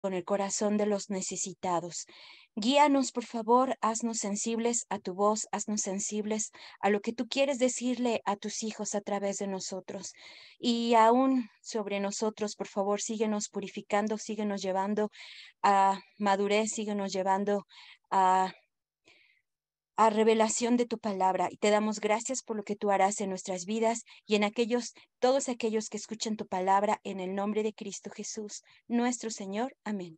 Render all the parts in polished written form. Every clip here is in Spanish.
con el corazón de los necesitados. Guíanos, por favor, haznos sensibles a tu voz, haznos sensibles a lo que tú quieres decirle a tus hijos a través de nosotros. Y aún sobre nosotros, por favor, síguenos purificando, síguenos llevando a madurez, síguenos llevando a revelación de tu palabra. Y te damos gracias por lo que tú harás en nuestras vidas y en todos aquellos que escuchan tu palabra, en el nombre de Cristo Jesús, nuestro Señor. Amén.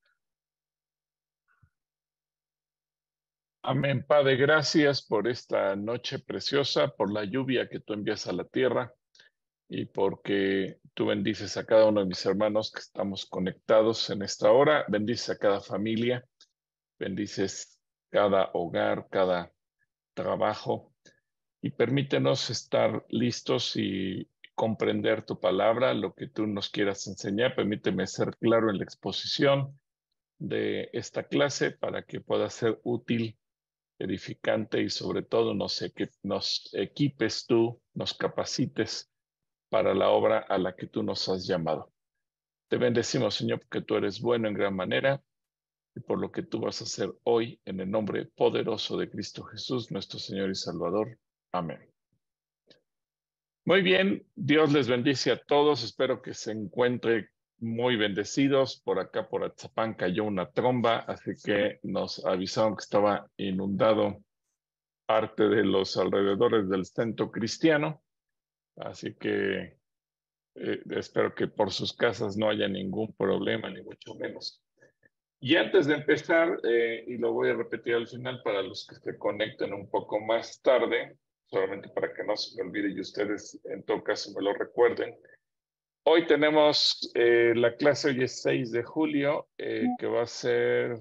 Amén, Padre, gracias por esta noche preciosa, por la lluvia que tú envías a la tierra y porque tú bendices a cada uno de mis hermanos que estamos conectados en esta hora. Bendices a cada familia, bendices cada hogar, cada trabajo y permítenos estar listos y comprender tu palabra, lo que tú nos quieras enseñar. Permíteme ser claro en la exposición de esta clase para que pueda ser útil, edificante y sobre todo nos equipes tú, nos capacites para la obra a la que tú nos has llamado. Te bendecimos, Señor, porque tú eres bueno en gran manera y por lo que tú vas a hacer hoy en el nombre poderoso de Cristo Jesús, nuestro Señor y Salvador. Amén. Muy bien, Dios les bendice a todos. Espero que se encuentren muy bendecidos. Por acá, por Atzapán, cayó una tromba, así que nos avisaron que estaba inundado parte de los alrededores del centro cristiano. Así que espero que por sus casas no haya ningún problema, ni mucho menos. Y antes de empezar, y lo voy a repetir al final para los que se conecten un poco más tarde, solamente para que no se me olvide y ustedes en todo caso me lo recuerden. Hoy tenemos la clase, hoy es 6 de julio, que va a ser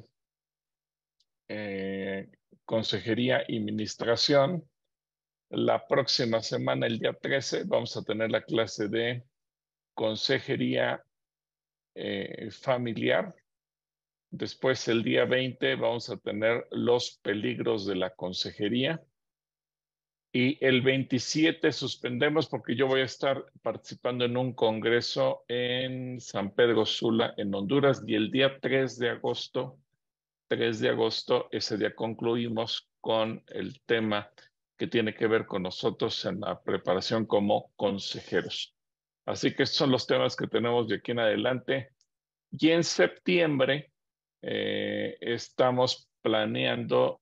eh, consejería y administración. La próxima semana, el día 13, vamos a tener la clase de consejería familiar. Después, el día 20, vamos a tener los peligros de la consejería. Y el 27 suspendemos porque yo voy a estar participando en un congreso en San Pedro Sula, en Honduras. Y el día 3 de agosto, ese día concluimos con el tema que tiene que ver con nosotros en la preparación como consejeros. Así que estos son los temas que tenemos de aquí en adelante. Y en septiembre estamos planeando,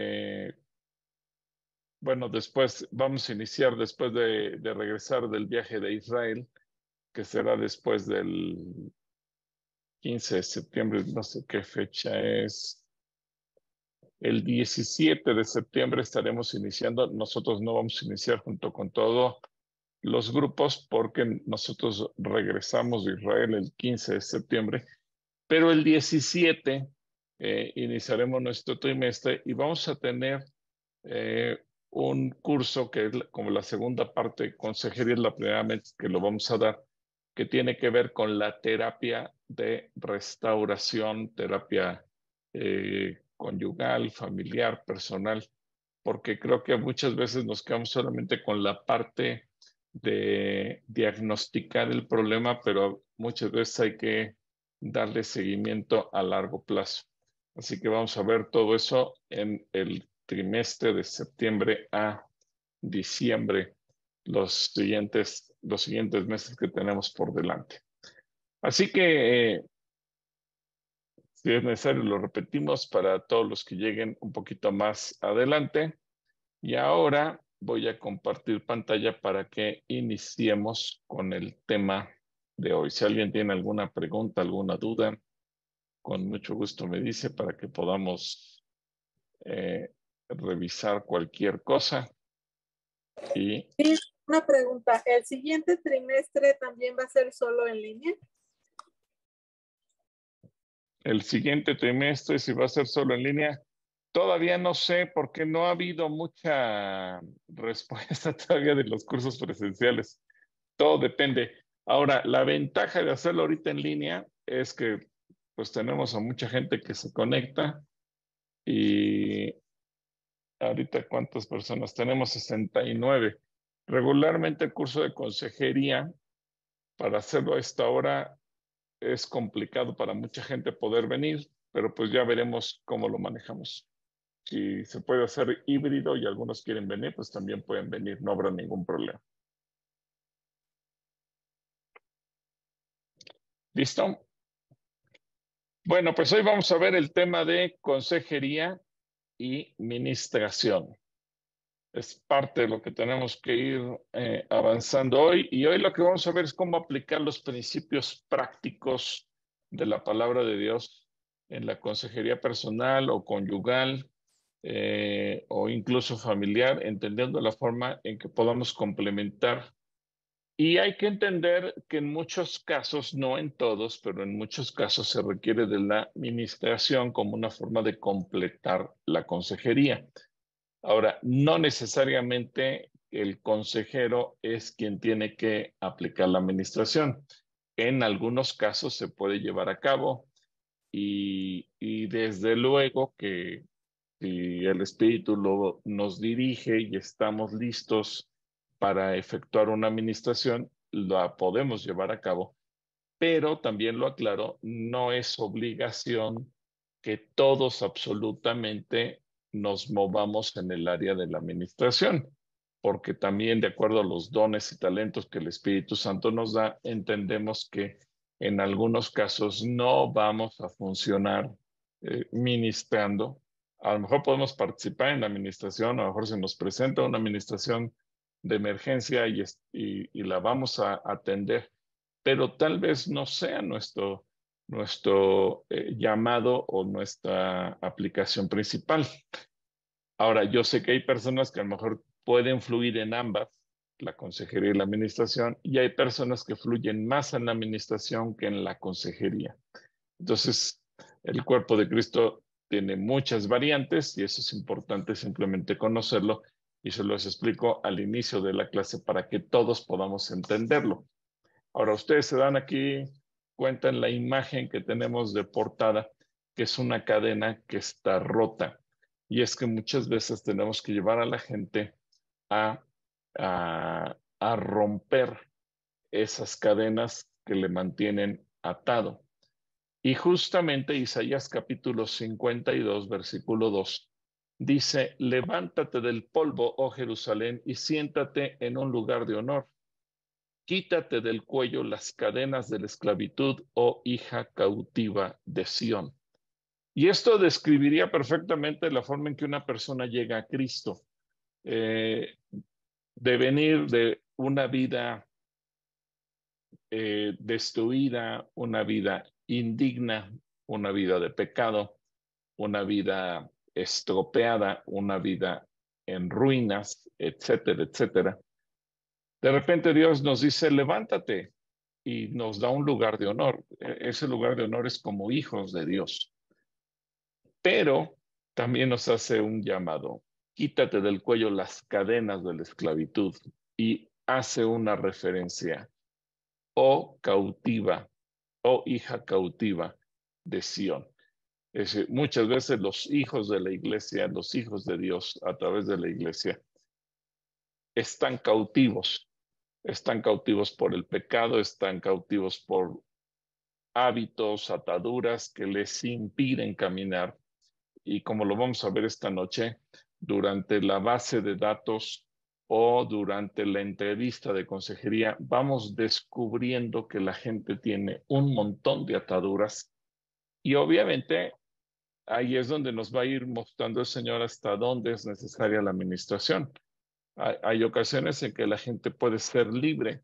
bueno, después vamos a iniciar después de regresar del viaje de Israel, que será después del 15 de septiembre, no sé qué fecha es. El 17 de septiembre estaremos iniciando. Nosotros no vamos a iniciar junto con todos los grupos porque nosotros regresamos de Israel el 15 de septiembre, pero el 17 iniciaremos nuestro trimestre y vamos a tener un curso que es como la segunda parte, consejería es la primera vez que lo vamos a dar, que tiene que ver con la terapia de restauración, terapia conyugal, familiar, personal, porque creo que muchas veces nos quedamos solamente con la parte de diagnosticar el problema, pero muchas veces hay que darle seguimiento a largo plazo. Así que vamos a ver todo eso en el trimestre de septiembre a diciembre, los siguientes meses que tenemos por delante. Así que, si es necesario, lo repetimos para todos los que lleguen un poquito más adelante. Y ahora voy a compartir pantalla para que iniciemos con el tema de hoy. Si alguien tiene alguna pregunta, alguna duda, con mucho gusto me dice para que podamos revisar cualquier cosa. Y Sí, una pregunta. ¿El siguiente trimestre también va a ser solo en línea? el siguiente trimestre, si va a ser solo en línea, todavía no sé porque no ha habido mucha respuesta todavía de los cursos presenciales. Todo depende. Ahora, la ventaja de hacerlo ahorita en línea es que pues tenemos a mucha gente que se conecta y ahorita ¿cuántas personas? Tenemos 69. Regularmente el curso de consejería, para hacerlo a esta hora, es complicado para mucha gente poder venir, pero pues ya veremos cómo lo manejamos. Si se puede hacer híbrido y algunos quieren venir, pues también pueden venir, no habrá ningún problema. ¿Listo? Bueno, pues hoy vamos a ver el tema de consejería y ministración. Es parte de lo que tenemos que ir avanzando hoy. Y hoy lo que vamos a ver es cómo aplicar los principios prácticos de la palabra de Dios en la consejería personal o conyugal o incluso familiar, entendiendo la forma en que podamos complementar. Y hay que entender que en muchos casos, no en todos, pero en muchos casos se requiere de la ministración como una forma de completar la consejería. Ahora, no necesariamente el consejero es quien tiene que aplicar la administración. En algunos casos se puede llevar a cabo y desde luego que si el Espíritu nos dirige y estamos listos para efectuar una administración, la podemos llevar a cabo, pero también lo aclaro, no es obligación que todos absolutamente nos movamos en el área de la administración, porque también de acuerdo a los dones y talentos que el Espíritu Santo nos da, entendemos que en algunos casos no vamos a funcionar ministrando. A lo mejor podemos participar en la administración, a lo mejor se nos presenta una administración de emergencia y la vamos a atender, pero tal vez no sea nuestro llamado o nuestra aplicación principal. Ahora, yo sé que hay personas que a lo mejor pueden fluir en ambas, la consejería y la administración, y hay personas que fluyen más en la administración que en la consejería. Entonces, el cuerpo de Cristo tiene muchas variantes y eso es importante simplemente conocerlo y se los explico al inicio de la clase para que todos podamos entenderlo. Ahora, ustedes se dan aquí cuenta en la imagen que tenemos de portada, que es una cadena que está rota. Y es que muchas veces tenemos que llevar a la gente a, a romper esas cadenas que le mantienen atado. Y justamente Isaías capítulo 52, versículo 2, dice, levántate del polvo, oh Jerusalén, y siéntate en un lugar de honor. Quítate del cuello las cadenas de la esclavitud, oh hija cautiva de Sión. Y esto describiría perfectamente la forma en que una persona llega a Cristo, de venir de una vida destruida, una vida indigna, una vida de pecado, una vida estropeada, una vida en ruinas, etcétera, etcétera. De repente Dios nos dice, levántate y nos da un lugar de honor. Ese lugar de honor es como hijos de Dios. Pero también nos hace un llamado. Quítate del cuello las cadenas de la esclavitud y hace una referencia. Oh cautiva, oh hija cautiva de Sión. Es decir, muchas veces los hijos de la iglesia, los hijos de Dios a través de la iglesia, están cautivos por el pecado, están cautivos por hábitos, ataduras que les impiden caminar. Y como lo vamos a ver esta noche, durante la base de datos o durante la entrevista de consejería, vamos descubriendo que la gente tiene un montón de ataduras y obviamente ahí es donde nos va a ir mostrando el Señor hasta dónde es necesaria la administración. Hay ocasiones en que la gente puede ser libre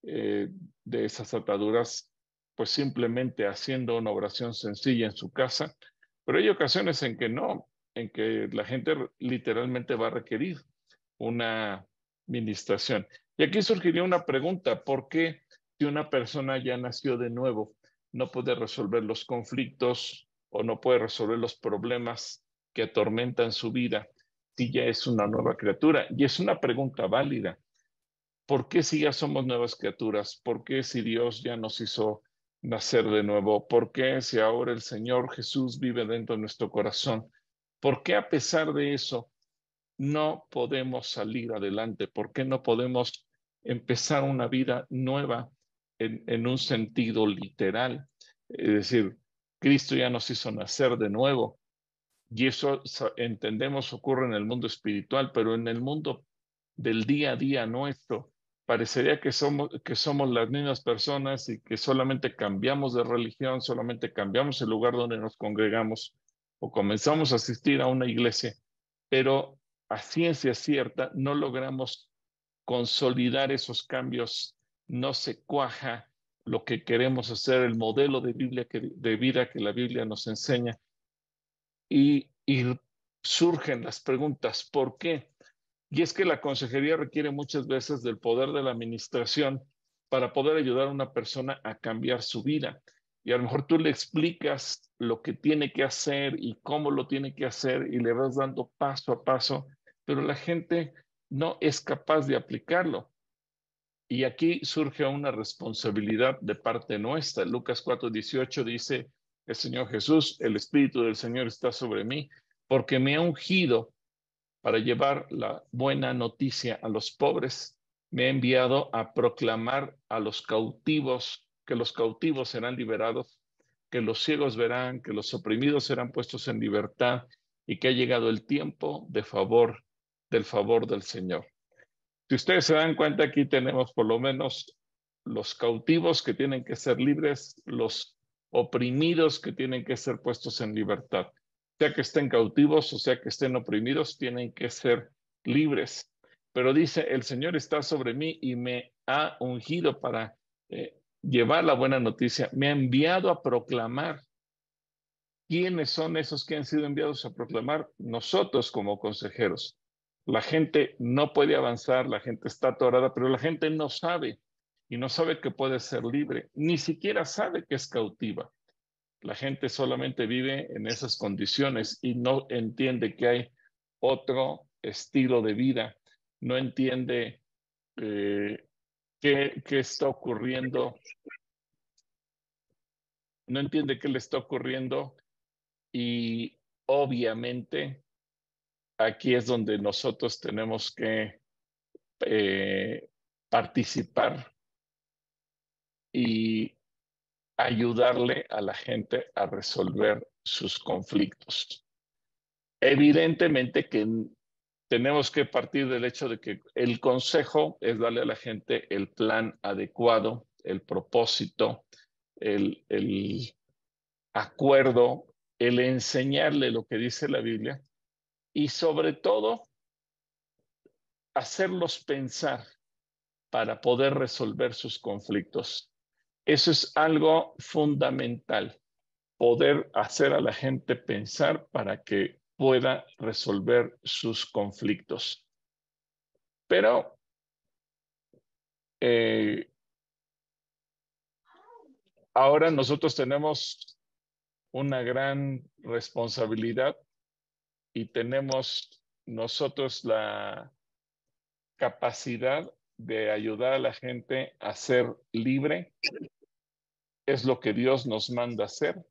de esas ataduras, pues simplemente haciendo una oración sencilla en su casa, pero hay ocasiones en que no, en que la gente literalmente va a requerir una ministración. Y aquí surgiría una pregunta, ¿por qué si una persona ya nació de nuevo no puede resolver los conflictos o no puede resolver los problemas que atormentan su vida si ya es una nueva criatura? Y es una pregunta válida. ¿Por qué si ya somos nuevas criaturas? ¿Por qué si Dios ya nos hizo nacer de nuevo? ¿Por qué si ahora el Señor Jesús vive dentro de nuestro corazón? ¿Por qué a pesar de eso no podemos salir adelante? ¿Por qué no podemos empezar una vida nueva en un sentido literal? Es decir, Cristo ya nos hizo nacer de nuevo. Y eso entendemos ocurre en el mundo espiritual, pero en el mundo del día a día nuestro, parecería que somos las mismas personas y que solamente cambiamos de religión, solamente cambiamos el lugar donde nos congregamos o comenzamos a asistir a una iglesia, pero a ciencia cierta no logramos consolidar esos cambios, no se cuaja lo que queremos hacer, el modelo de vida que la Biblia nos enseña y surgen las preguntas, ¿por qué? Y es que la consejería requiere muchas veces del poder de la administración para poder ayudar a una persona a cambiar su vida. Y a lo mejor tú le explicas lo que tiene que hacer y cómo lo tiene que hacer y le vas dando paso a paso, pero la gente no es capaz de aplicarlo. Y aquí surge una responsabilidad de parte nuestra. Lucas 4:18 dice el Señor Jesús, el Espíritu del Señor está sobre mí porque me ha ungido para llevar la buena noticia a los pobres. Me ha enviado a proclamar a los cautivos que los cautivos serán liberados, que los ciegos verán, que los oprimidos serán puestos en libertad y que ha llegado el tiempo del favor del Señor. Si ustedes se dan cuenta, aquí tenemos por lo menos los cautivos que tienen que ser libres, los oprimidos que tienen que ser puestos en libertad. Sea que estén cautivos o sea que estén oprimidos, tienen que ser libres. Pero dice, el Señor está sobre mí y me ha ungido para llevar la buena noticia. Me ha enviado a proclamar. ¿Quiénes son esos que han sido enviados a proclamar? Nosotros como consejeros. La gente no puede avanzar, la gente está atorada, pero la gente no sabe y no sabe que puede ser libre, ni siquiera sabe que es cautiva. La gente solamente vive en esas condiciones y no entiende que hay otro estilo de vida, no entiende qué está ocurriendo, no entiende qué le está ocurriendo y obviamente aquí es donde nosotros tenemos que eh, participar y ayudarle a la gente a resolver sus conflictos. Evidentemente que tenemos que partir del hecho de que el consejo es darle a la gente el plan adecuado, el propósito, el acuerdo, el enseñarle lo que dice la Biblia y sobre todo hacerlos pensar para poder resolver sus conflictos. Eso es algo fundamental, poder hacer a la gente pensar para que pueda resolver sus conflictos. Pero ahora nosotros tenemos una gran responsabilidad y tenemos nosotros la capacidad de ayudar a la gente a ser libre. Es lo que Dios nos manda hacer.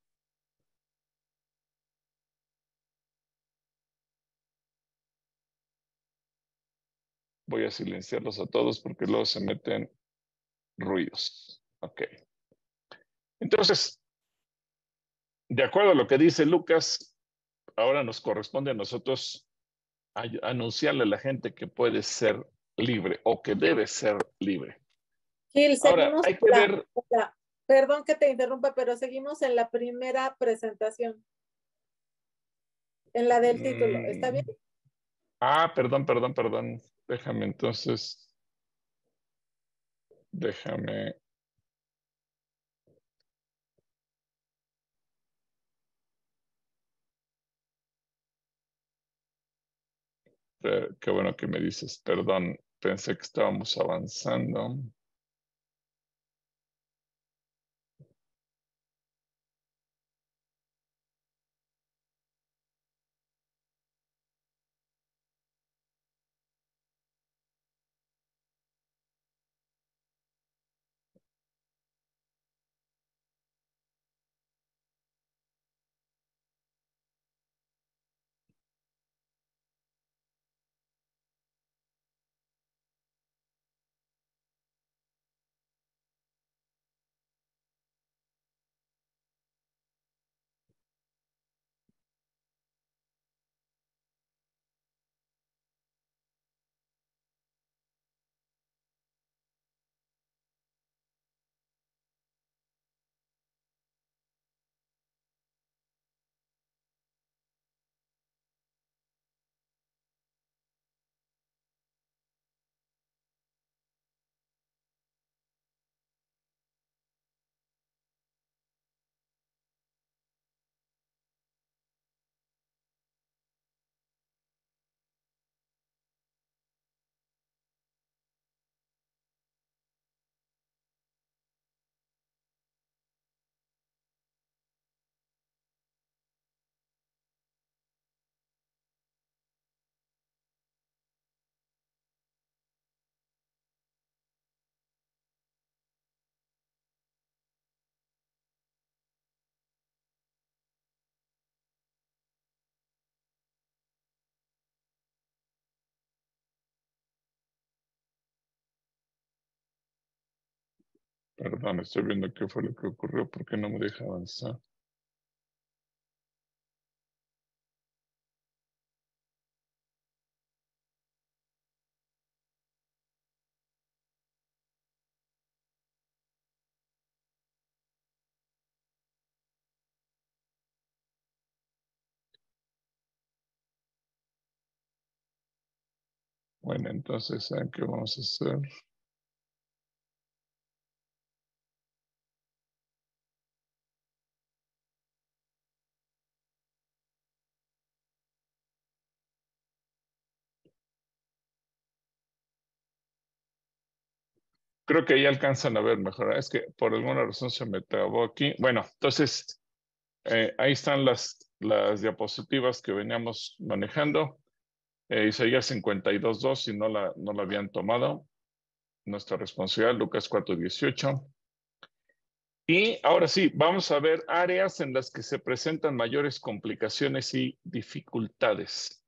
Voy a silenciarlos a todos porque luego se meten ruidos. Ok. Entonces, de acuerdo a lo que dice Lucas, ahora nos corresponde a nosotros anunciarle a la gente que puede ser libre o que debe ser libre. Gil, Ahora, seguimos hay que ver. perdón que te interrumpa, pero seguimos en la primera presentación, en la del título. ¿Está bien? Perdón. Déjame entonces, déjame. Qué bueno que me dices, perdón, pensé que estábamos avanzando. Perdón, estoy viendo qué fue lo que ocurrió, porque no me deja avanzar. Bueno, entonces, ¿saben qué vamos a hacer? Creo que ya alcanzan a ver mejor. Es que por alguna razón se me trabó aquí. Bueno, entonces, ahí están las diapositivas que veníamos manejando. Isaías 52:2, si no la habían tomado. Nuestra responsabilidad, Lucas 4:18. Y ahora sí, vamos a ver áreas en las que se presentan mayores complicaciones y dificultades.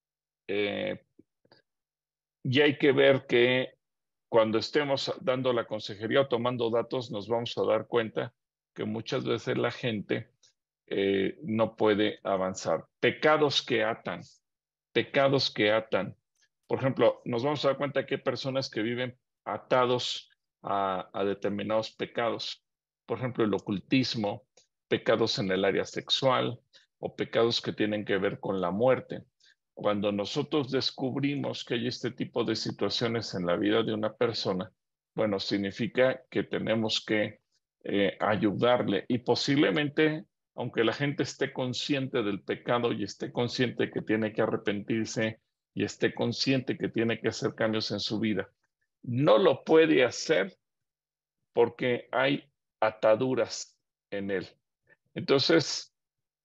Y hay que ver que cuando estemos dando la consejería o tomando datos, nos vamos a dar cuenta que muchas veces la gente no puede avanzar. Pecados que atan, pecados que atan. Por ejemplo, nos vamos a dar cuenta que hay personas que viven atados a determinados pecados. Por ejemplo, el ocultismo, pecados en el área sexual o pecados que tienen que ver con la muerte. Cuando nosotros descubrimos que hay este tipo de situaciones en la vida de una persona, bueno, significa que tenemos que ayudarle y posiblemente, aunque la gente esté consciente del pecado y esté consciente que tiene que arrepentirse y esté consciente que tiene que hacer cambios en su vida, no lo puede hacer porque hay ataduras en él. Entonces,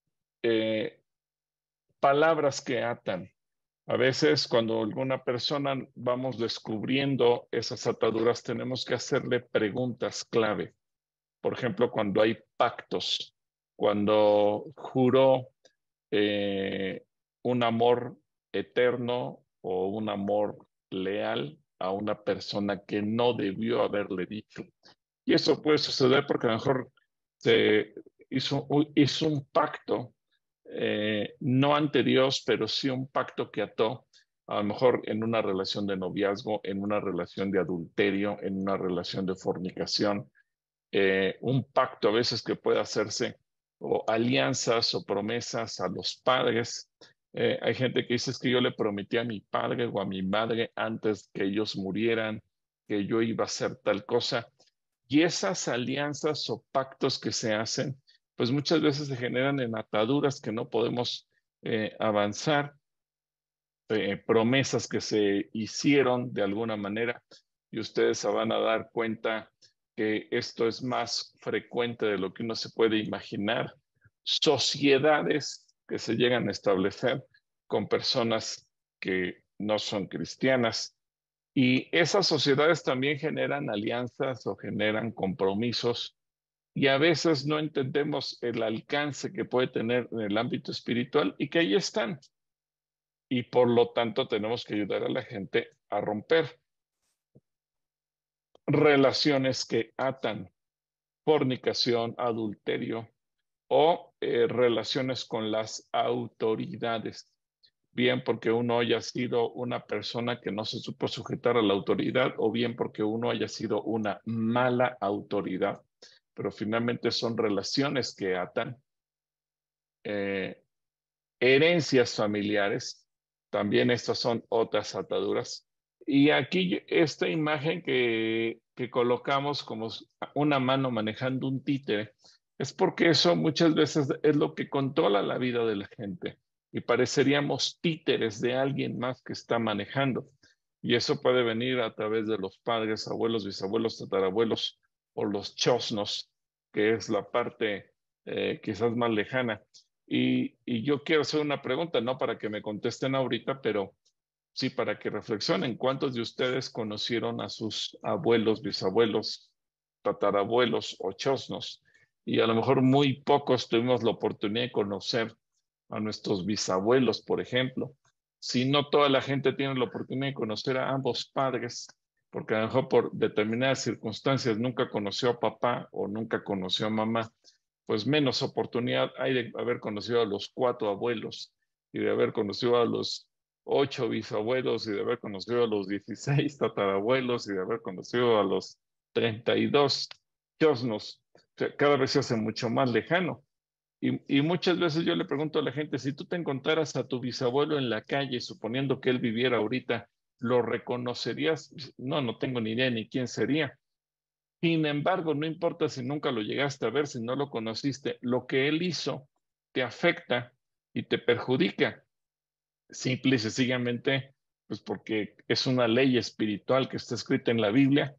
palabras que atan. A veces cuando alguna persona vamos descubriendo esas ataduras, tenemos que hacerle preguntas clave. Por ejemplo, cuando hay pactos, cuando juró un amor eterno o un amor leal a una persona que no debió haberle dicho. Y eso puede suceder porque a lo mejor se hizo un pacto, no ante Dios, pero sí un pacto que ató, a lo mejor en una relación de noviazgo, en una relación de adulterio, en una relación de fornicación, un pacto a veces que puede hacerse, o alianzas o promesas a los padres. Hay gente que dice es que yo le prometí a mi padre o a mi madre antes que ellos murieran que yo iba a hacer tal cosa. Y esas alianzas o pactos que se hacen, pues muchas veces se generan en ataduras que no podemos avanzar, promesas que se hicieron de alguna manera, y ustedes se van a dar cuenta que esto es más frecuente de lo que uno se puede imaginar. Sociedades que se llegan a establecer con personas que no son cristianas. Y esas sociedades también generan alianzas o generan compromisos y a veces no entendemos el alcance que puede tener en el ámbito espiritual y que ahí están. Y por lo tanto tenemos que ayudar a la gente a romper relaciones que atan, fornicación, adulterio o relaciones con las autoridades. Bien porque uno haya sido una persona que no se supo sujetar a la autoridad o bien porque uno haya sido una mala autoridad. Pero finalmente son relaciones que atan, eh, herencias familiares, también estas son otras ataduras. Y aquí esta imagen que colocamos como una mano manejando un títere, es porque eso muchas veces es lo que controla la vida de la gente y pareceríamos títeres de alguien más que está manejando. Y eso puede venir a través de los padres, abuelos, bisabuelos, tatarabuelos o los chosnos, que es la parte quizás más lejana. Y yo quiero hacer una pregunta, no para que me contesten ahorita, pero sí para que reflexionen. ¿Cuántos de ustedes conocieron a sus abuelos, bisabuelos, tatarabuelos o chosnos? Y a lo mejor muy pocos tuvimos la oportunidad de conocer a nuestros bisabuelos, por ejemplo. Si no toda la gente tiene la oportunidad de conocer a ambos padres, porque a lo mejor por determinadas circunstancias nunca conoció a papá o nunca conoció a mamá, pues menos oportunidad hay de haber conocido a los 4 abuelos y de haber conocido a los 8 bisabuelos y de haber conocido a los 16 tatarabuelos y de haber conocido a los 32 chosnos. O sea, cada vez se hace mucho más lejano. Y muchas veces yo le pregunto a la gente, si tú te encontraras a tu bisabuelo en la calle, suponiendo que él viviera ahorita, ¿lo reconocerías? No, no tengo ni idea ni quién sería. Sin embargo, no importa si nunca lo llegaste a ver, si no lo conociste, lo que él hizo te afecta y te perjudica. Simple y sencillamente, pues porque es una ley espiritual que está escrita en la Biblia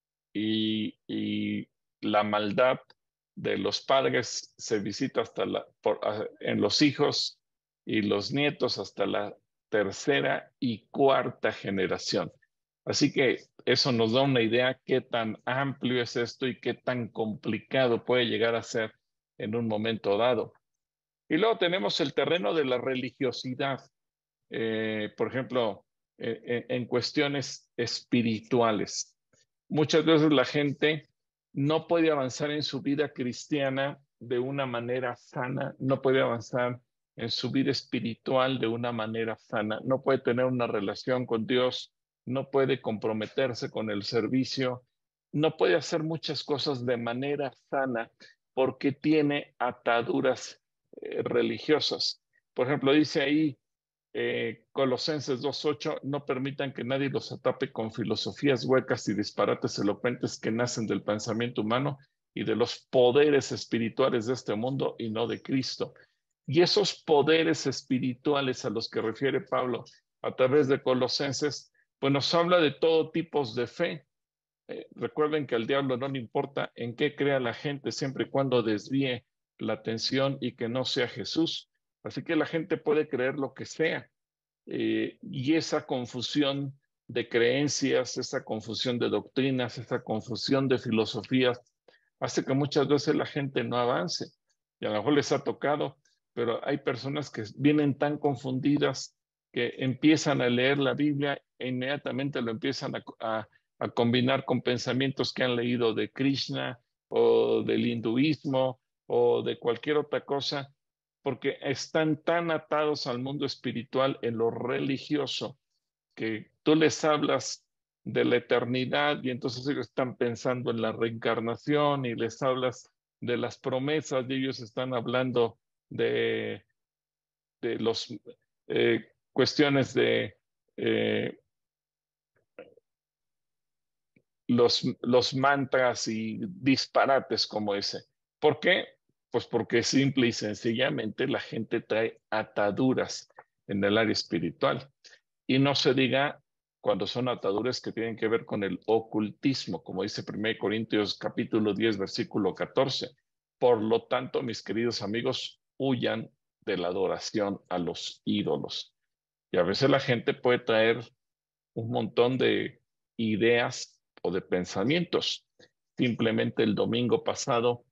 y la maldad de los padres se visita hasta en los hijos y los nietos hasta la tercera y cuarta generación. Así que eso nos da una idea qué tan amplio es esto y qué tan complicado puede llegar a ser en un momento dado. Y luego tenemos el terreno de la religiosidad, por ejemplo, en cuestiones espirituales. Muchas veces la gente no puede avanzar en su vida cristiana de una manera sana, no puede avanzar en su vida espiritual de una manera sana, no puede tener una relación con Dios, no puede comprometerse con el servicio, no puede hacer muchas cosas de manera sana porque tiene ataduras religiosas. Por ejemplo, dice ahí Colosenses 2:8, no permitan que nadie los atape con filosofías huecas y disparates elocuentes que nacen del pensamiento humano y de los poderes espirituales de este mundo y no de Cristo. Y esos poderes espirituales a los que refiere Pablo a través de Colosenses, pues nos habla de todo tipo de fe. Recuerden que al diablo no le importa en qué crea la gente siempre y cuando desvíe la atención y que no sea Jesús. Así que la gente puede creer lo que sea. Y esa confusión de creencias, esa confusión de doctrinas, esa confusión de filosofías, hace que muchas veces la gente no avance. Y a lo mejor les ha tocado, pero hay personas que vienen tan confundidas que empiezan a leer la Biblia e inmediatamente lo empiezan a combinar con pensamientos que han leído de Krishna o del hinduismo o de cualquier otra cosa, porque están tan atados al mundo espiritual en lo religioso que tú les hablas de la eternidad y entonces ellos están pensando en la reencarnación y les hablas de las promesas y ellos están hablando de los cuestiones de los mantras y disparates como ese. ¿Por qué? Pues porque simple y sencillamente la gente trae ataduras en el área espiritual. Y no se diga cuando son ataduras que tienen que ver con el ocultismo, como dice 1 Corintios capítulo 10, versículo 14. Por lo tanto, mis queridos amigos, huyan de la adoración a los ídolos. Y a veces la gente puede traer un montón de ideas o de pensamientos. Simplemente el domingo pasado,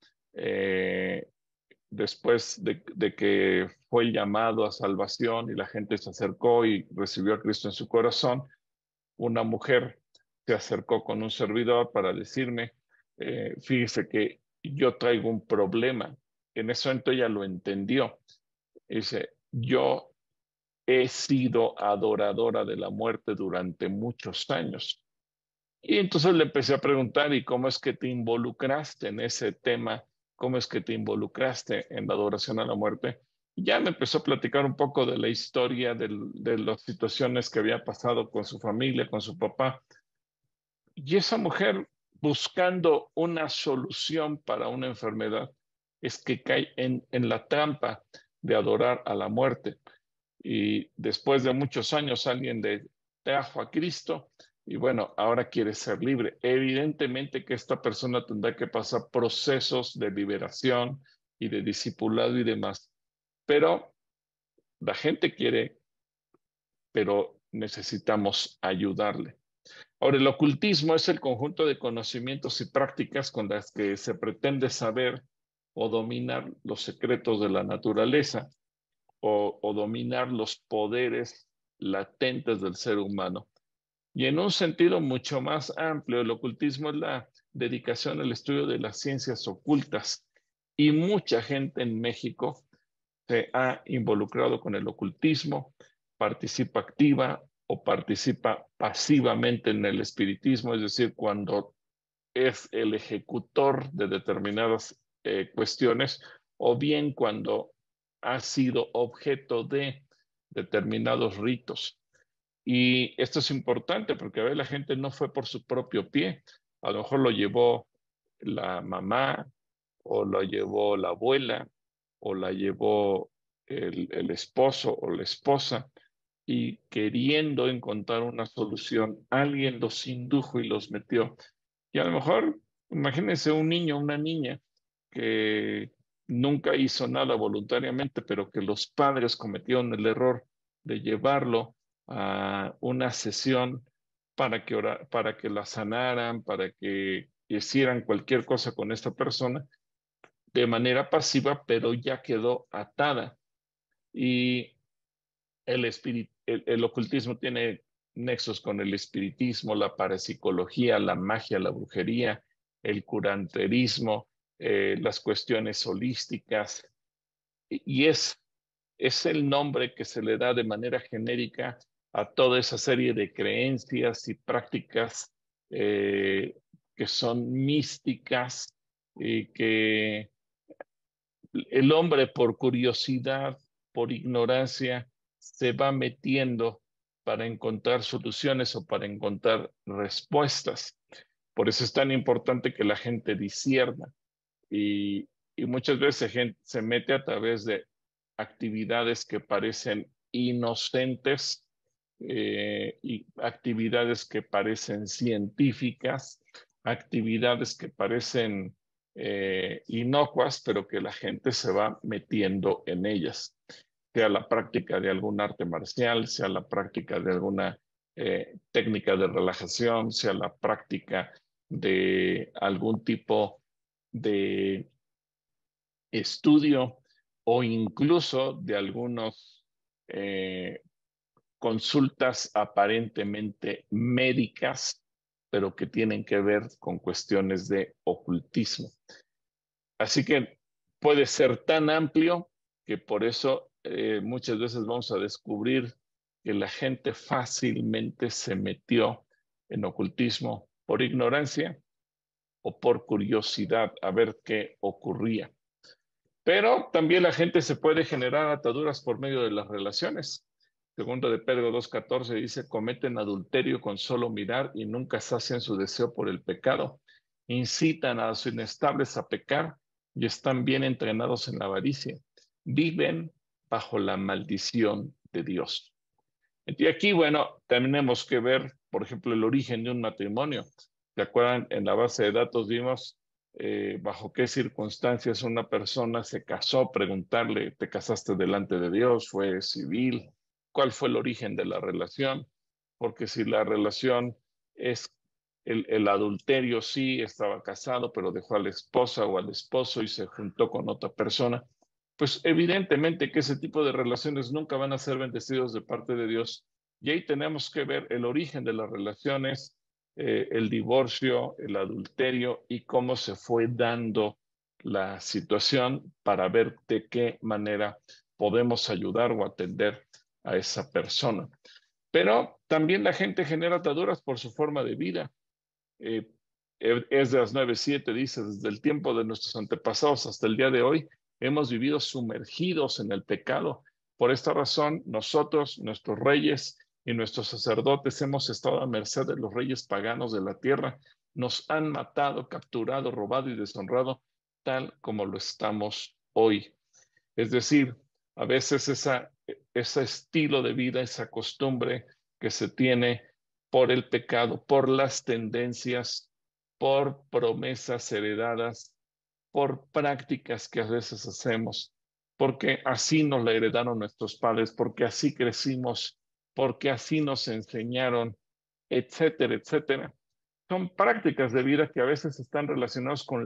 después de que fue el llamado a salvación y la gente se acercó y recibió a Cristo en su corazón, una mujer se acercó con un servidor para decirme, fíjese que yo traigo un problema. En ese momento ella lo entendió. Dice, yo he sido adoradora de la muerte durante muchos años. Y entonces le empecé a preguntar, ¿y cómo es que te involucraste en ese tema? ¿Cómo es que te involucraste en la adoración a la muerte? Y ya me empezó a platicar un poco de la historia, de las situaciones que había pasado con su familia, con su papá. Y esa mujer, buscando una solución para una enfermedad, es que cae en la trampa de adorar a la muerte. Y después de muchos años alguien le trajo a Cristo y bueno, ahora quiere ser libre. Evidentemente que esta persona tendrá que pasar procesos de liberación y de discipulado y demás, pero la gente quiere, pero necesitamos ayudarle. Ahora, el ocultismo es el conjunto de conocimientos y prácticas con las que se pretende saber o dominar los secretos de la naturaleza o dominar los poderes latentes del ser humano. Y en un sentido mucho más amplio, el ocultismo es la dedicación al estudio de las ciencias ocultas. Y mucha gente en México se ha involucrado con el ocultismo, participa activa o participa pasivamente en el espiritismo, es decir, cuando es el ejecutor de determinadas cuestiones, o bien cuando ha sido objeto de determinados ritos. Y esto es importante porque a veces la gente no fue por su propio pie, a lo mejor lo llevó la mamá, o lo llevó la abuela, o la llevó el esposo o la esposa, y queriendo encontrar una solución, alguien los indujo y los metió. Y a lo mejor, imagínense un niño, una niña que nunca hizo nada voluntariamente, pero que los padres cometieron el error de llevarlo a una sesión para que la sanaran, para que hicieran cualquier cosa con esta persona de manera pasiva, pero ya quedó atada. Y el ocultismo tiene nexos con el espiritismo, la parapsicología, la magia, la brujería, el curanterismo, las cuestiones holísticas, y es el nombre que se le da de manera genérica a toda esa serie de creencias y prácticas que son místicas y que el hombre por curiosidad, por ignorancia, se va metiendo para encontrar soluciones o para encontrar respuestas. Por eso es tan importante que la gente discierna y muchas veces gente se mete a través de actividades que parecen inocentes y actividades que parecen científicas, actividades que parecen inocuas, pero que la gente se va metiendo en ellas, sea la práctica de algún arte marcial, sea la práctica de alguna técnica de relajación, sea la práctica de algún tipo de estudio o incluso de algunos consultas aparentemente médicas, pero que tienen que ver con cuestiones de ocultismo. Así que puede ser tan amplio que por eso muchas veces vamos a descubrir que la gente fácilmente se metió en ocultismo por ignorancia o por curiosidad a ver qué ocurría. Pero también la gente se puede generar ataduras por medio de las relaciones. Segundo de Pedro 2:14 dice, cometen adulterio con solo mirar y nunca sacian su deseo por el pecado. Incitan a los inestables a pecar y están bien entrenados en la avaricia. Viven bajo la maldición de Dios. Y aquí, bueno, tenemos que ver, por ejemplo, el origen de un matrimonio. ¿Se acuerdan? En la base de datos vimos bajo qué circunstancias una persona se casó, preguntarle, ¿te casaste delante de Dios? ¿Fue civil? ¿Cuál fue el origen de la relación? Porque si la relación es el adulterio, sí, estaba casado, pero dejó a la esposa o al esposo y se juntó con otra persona, pues evidentemente que ese tipo de relaciones nunca van a ser bendecidos de parte de Dios. Y ahí tenemos que ver el origen de las relaciones, el divorcio, el adulterio y cómo se fue dando la situación para ver de qué manera podemos ayudar o atender a esa persona. Pero también la gente genera ataduras por su forma de vida. Esdras 9:7 dice, desde el tiempo de nuestros antepasados hasta el día de hoy, hemos vivido sumergidos en el pecado. Por esta razón, nosotros, nuestros reyes y nuestros sacerdotes hemos estado a merced de los reyes paganos de la tierra. Nos han matado, capturado, robado y deshonrado, tal como lo estamos hoy. Es decir, a veces ese estilo de vida, esa costumbre que se tiene por el pecado, por las tendencias, por promesas heredadas, por prácticas que a veces hacemos, porque así nos la heredaron nuestros padres, porque así crecimos, porque así nos enseñaron, etcétera, etcétera. Son prácticas de vida que a veces están relacionadas con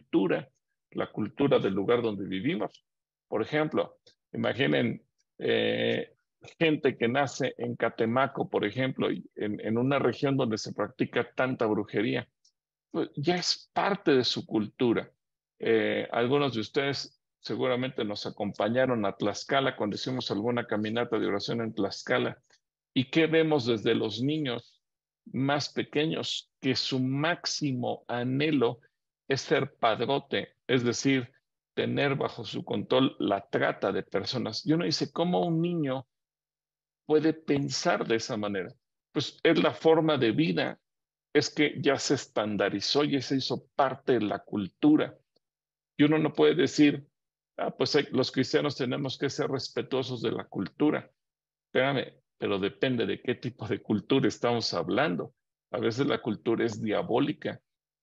la cultura del lugar donde vivimos. Por ejemplo, imaginen gente que nace en Catemaco, por ejemplo, y en una región donde se practica tanta brujería, pues ya es parte de su cultura. Algunos de ustedes seguramente nos acompañaron a Tlaxcala cuando hicimos alguna caminata de oración en Tlaxcala. ¿Y qué vemos desde los niños más pequeños? Que su máximo anhelo es ser padrote, es decir, tener bajo su control la trata de personas. Y uno dice, ¿cómo un niño puede pensar de esa manera? Pues es la forma de vida, es que ya se estandarizó y se hizo parte de la cultura. Y uno no puede decir, pues los cristianos tenemos que ser respetuosos de la cultura. Espérame, pero depende de qué tipo de cultura estamos hablando. A veces la cultura es diabólica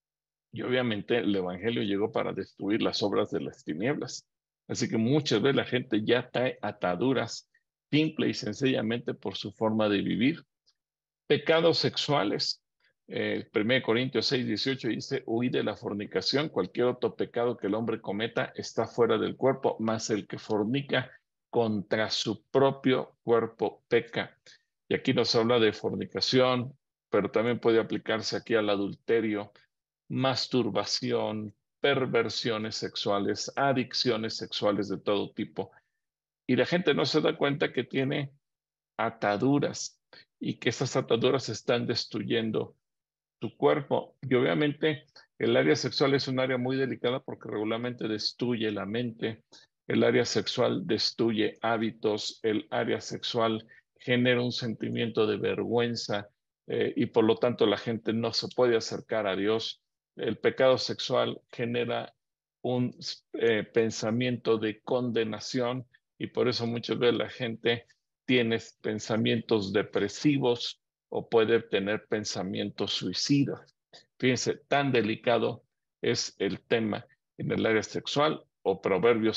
y obviamente el evangelio llegó para destruir las obras de las tinieblas. Así que muchas veces la gente ya trae ataduras simple y sencillamente por su forma de vivir. Pecados sexuales. 1 Corintios 6:18 dice, huid de la fornicación, cualquier otro pecado que el hombre cometa está fuera del cuerpo, mas el que fornica contra su propio cuerpo peca. Y aquí nos habla de fornicación, pero también puede aplicarse aquí al adulterio, masturbación, perversiones sexuales, adicciones sexuales de todo tipo. Y la gente no se da cuenta que tiene ataduras y que esas ataduras están destruyendo tu cuerpo. Y obviamente el área sexual es un área muy delicada porque regularmente destruye la mente, el área sexual destruye hábitos, el área sexual genera un sentimiento de vergüenza y por lo tanto la gente no se puede acercar a Dios. El pecado sexual genera un pensamiento de condenación y por eso muchas veces la gente tiene pensamientos depresivos o puede tener pensamientos suicidas. Fíjense, tan delicado es el tema en el área sexual, o Proverbios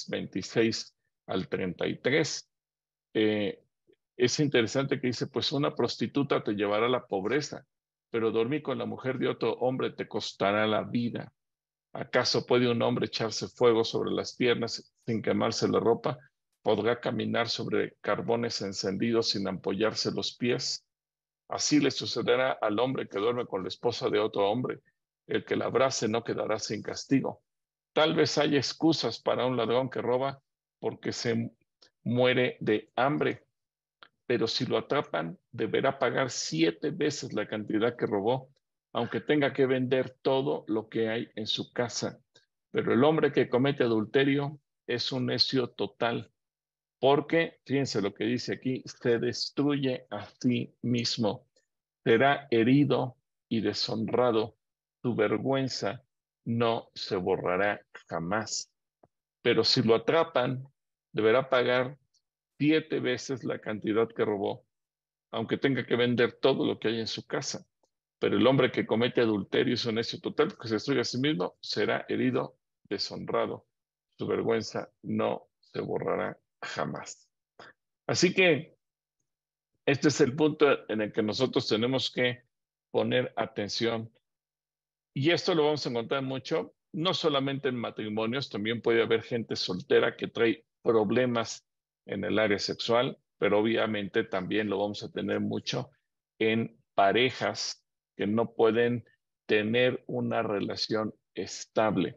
6:26 al 33. Eh, es interesante que dice, pues una prostituta te llevará a la pobreza, pero dormir con la mujer de otro hombre te costará la vida. ¿Acaso puede un hombre echarse fuego sobre las piernas sin quemarse la ropa? ¿Podrá caminar sobre carbones encendidos sin ampollarse los pies? Así le sucederá al hombre que duerme con la esposa de otro hombre. El que la abrace no quedará sin castigo. Tal vez haya excusas para un ladrón que roba porque se muere de hambre, pero si lo atrapan, deberá pagar 7 veces la cantidad que robó, aunque tenga que vender todo lo que hay en su casa. Pero el hombre que comete adulterio es un necio total, porque, fíjense lo que dice aquí, se destruye a sí mismo, será herido y deshonrado, tu vergüenza no se borrará jamás. Pero si lo atrapan, deberá pagar 7 veces la cantidad que robó, aunque tenga que vender todo lo que hay en su casa. Pero el hombre que comete adulterio es un necio total, que se destruye a sí mismo, será herido, deshonrado. Su vergüenza no se borrará jamás. Así que este es el punto en el que nosotros tenemos que poner atención. Y esto lo vamos a encontrar mucho, no solamente en matrimonios, también puede haber gente soltera que trae problemas en el área sexual, pero obviamente también lo vamos a tener mucho en parejas que no pueden tener una relación estable.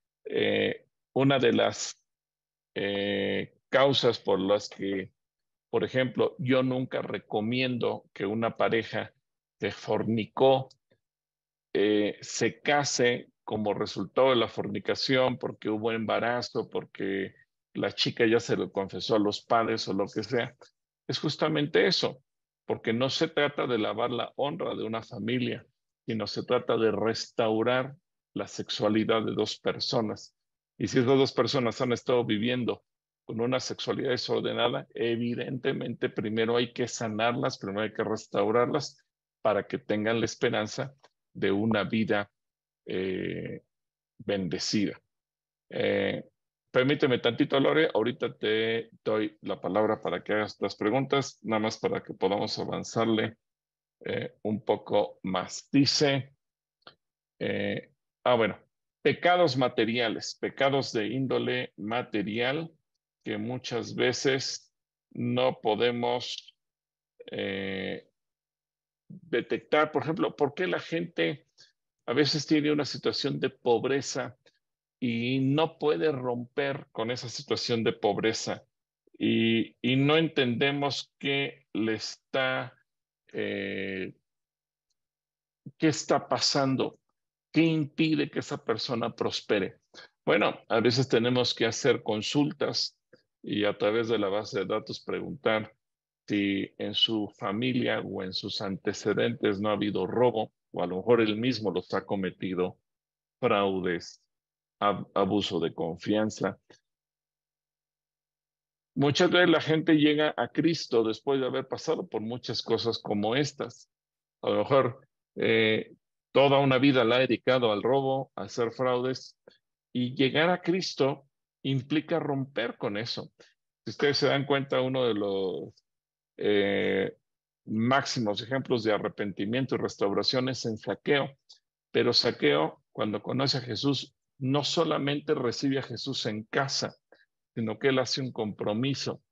Una de las causas por las que, por ejemplo, yo nunca recomiendo que una pareja que fornicó se case como resultado de la fornicación porque hubo embarazo, porque la chica ya se lo confesó a los padres o lo que sea, es justamente eso, porque no se trata de lavar la honra de una familia, sino se trata de restaurar la sexualidad de dos personas. Y si esas dos personas han estado viviendo con una sexualidad desordenada, evidentemente primero hay que sanarlas, primero hay que restaurarlas para que tengan la esperanza de una vida bendecida. Eh, Permíteme tantito, Lore, ahorita te doy la palabra para que hagas las preguntas, nada más para que podamos avanzarle un poco más. Dice, eh, bueno, pecados materiales, pecados de índole material que muchas veces no podemos detectar, por ejemplo, por qué la gente a veces tiene una situación de pobreza y no puede romper con esa situación de pobreza y no entendemos eh, qué está pasando, qué impide que esa persona prospere. Bueno, a veces tenemos que hacer consultas y a través de la base de datos preguntar si en su familia o en sus antecedentes no ha habido robo, o a lo mejor él mismo los ha cometido, fraudes, abuso de confianza. Muchas veces la gente llega a Cristo después de haber pasado por muchas cosas como estas. A lo mejor toda una vida la ha dedicado al robo, a hacer fraudes, y llegar a Cristo implica romper con eso. Si ustedes se dan cuenta, uno de los eh, máximos ejemplos de arrepentimiento y restauración es en Zaqueo. Pero Zaqueo, cuando conoce a Jesús, no solamente recibe a Jesús en casa, sino que él hace un compromiso.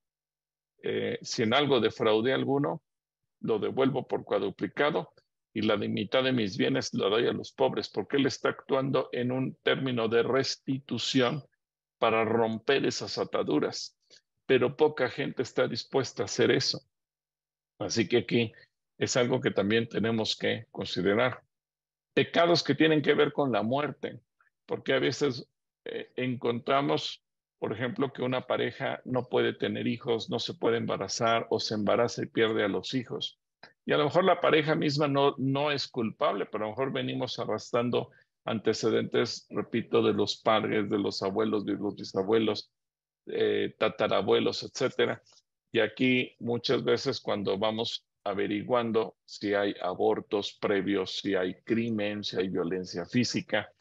Si en algo defraudé a alguno, lo devuelvo por cuadruplicado y la mitad de mis bienes lo doy a los pobres, porque él está actuando en un término de restitución para romper esas ataduras. Pero poca gente está dispuesta a hacer eso. Así que aquí es algo que también tenemos que considerar. Pecados que tienen que ver con la muerte, porque a veces encontramos, por ejemplo, que una pareja no puede tener hijos, no se puede embarazar o se embaraza y pierde a los hijos. Y a lo mejor la pareja misma no es culpable, pero a lo mejor venimos arrastrando antecedentes, repito, de los padres, de los abuelos, de los bisabuelos, tatarabuelos, etcétera. Y aquí muchas veces cuando vamos averiguando si hay abortos previos, si hay crimen, si hay violencia física.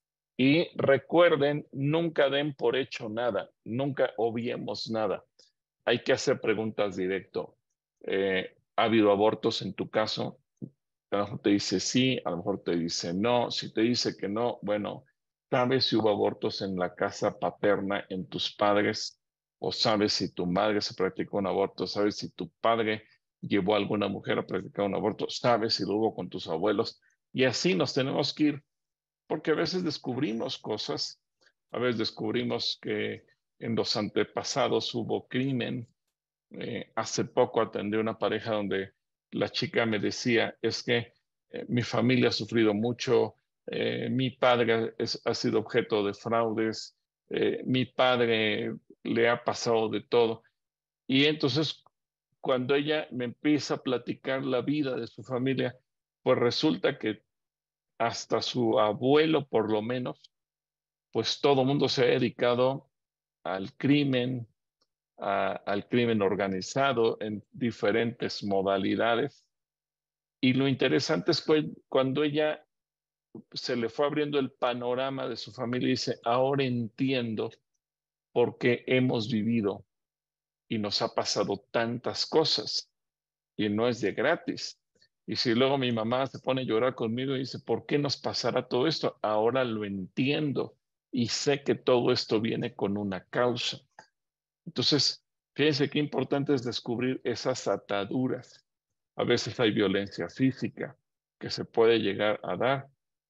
Y recuerden, nunca den por hecho nada, nunca obviemos nada. Hay que hacer preguntas directo. ¿Ha habido abortos en tu caso? A lo mejor te dice sí, a lo mejor te dice no. Si te dice que no, bueno, ¿sabes si hubo abortos en la casa paterna, en tus padres? ¿O sabes si tu madre se practicó un aborto? ¿Sabes si tu padre llevó a alguna mujer a practicar un aborto? ¿Sabes si lo hubo con tus abuelos? Y así nos tenemos que ir, porque a veces descubrimos cosas, a veces descubrimos que en los antepasados hubo crimen. Hace poco atendí a una pareja donde la chica me decía, es que mi familia ha sufrido mucho, mi padre ha sido objeto de fraudes, mi padre le ha pasado de todo. Y entonces, cuando ella me empieza a platicar la vida de su familia, pues resulta que hasta su abuelo, por lo menos, pues todo el mundo se ha dedicado al crimen, al crimen organizado en diferentes modalidades. Y lo interesante es que cuando ella se le fue abriendo el panorama de su familia, dice, ahora entiendo por qué hemos vivido y nos ha pasado tantas cosas y no es de gratis. Y si luego mi mamá se pone a llorar conmigo y dice, ¿por qué nos pasará todo esto? Ahora lo entiendo y sé que todo esto viene con una causa. Entonces, fíjense qué importante es descubrir esas ataduras. A veces hay violencia física que se puede llegar a dar.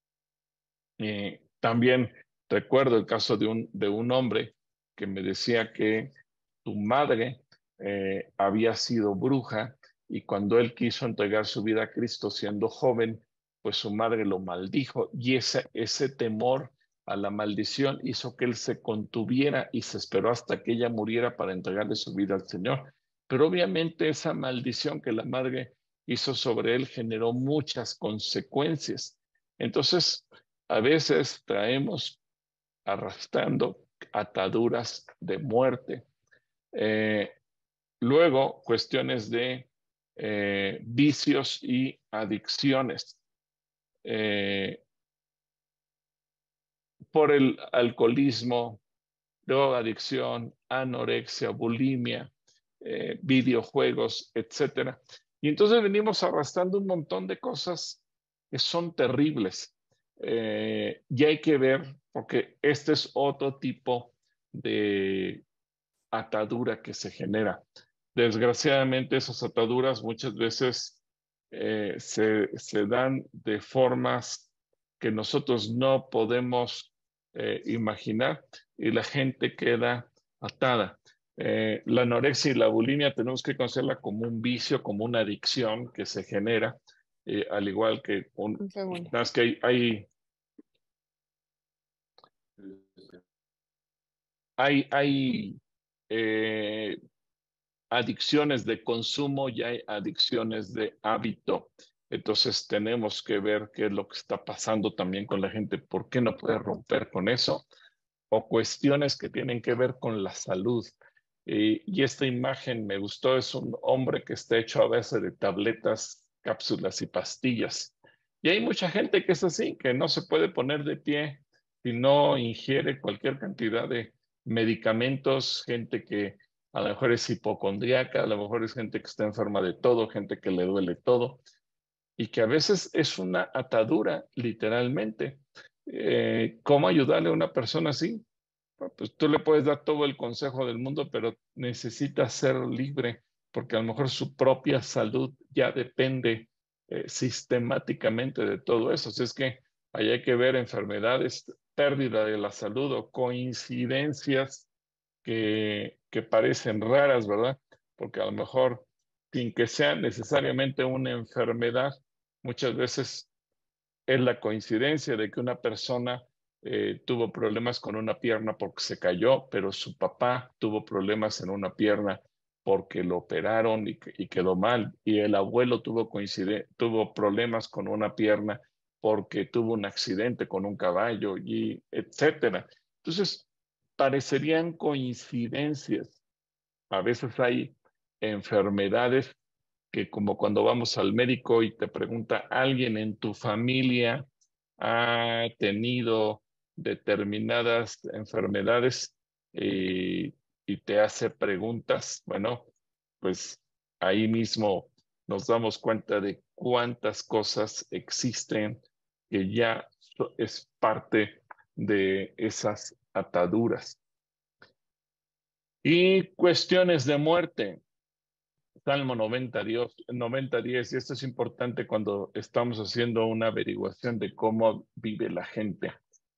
También recuerdo el caso de un hombre que me decía que su madre había sido bruja y cuando él quiso entregar su vida a Cristo siendo joven, pues su madre lo maldijo y ese temor a la maldición hizo que él se contuviera y se esperó hasta que ella muriera para entregarle su vida al Señor. Pero obviamente esa maldición que la madre hizo sobre él generó muchas consecuencias. Entonces, a veces traemos arrastrando ataduras de muerte. Eh, Luego, cuestiones de vicios y adicciones. Por el alcoholismo, drogadicción, anorexia, bulimia, videojuegos, etcétera. Y entonces venimos arrastrando un montón de cosas que son terribles. Y hay que ver, porque este es otro tipo de atadura que se genera. desgraciadamente esas ataduras muchas veces se dan de formas que nosotros no podemos imaginar y la gente queda atada. La anorexia y la bulimia tenemos que conocerla como un vicio, como una adicción que se genera, al igual que Un segundo. más que hay eh, adicciones de consumo y hay adicciones de hábito. Entonces tenemos que ver qué es lo que está pasando también con la gente, por qué no puede romper con eso, o cuestiones que tienen que ver con la salud. Y esta imagen me gustó, es un hombre que está hecho a base de tabletas, cápsulas y pastillas. Y hay mucha gente que es así, que no se puede poner de pie si no ingiere cualquier cantidad de medicamentos, gente que a lo mejor es hipocondríaca, a lo mejor es gente que está enferma de todo, gente que le duele todo, y que a veces es una atadura, literalmente. ¿Cómo ayudarle a una persona así? Pues tú le puedes dar todo el consejo del mundo, pero necesita ser libre, porque a lo mejor su propia salud ya depende sistemáticamente de todo eso. Así es que ahí hay que ver enfermedades, pérdida de la salud o coincidencias que parecen raras, ¿verdad? Porque a lo mejor, sin que sea necesariamente una enfermedad, muchas veces es la coincidencia de que una persona tuvo problemas con una pierna porque se cayó, pero su papá tuvo problemas en una pierna porque lo operaron y quedó mal, y el abuelo tuvo problemas con una pierna porque tuvo un accidente con un caballo, y etcétera. Entonces, parecerían coincidencias. A veces hay enfermedades que, como cuando vamos al médico y te pregunta, ¿alguien en tu familia ha tenido determinadas enfermedades? Y te hace preguntas. Bueno, pues ahí mismo nos damos cuenta de cuántas cosas existen que ya es parte de esas ataduras. Y cuestiones de muerte. Salmo 90:10, y esto es importante cuando estamos haciendo una averiguación de cómo vive la gente.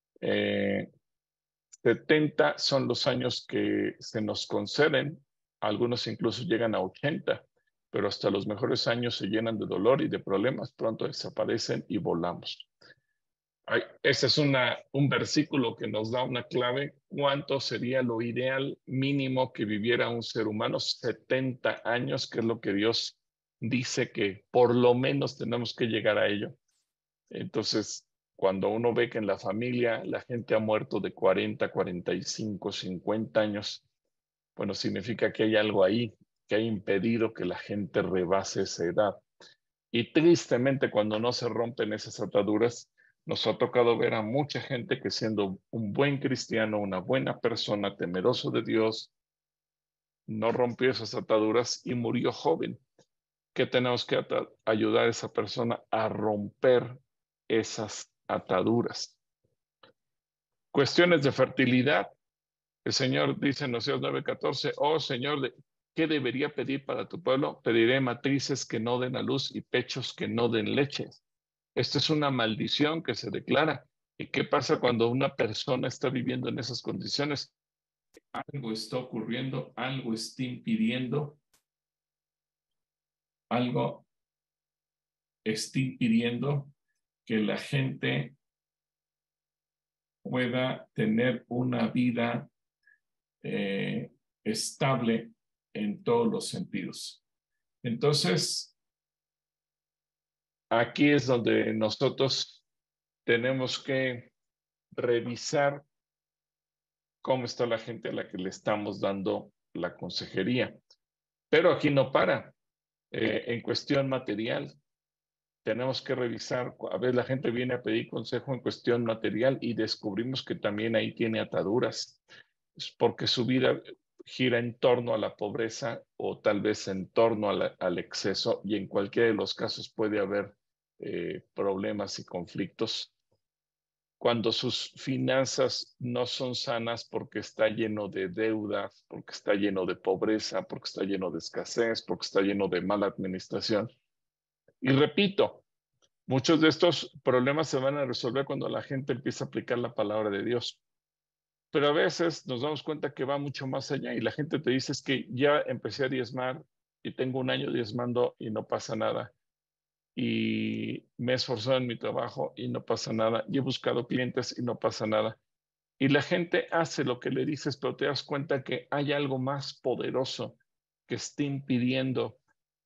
70 son los años que se nos conceden, algunos incluso llegan a 80, pero hasta los mejores años se llenan de dolor y de problemas, pronto desaparecen y volamos. Ese es un versículo que nos da una clave. ¿Cuánto sería lo ideal mínimo que viviera un ser humano? 70 años, que es lo que Dios dice que por lo menos tenemos que llegar a ello. Entonces, cuando uno ve que en la familia la gente ha muerto de 40, 45, 50 años, bueno, significa que hay algo ahí que ha impedido que la gente rebase esa edad. Y tristemente, cuando no se rompen esas ataduras, nos ha tocado ver a mucha gente que, siendo un buen cristiano, una buena persona, temeroso de Dios, no rompió esas ataduras y murió joven. ¿Qué tenemos que ayudar a esa persona a romper esas ataduras? Cuestiones de fertilidad. El Señor dice en Oseas 9:14, oh Señor, ¿qué debería pedir para tu pueblo? Pediré matrices que no den a luz y pechos que no den leche. Esta es una maldición que se declara. ¿Y qué pasa cuando una persona está viviendo en esas condiciones? Algo está ocurriendo, algo está impidiendo, algo está impidiendo que la gente pueda tener una vida estable en todos los sentidos. Entonces, aquí es donde nosotros tenemos que revisar cómo está la gente a la que le estamos dando la consejería. Pero aquí no para. En cuestión material, tenemos que revisar. A veces la gente viene a pedir consejo en cuestión material y descubrimos que también ahí tiene ataduras, porque su vida gira en torno a la pobreza o tal vez en torno al exceso, y en cualquiera de los casos puede haber problemas y conflictos. cuando sus finanzas no son sanas porque está lleno de deudas, porque está lleno de pobreza, porque está lleno de escasez, porque está lleno de mala administración. Y repito, muchos de estos problemas se van a resolver cuando la gente empieza a aplicar la palabra de Dios. Pero a veces nos damos cuenta que va mucho más allá y la gente te dice es que ya empecé a diezmar y tengo un año diezmando y no pasa nada. Y me he esforzado en mi trabajo y no pasa nada. Y he buscado clientes y no pasa nada. Y la gente hace lo que le dices, pero te das cuenta que hay algo más poderoso que está impidiendo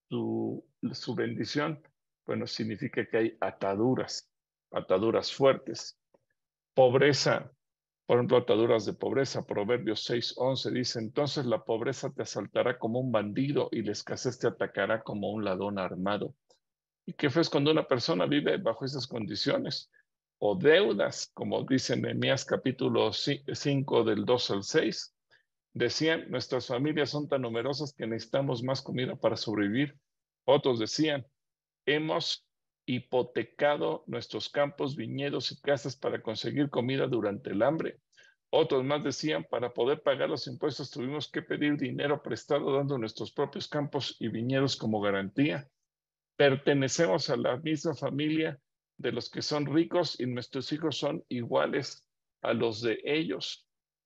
su bendición. Bueno, significa que hay ataduras, ataduras fuertes. Pobreza, por ejemplo, ataduras de pobreza. Proverbios 6:11 dice, entonces la pobreza te asaltará como un bandido y la escasez te atacará como un ladrón armado. ¿Y qué fue cuando una persona vive bajo esas condiciones? O deudas, como dice Nehemías capítulo 5 del 2 al 6. Decían, nuestras familias son tan numerosas que necesitamos más comida para sobrevivir. Otros decían, hemos hipotecado nuestros campos, viñedos y casas para conseguir comida durante el hambre. Otros más decían, para poder pagar los impuestos tuvimos que pedir dinero prestado dando nuestros propios campos y viñedos como garantía. Pertenecemos a la misma familia de los que son ricos y nuestros hijos son iguales a los de ellos.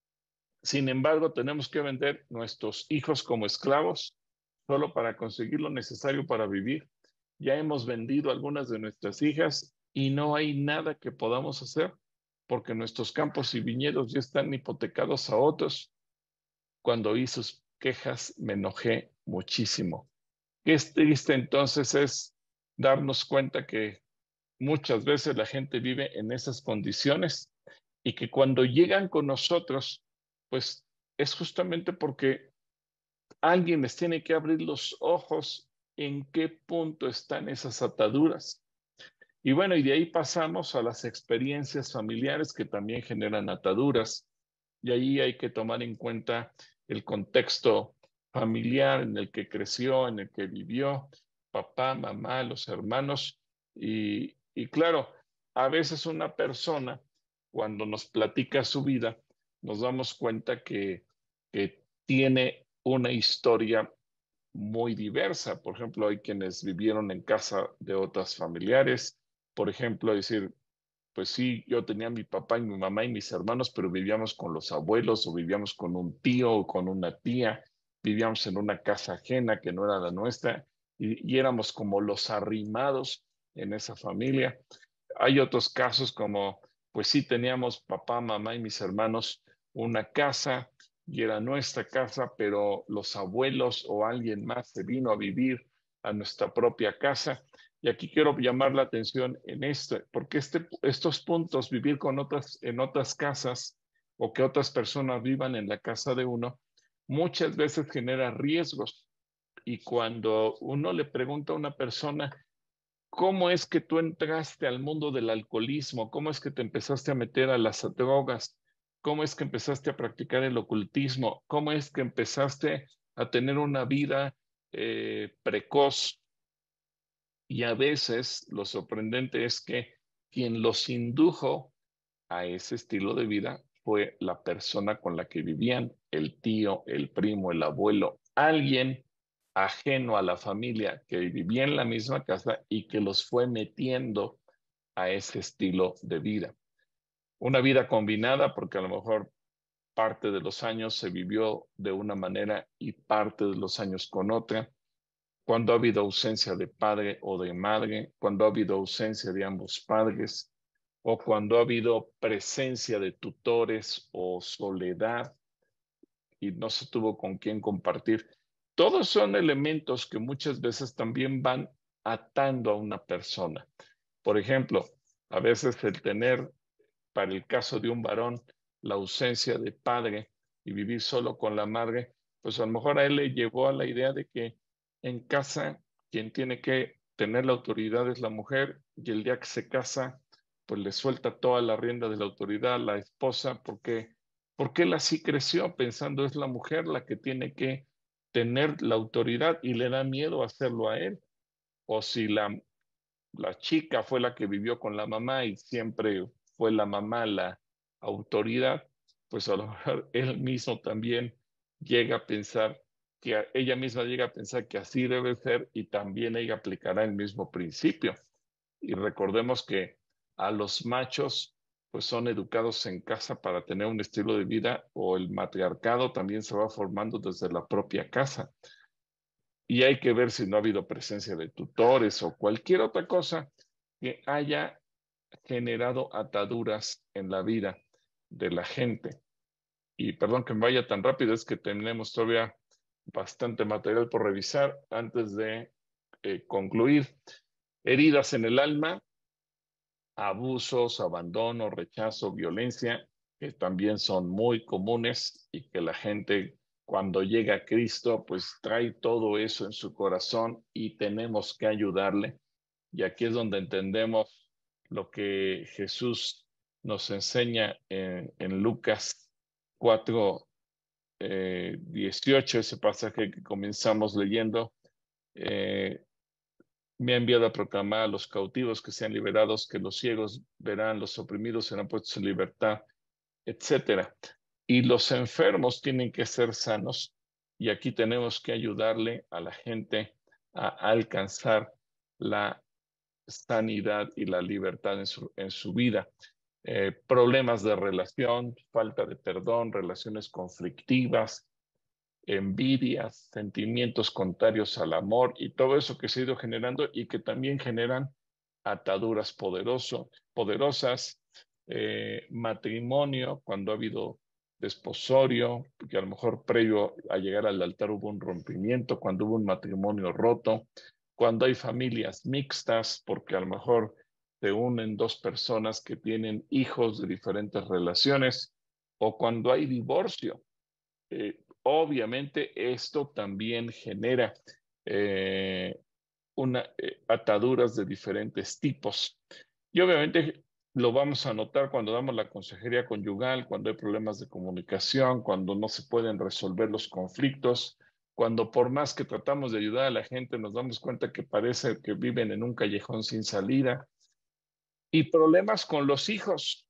Sin embargo, tenemos que vender nuestros hijos como esclavos solo para conseguir lo necesario para vivir. Ya hemos vendido algunas de nuestras hijas y no hay nada que podamos hacer porque nuestros campos y viñedos ya están hipotecados a otros. Cuando oí sus quejas, me enojé muchísimo. Qué triste entonces es darnos cuenta que muchas veces la gente vive en esas condiciones y que cuando llegan con nosotros, pues es justamente porque alguien les tiene que abrir los ojos en qué punto están esas ataduras. Y bueno, y de ahí pasamos a las experiencias familiares que también generan ataduras. Y ahí hay que tomar en cuenta el contexto familiar en el que creció, en el que vivió, papá, mamá, los hermanos. Y claro, a veces una persona, cuando nos platica su vida, nos damos cuenta que tiene una historia muy diversa. Por ejemplo, hay quienes vivieron en casa de otras familiares. Por ejemplo, decir, pues sí, yo tenía a mi papá y mi mamá y mis hermanos, pero vivíamos con los abuelos o vivíamos con un tío o con una tía, vivíamos en una casa ajena que no era la nuestra y éramos como los arrimados en esa familia. Hay otros casos como, pues sí, teníamos papá, mamá y mis hermanos una casa y era nuestra casa, pero los abuelos o alguien más se vino a vivir a nuestra propia casa. Y aquí quiero llamar la atención en esto, porque estos puntos, vivir en otras casas o que otras personas vivan en la casa de uno, muchas veces genera riesgos. Y cuando uno le pregunta a una persona, ¿cómo es que tú entraste al mundo del alcoholismo? ¿Cómo es que te empezaste a meter a las drogas? ¿Cómo es que empezaste a practicar el ocultismo? ¿Cómo es que empezaste a tener una vida precoz? Y a veces lo sorprendente es que quien los indujo a ese estilo de vida fue la persona con la que vivían, el tío, el primo, el abuelo, alguien ajeno a la familia que vivía en la misma casa y que los fue metiendo a ese estilo de vida. Una vida combinada porque a lo mejor parte de los años se vivió de una manera y parte de los años con otra, cuando ha habido ausencia de padre o de madre, cuando ha habido ausencia de ambos padres, o cuando ha habido presencia de tutores o soledad y no se tuvo con quién compartir. Todos son elementos que muchas veces también van atando a una persona. Por ejemplo, a veces el tener, para el caso de un varón, la ausencia de padre y vivir solo con la madre, pues a lo mejor a él le llevó a la idea de que en casa quien tiene que tener la autoridad es la mujer y el día que se casa, pues le suelta toda la rienda de la autoridad a la esposa porque él así creció pensando es la mujer la que tiene que tener la autoridad y le da miedo hacerlo a él. O si la chica fue la que vivió con la mamá y siempre fue la mamá la autoridad, pues a lo mejor él mismo también llega a pensar que ella misma llega a pensar que así debe ser y también ella aplicará el mismo principio. Y recordemos que a los machos pues son educados en casa para tener un estilo de vida, o el matriarcado también se va formando desde la propia casa. Y hay que ver si no ha habido presencia de tutores o cualquier otra cosa que haya generado ataduras en la vida de la gente. Y perdón que me vaya tan rápido, es que tenemos todavía bastante material por revisar antes de concluir. Heridas en el alma, abusos, abandono, rechazo, violencia, que también son muy comunes y que la gente cuando llega a Cristo, pues trae todo eso en su corazón y tenemos que ayudarle. Y aquí es donde entendemos lo que Jesús nos enseña en Lucas 4, 18, ese pasaje que comenzamos leyendo. Me ha enviado a proclamar a los cautivos que sean liberados, que los ciegos verán, los oprimidos serán puestos en libertad, etcétera. Y los enfermos tienen que ser sanos, y aquí tenemos que ayudarle a la gente a alcanzar la sanidad y la libertad en su vida. Problemas de relación, falta de perdón, relaciones conflictivas, envidias, sentimientos contrarios al amor y todo eso que se ha ido generando y que también generan ataduras poderosas, matrimonio, cuando ha habido desposorio, que a lo mejor previo a llegar al altar hubo un rompimiento, cuando hubo un matrimonio roto, cuando hay familias mixtas, porque a lo mejor se unen dos personas que tienen hijos de diferentes relaciones, o cuando hay divorcio. Obviamente esto también genera ataduras de diferentes tipos. Y obviamente lo vamos a notar cuando damos la consejería conyugal, cuando hay problemas de comunicación, cuando no se pueden resolver los conflictos, cuando por más que tratamos de ayudar a la gente nos damos cuenta que parece que viven en un callejón sin salida. Y problemas con los hijos,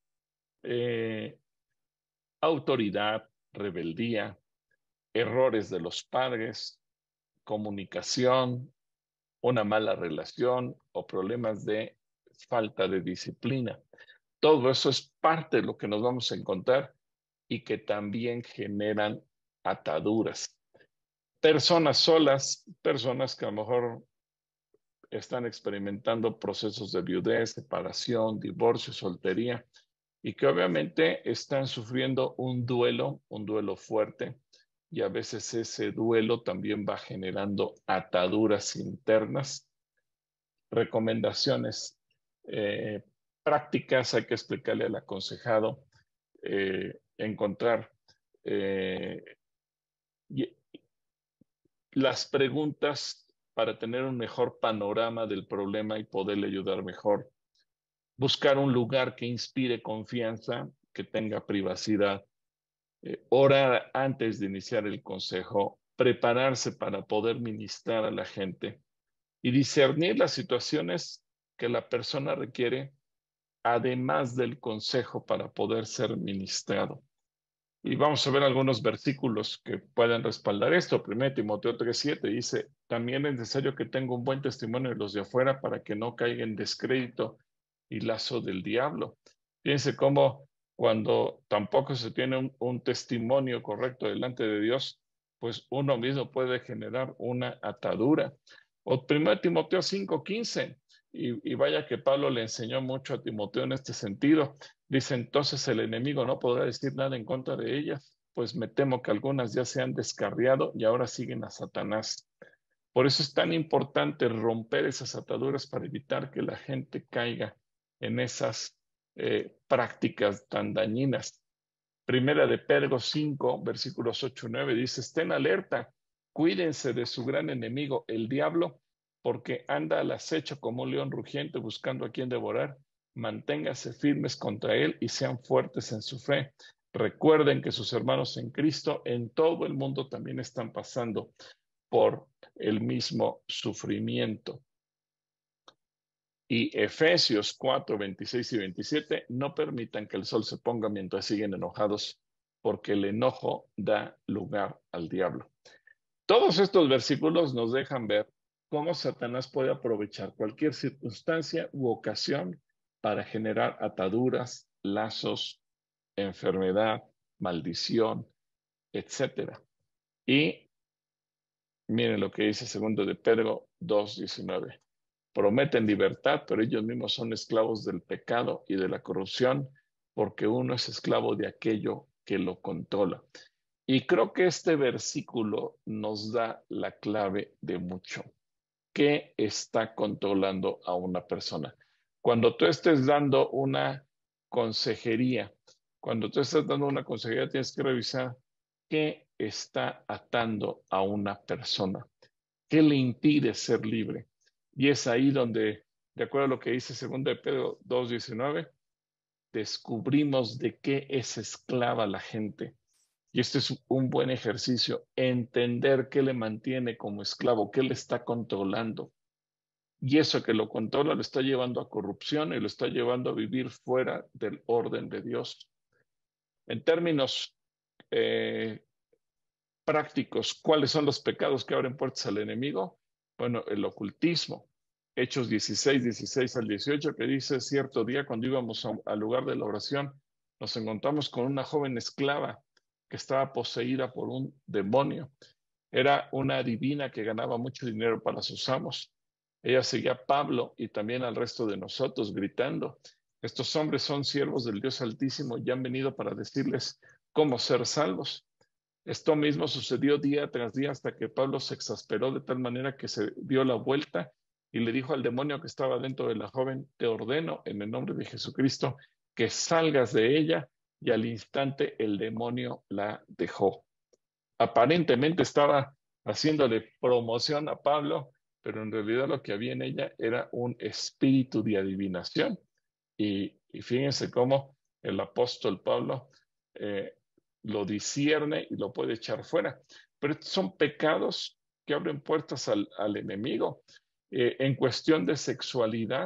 autoridad, rebeldía, errores de los padres, comunicación, una mala relación o problemas de falta de disciplina. Todo eso es parte de lo que nos vamos a encontrar y que también generan ataduras. Personas solas, personas que a lo mejor están experimentando procesos de viudez, separación, divorcio, soltería, y que obviamente están sufriendo un duelo fuerte, y a veces ese duelo también va generando ataduras internas. Recomendaciones prácticas, hay que explicarle al aconsejado, encontrar las preguntas para tener un mejor panorama del problema y poderle ayudar mejor. Buscar un lugar que inspire confianza, que tenga privacidad. Orar antes de iniciar el consejo. Prepararse para poder ministrar a la gente. Y discernir las situaciones que la persona requiere, además del consejo para poder ser ministrado. Y vamos a ver algunos versículos que pueden respaldar esto. 1 Timoteo 3:7 dice, también es necesario que tenga un buen testimonio de los de afuera para que no caiga en descrédito y lazo del diablo. Fíjense cómo cuando tampoco se tiene un testimonio correcto delante de Dios, pues uno mismo puede generar una atadura. O 1 Timoteo 5:15, y vaya que Pablo le enseñó mucho a Timoteo en este sentido. Dice, entonces el enemigo no podrá decir nada en contra de ellas, pues me temo que algunas ya se han descarriado y ahora siguen a Satanás. Por eso es tan importante romper esas ataduras para evitar que la gente caiga en esas prácticas tan dañinas. Primera de Pedro 5, versículos 8 y 9 dice, estén alerta, cuídense de su gran enemigo, el diablo, porque anda al acecho como un león rugiente buscando a quien devorar. Manténganse firmes contra él y sean fuertes en su fe. Recuerden que sus hermanos en Cristo en todo el mundo también están pasando por el mismo sufrimiento. Y Efesios 4, 26 y 27, no permitan que el sol se ponga mientras siguen enojados, porque el enojo da lugar al diablo. Todos estos versículos nos dejan ver cómo Satanás puede aprovechar cualquier circunstancia u ocasión para generar ataduras, lazos, enfermedad, maldición, etcétera. Y miren lo que dice 2 de Pedro 2:19. Prometen libertad, pero ellos mismos son esclavos del pecado y de la corrupción, porque uno es esclavo de aquello que lo controla. Y creo que este versículo nos da la clave de mucho. ¿Qué está controlando a una persona? Cuando tú estés dando una consejería, tienes que revisar qué está atando a una persona, qué le impide ser libre. Y es ahí donde, de acuerdo a lo que dice 2 de Pedro 2:19, descubrimos de qué es esclava la gente. Y este es un buen ejercicio, entender qué le mantiene como esclavo, qué le está controlando. Y eso que lo controla lo está llevando a corrupción y lo está llevando a vivir fuera del orden de Dios. En términos prácticos, ¿cuáles son los pecados que abren puertas al enemigo? Bueno, el ocultismo. Hechos 16, 16 al 18, que dice, cierto día cuando íbamos al lugar de la oración, nos encontramos con una joven esclava que estaba poseída por un demonio. Era una adivina que ganaba mucho dinero para sus amos. Ella seguía a Pablo y también al resto de nosotros gritando, estos hombres son siervos del Dios Altísimo y han venido para decirles cómo ser salvos. Esto mismo sucedió día tras día hasta que Pablo se exasperó de tal manera que se dio la vuelta y le dijo al demonio que estaba dentro de la joven, te ordeno en el nombre de Jesucristo que salgas de ella, y al instante el demonio la dejó. Aparentemente estaba haciéndole promoción a Pablo, pero en realidad lo que había en ella era un espíritu de adivinación. Y fíjense cómo el apóstol Pablo lo discierne y lo puede echar fuera. Pero estos son pecados que abren puertas al enemigo. En cuestión de sexualidad,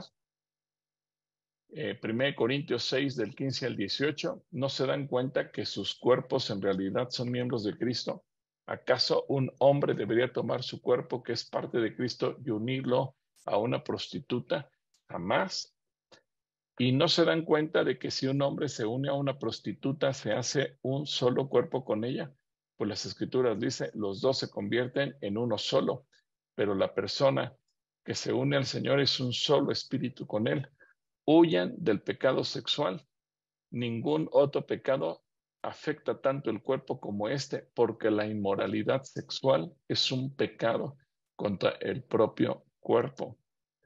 1 Corintios 6, del 15 al 18, ¿no se dan cuenta que sus cuerpos en realidad son miembros de Cristo? ¿Acaso un hombre debería tomar su cuerpo, que es parte de Cristo, y unirlo a una prostituta? Jamás. Y no se dan cuenta de que si un hombre se une a una prostituta, se hace un solo cuerpo con ella. Pues las escrituras dicen, los dos se convierten en uno solo, pero la persona que se une al Señor es un solo espíritu con Él. Huyan del pecado sexual. Ningún otro pecado afecta tanto el cuerpo como este, porque la inmoralidad sexual es un pecado contra el propio cuerpo.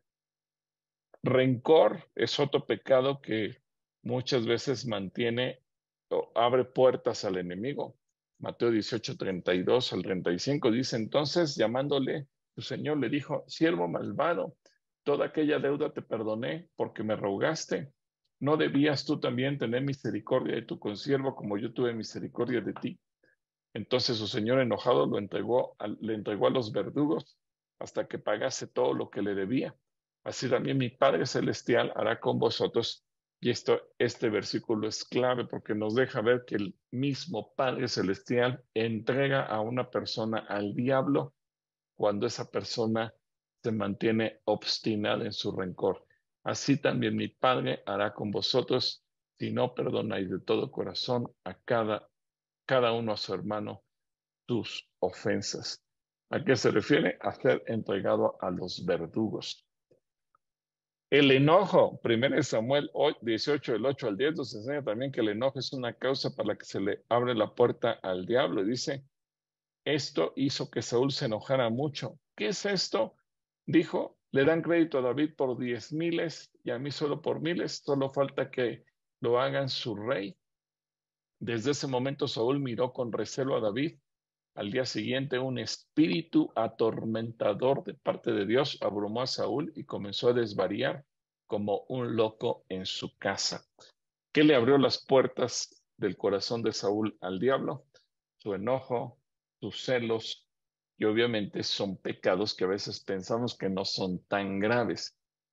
Rencor es otro pecado que muchas veces mantiene o abre puertas al enemigo. Mateo 18, 32 al 35 dice, entonces llamándole, su Señor le dijo, siervo malvado, toda aquella deuda te perdoné porque me rogaste. ¿No debías tú también tener misericordia de tu consiervo como yo tuve misericordia de ti? Entonces su señor enojado le entregó a los verdugos hasta que pagase todo lo que le debía. Así también mi Padre Celestial hará con vosotros. Y este versículo es clave porque nos deja ver que el mismo Padre Celestial entrega a una persona al diablo cuando esa persona se mantiene obstinada en su rencor. Así también mi Padre hará con vosotros si no perdonáis de todo corazón a cada uno a su hermano tus ofensas. ¿A qué se refiere? A ser entregado a los verdugos. El enojo, 1 Samuel 18, del 8 al 10, nos enseña también que el enojo es una causa para la que se le abre la puerta al diablo. Dice, esto hizo que Saúl se enojara mucho. ¿Qué es esto? Dijo, le dan crédito a David por 10,000 y a mí solo por 1,000. Solo falta que lo hagan su rey. Desde ese momento Saúl miró con recelo a David. Al día siguiente, un espíritu atormentador de parte de Dios abrumó a Saúl y comenzó a desvariar como un loco en su casa. ¿Qué le abrió las puertas del corazón de Saúl al diablo? Su enojo, sus celos, y obviamente son pecados que a veces pensamos que no son tan graves.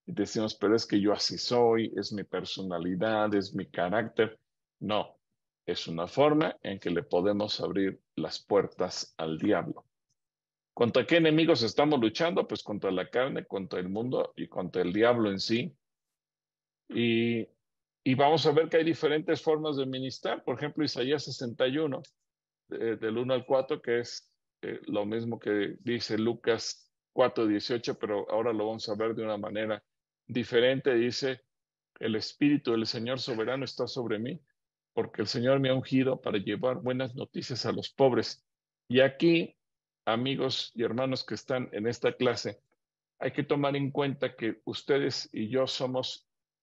y decimos, pero es que yo así soy, es mi personalidad, es mi carácter. No, es una forma en que le podemos abrir las puertas al diablo. ¿Contra qué enemigos estamos luchando? Pues contra la carne, contra el mundo y contra el diablo en sí. Y vamos a ver que hay diferentes formas de ministrar. Por ejemplo, Isaías 61, del 1 al 4, que es lo mismo que dice Lucas 4:18, pero ahora lo vamos a ver de una manera diferente. Dice, el Espíritu del Señor soberano está sobre mí, porque el Señor me ha ungido para llevar buenas noticias a los pobres. Y aquí, amigos y hermanos que están en esta clase, hay que tomar en cuenta que ustedes y yo somos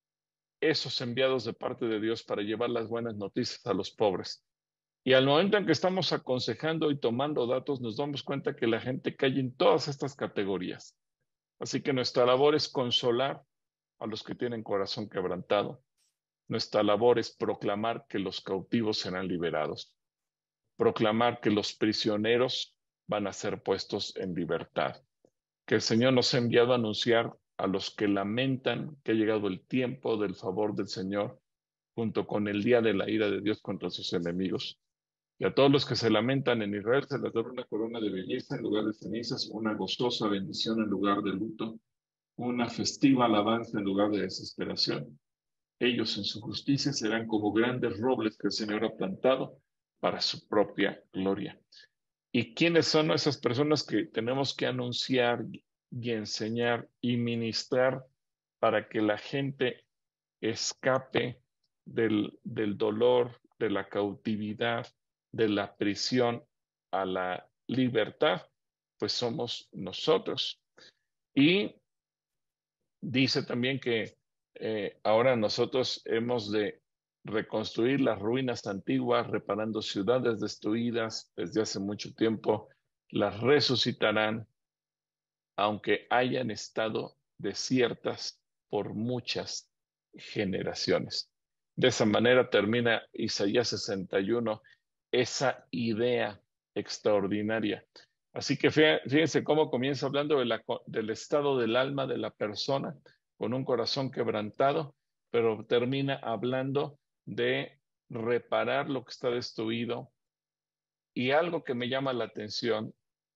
esos enviados de parte de Dios para llevar las buenas noticias a los pobres. Y al momento en que estamos aconsejando y tomando datos, nos damos cuenta que la gente cae en todas estas categorías. Así que nuestra labor es consolar a los que tienen corazón quebrantado. Nuestra labor es proclamar que los cautivos serán liberados, proclamar que los prisioneros van a ser puestos en libertad, que el Señor nos ha enviado a anunciar a los que lamentan que ha llegado el tiempo del favor del Señor, junto con el día de la ira de Dios contra sus enemigos. Y a todos los que se lamentan en Israel se les da una corona de belleza en lugar de cenizas, una gozosa bendición en lugar de luto, una festiva alabanza en lugar de desesperación. Ellos en su justicia serán como grandes robles que el Señor ha plantado para su propia gloria. ¿Y quiénes son esas personas que tenemos que anunciar y enseñar y ministrar para que la gente escape del dolor, de la cautividad, de la prisión a la libertad? Pues somos nosotros. Y dice también que ahora nosotros hemos de reconstruir las ruinas antiguas, reparando ciudades destruidas desde hace mucho tiempo, las resucitarán, aunque hayan estado desiertas por muchas generaciones. De esa manera termina Isaías 61, esa idea extraordinaria. Así que fíjense cómo comienza hablando del estado del alma de la persona con un corazón quebrantado, pero termina hablando de reparar lo que está destruido. Y algo que me llama la atención,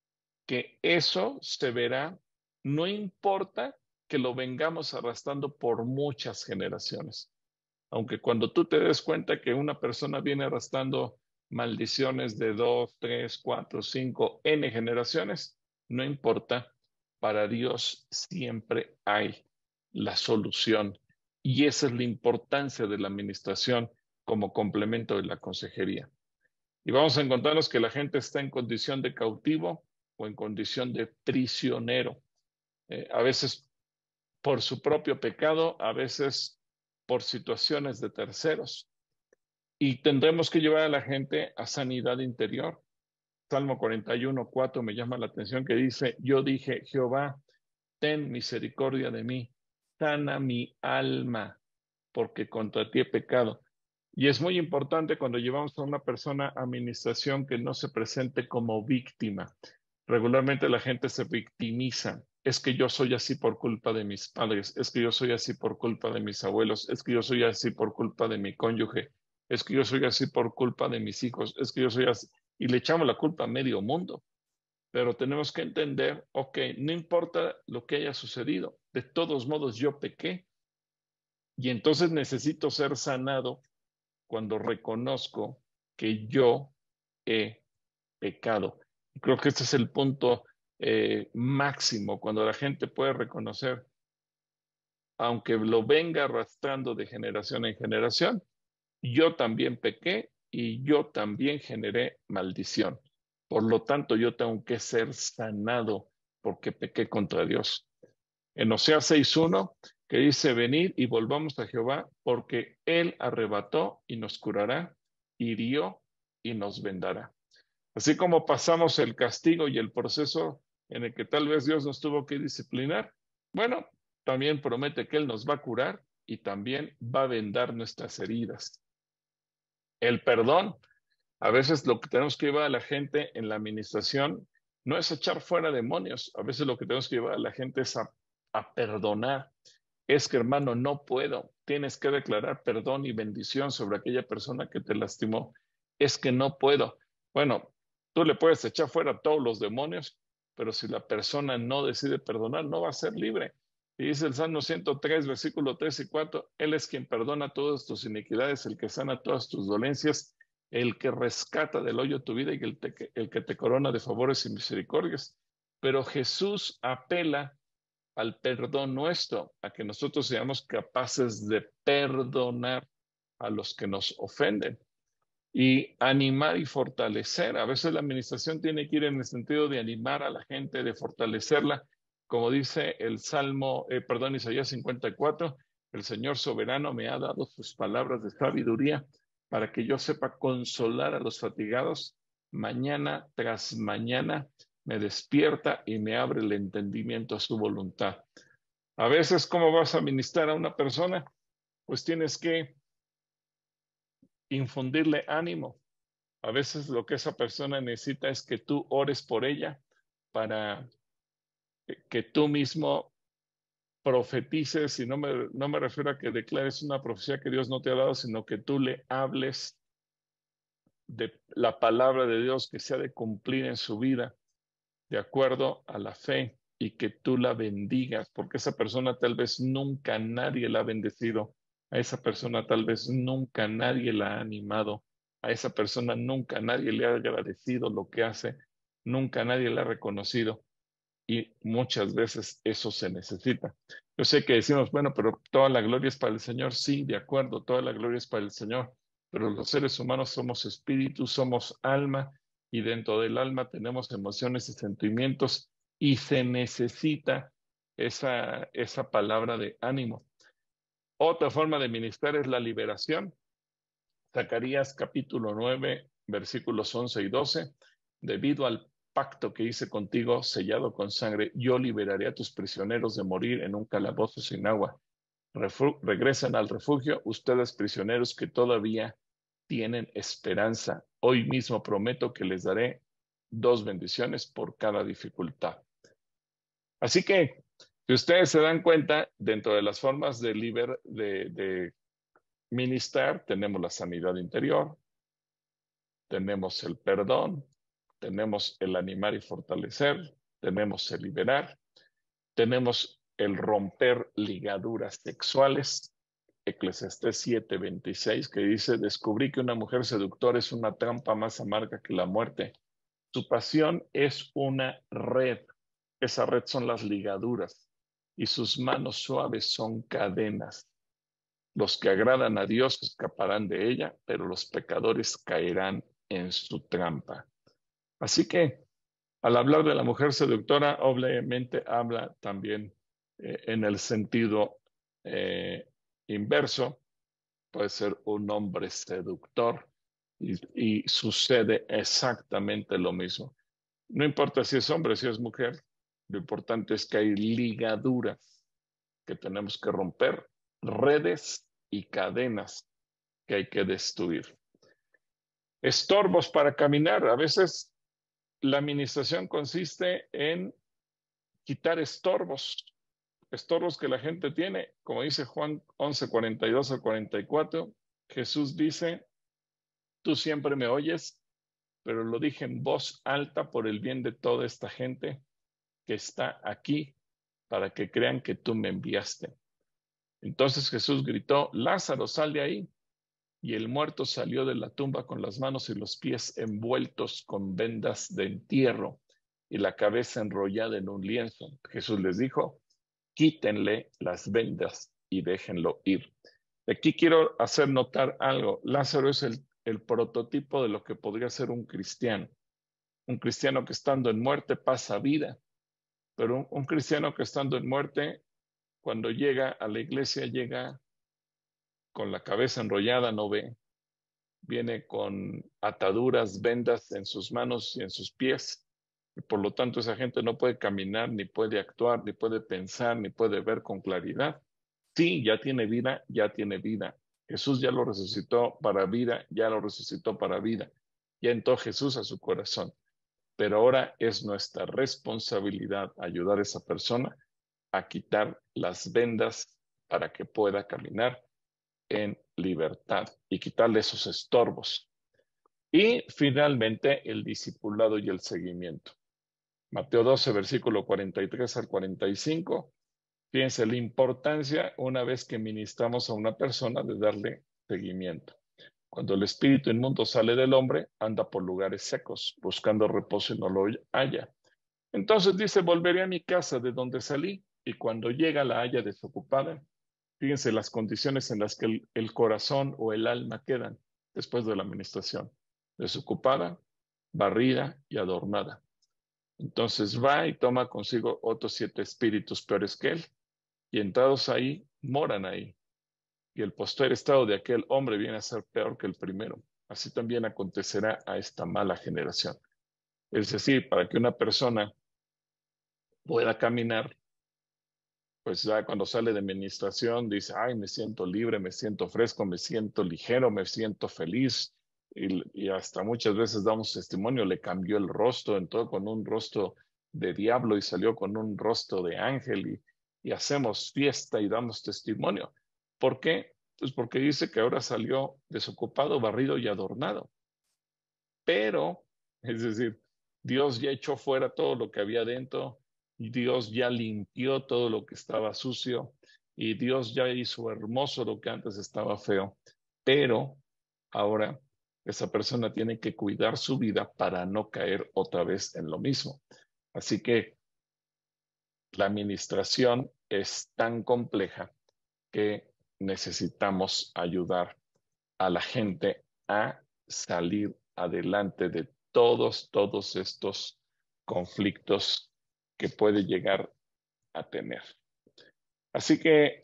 que eso se verá, no importa que lo vengamos arrastrando por muchas generaciones. Aunque cuando tú te des cuenta que una persona viene arrastrando maldiciones de 2, 3, 4, 5, N generaciones, no importa, para Dios siempre hay la solución. Y esa es la importancia de la administración como complemento de la consejería. Y vamos a encontrarnos que la gente está en condición de cautivo o en condición de prisionero. A veces por su propio pecado, a veces por situaciones de terceros. Y tendremos que llevar a la gente a sanidad interior. Salmo 41:4 me llama la atención, que dice, yo dije, Jehová, ten misericordia de mí, sana mi alma, porque contra ti he pecado. Y es muy importante cuando llevamos a una persona a administración que no se presente como víctima. Regularmente la gente se victimiza. Es que yo soy así por culpa de mis padres, es que yo soy así por culpa de mis abuelos, es que yo soy así por culpa de mi cónyuge, es que yo soy así por culpa de mis hijos, es que yo soy así. Y le echamos la culpa a medio mundo. Pero tenemos que entender, ok, no importa lo que haya sucedido, de todos modos yo pequé y entonces necesito ser sanado cuando reconozco que yo he pecado. Y creo que este es el punto máximo, cuando la gente puede reconocer, aunque lo venga arrastrando de generación en generación, yo también pequé y yo también generé maldición. Por lo tanto, yo tengo que ser sanado porque pequé contra Dios. En Oseas 6:1, que dice, venid y volvamos a Jehová, porque Él arrebató y nos curará, hirió y nos vendará. Así como pasamos el castigo y el proceso en el que tal vez Dios nos tuvo que disciplinar, bueno, también promete que Él nos va a curar y también va a vendar nuestras heridas. El perdón, a veces lo que tenemos que llevar a la gente en la administración no es echar fuera demonios, a veces lo que tenemos que llevar a la gente es a perdonar. Es que, hermano, no puedo. Tienes que declarar perdón y bendición sobre aquella persona que te lastimó. Es que no puedo. Bueno, tú le puedes echar fuera a todos los demonios, pero si la persona no decide perdonar, no va a ser libre. Y dice el Salmo 103, versículo 3 y 4, Él es quien perdona todas tus iniquidades, el que sana todas tus dolencias, el que rescata del hoyo tu vida y el que te corona de favores y misericordias. Pero Jesús apela al perdón nuestro, a que nosotros seamos capaces de perdonar a los que nos ofenden y animar y fortalecer. A veces la administración tiene que ir en el sentido de animar a la gente, de fortalecerla. Como dice el Isaías 54, el Señor soberano me ha dado sus palabras de sabiduría para que yo sepa consolar a los fatigados. Mañana tras mañana me despierta y me abre el entendimiento a su voluntad. A veces, ¿cómo vas a ministrar a una persona? Pues tienes que infundirle ánimo. A veces lo que esa persona necesita es que tú ores por ella para que tú mismo profetices, y no me refiero a que declares una profecía que Dios no te ha dado, sino que tú le hables de la palabra de Dios que se ha de cumplir en su vida de acuerdo a la fe y que tú la bendigas, porque esa persona tal vez nunca nadie la ha bendecido, a esa persona tal vez nunca nadie la ha animado, a esa persona nunca nadie le ha agradecido lo que hace, nunca nadie la ha reconocido y muchas veces eso se necesita. Yo sé que decimos, bueno, pero toda la gloria es para el Señor. Sí, de acuerdo, toda la gloria es para el Señor, pero los seres humanos somos espíritu, somos alma y dentro del alma tenemos emociones y sentimientos y se necesita esa palabra de ánimo. Otra forma de ministrar es la liberación. Zacarías capítulo 9, versículos 11 y 12. Debido al pacto que hice contigo, sellado con sangre, yo liberaré a tus prisioneros de morir en un calabozo sin agua. Regresen al refugio, ustedes prisioneros que todavía tienen esperanza. Hoy mismo prometo que les daré 2 bendiciones por cada dificultad. Así que, si ustedes se dan cuenta, dentro de las formas de ministrar, tenemos la sanidad interior, tenemos el perdón, tenemos el animar y fortalecer, tenemos el liberar, tenemos el romper ligaduras sexuales, Eclesiastés 7:26, que dice, descubrí que una mujer seductora es una trampa más amarga que la muerte. Su pasión es una red, esa red son las ligaduras, y sus manos suaves son cadenas. Los que agradan a Dios escaparán de ella, pero los pecadores caerán en su trampa. Así que, al hablar de la mujer seductora, obviamente habla también en el sentido inverso. Puede ser un hombre seductor y sucede exactamente lo mismo. No importa si es hombre, si es mujer, lo importante es que hay ligaduras que tenemos que romper, redes y cadenas que hay que destruir. Estorbos para caminar. A veces la administración consiste en quitar estorbos que la gente tiene. Como dice Juan 11:42 al 44, Jesús dice, tú siempre me oyes, pero lo dije en voz alta por el bien de toda esta gente que está aquí, para que crean que tú me enviaste. Entonces Jesús gritó, Lázaro, sal de ahí. Y el muerto salió de la tumba con las manos y los pies envueltos con vendas de entierro y la cabeza enrollada en un lienzo. Jesús les dijo, quítenle las vendas y déjenlo ir. Aquí quiero hacer notar algo. Lázaro es el prototipo de lo que podría ser un cristiano que estando en muerte pasa vida, pero un cristiano que estando en muerte, cuando llega a la iglesia, llega con la cabeza enrollada, no ve, viene con ataduras, vendas en sus manos y en sus pies, y por lo tanto esa gente no puede caminar, ni puede actuar, ni puede pensar, ni puede ver con claridad. Sí, ya tiene vida, ya tiene vida. Jesús ya lo resucitó para vida, ya lo resucitó para vida. Ya entró Jesús a su corazón. Pero ahora es nuestra responsabilidad ayudar a esa persona a quitar las vendas para que pueda caminar en libertad y quitarle esos estorbos. Y finalmente el discipulado y el seguimiento. Mateo 12, versículo 43 al 45. Fíjense la importancia una vez que ministramos a una persona de darle seguimiento. Cuando el espíritu inmundo sale del hombre, anda por lugares secos, buscando reposo y no lo halla. Entonces dice, volveré a mi casa de donde salí, y cuando llega la halla desocupada. Fíjense las condiciones en las que el corazón o el alma quedan después de la administración. Desocupada, barrida y adornada. Entonces va y toma consigo otros 7 espíritus peores que él, y entrados ahí, moran ahí. Y el postrer estado de aquel hombre viene a ser peor que el primero. Así también acontecerá a esta mala generación. Es decir, para que una persona pueda caminar, pues ya cuando sale de administración dice, ay, me siento libre, me siento fresco, me siento ligero, me siento feliz. Y hasta muchas veces damos testimonio, le cambió el rostro, entró con un rostro de diablo y salió con un rostro de ángel y hacemos fiesta y damos testimonio. ¿Por qué? Pues porque dice que ahora salió desocupado, barrido y adornado. Pero, es decir, Dios ya echó fuera todo lo que había dentro, y Dios ya limpió todo lo que estaba sucio, y Dios ya hizo hermoso lo que antes estaba feo. Pero ahora esa persona tiene que cuidar su vida para no caer otra vez en lo mismo. Así que la administración es tan compleja que necesitamos ayudar a la gente a salir adelante de todos estos conflictos que puede llegar a tener. Así que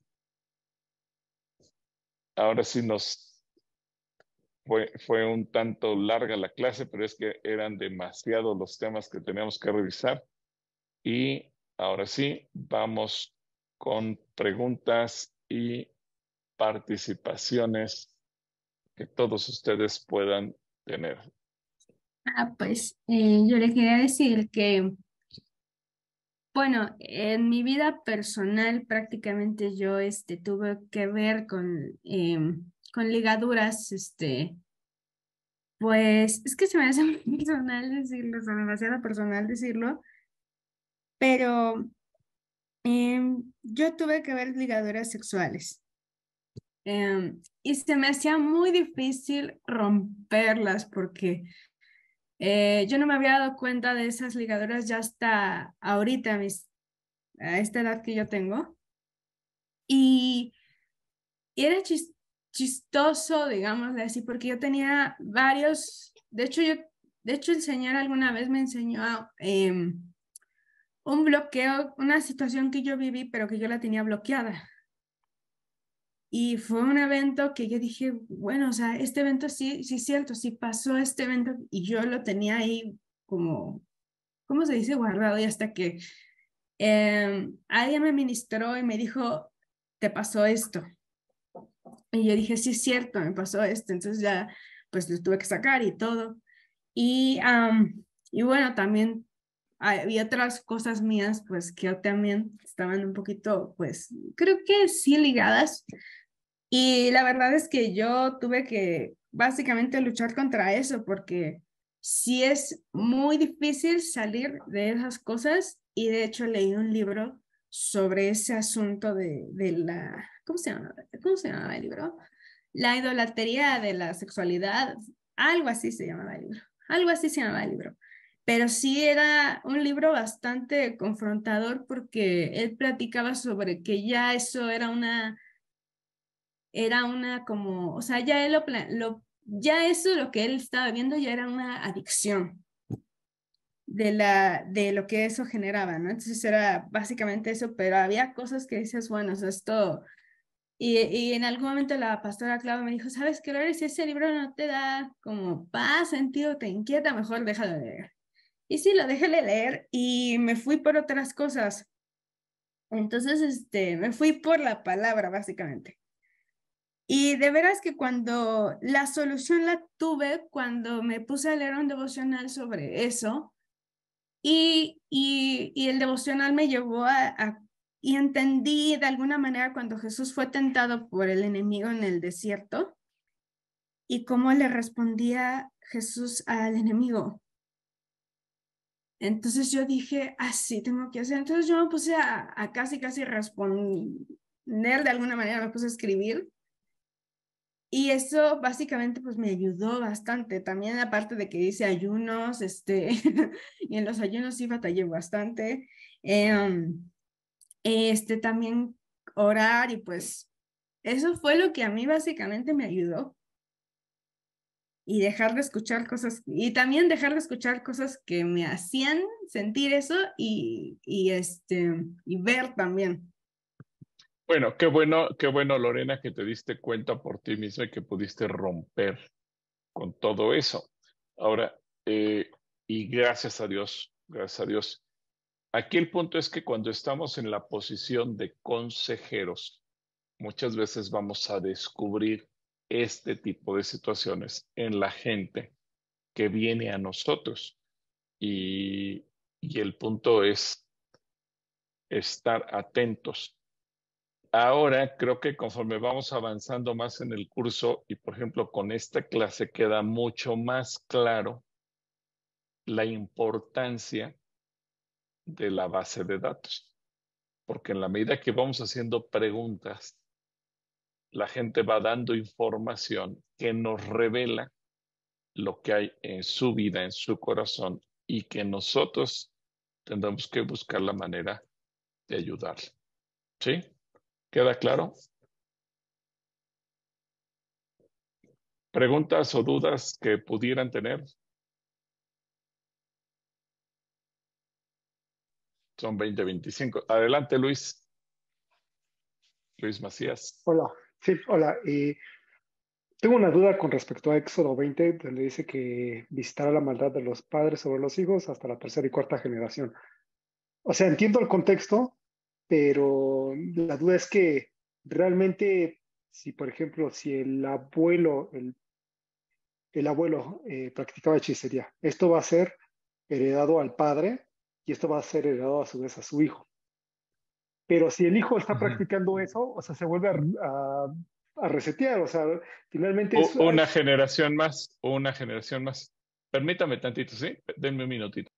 ahora sí fue un tanto larga la clase, pero es que eran demasiados los temas que teníamos que revisar. Y ahora sí, vamos con preguntas y participaciones que todos ustedes puedan tener. Pues yo le quería decir que, bueno, en mi vida personal prácticamente yo tuve que ver con ligaduras, pues es que se me hace muy personal decirlo, o sea, demasiado personal decirlo, pero yo tuve que ver ligaduras sexuales. Y se me hacía muy difícil romperlas porque yo no me había dado cuenta de esas ligaduras ya hasta ahorita, a esta edad que yo tengo. Y era chistoso, digámosle así, porque yo tenía varios, de hecho el Señor alguna vez me enseñó un bloqueo, una situación que yo viví, pero que yo la tenía bloqueada. Y fue un evento que yo dije, bueno, o sea, este evento sí es cierto, sí pasó este evento y yo lo tenía ahí como, ¿cómo se dice? Guardado, y hasta que alguien me ministró y me dijo, te pasó esto. Y yo dije, sí es cierto, me pasó esto. Entonces ya, pues lo tuve que sacar y todo. Y bueno, también había otras cosas mías, pues que también estaban un poquito, pues, creo que sí ligadas. Y la verdad es que yo tuve que básicamente luchar contra eso porque sí es muy difícil salir de esas cosas y de hecho leí un libro sobre ese asunto de la, ¿cómo se llama? ¿Cómo se llamaba el libro? La idolatría de la sexualidad, algo así se llamaba el libro, algo así se llamaba el libro. Pero sí era un libro bastante confrontador porque él platicaba sobre que ya eso era una como, o sea, ya él ya eso lo que él estaba viendo ya era una adicción de lo que eso generaba, ¿no? Entonces era básicamente eso, pero había cosas que dices, bueno, o sea, esto, y en algún momento la pastora Clau me dijo, ¿sabes qué, Lore? Si ese libro no te da como paz, sentido, te inquieta, mejor déjalo de leer. Y sí, lo dejé de leer y me fui por otras cosas. Entonces, me fui por la palabra, básicamente. Y de veras que cuando la solución la tuve, cuando me puse a leer un devocional sobre eso, y el devocional me llevó Y entendí de alguna manera cuando Jesús fue tentado por el enemigo en el desierto y cómo le respondía Jesús al enemigo. Entonces yo dije, sí, tengo que hacer. Entonces yo me puse a casi responder de alguna manera, me puse a escribir. Y eso básicamente pues me ayudó bastante. También aparte de que hice ayunos, y en los ayunos sí batallé bastante. También orar y pues eso fue lo que a mí básicamente me ayudó. Y dejar de escuchar cosas, y también dejar de escuchar cosas que me hacían sentir eso y ver también. Bueno, qué bueno, Lorena, que te diste cuenta por ti misma y que pudiste romper con todo eso. Ahora, y gracias a Dios. Aquí el punto es que cuando estamos en la posición de consejeros, muchas veces vamos a descubrir este tipo de situaciones en la gente que viene a nosotros. Y, y el punto es estar atentos. Ahora creo que conforme vamos avanzando más en el curso y por ejemplo con esta clase queda mucho más claro la importancia de la base de datos, porque en la medida que vamos haciendo preguntas, la gente va dando información que nos revela lo que hay en su vida, en su corazón, y que nosotros tendremos que buscar la manera de ayudarle. ¿Sí? ¿Queda claro? ¿Preguntas o dudas que pudieran tener? Son 20:25. Adelante, Luis. Luis Macías. Hola, sí, hola. Tengo una duda con respecto a Éxodo 20, donde dice que visitará la maldad de los padres sobre los hijos hasta la tercera y cuarta generación. O sea, entiendo el contexto, pero la duda es que realmente, si por ejemplo, si el abuelo practicaba hechicería, esto va a ser heredado al padre y esto va a ser heredado a su vez a su hijo. Pero si el hijo está Ujú. practicando eso, o sea, se vuelve a resetear, o sea, finalmente es, Una generación más, una generación más. Permítame tantito, ¿sí? Denme un minutito.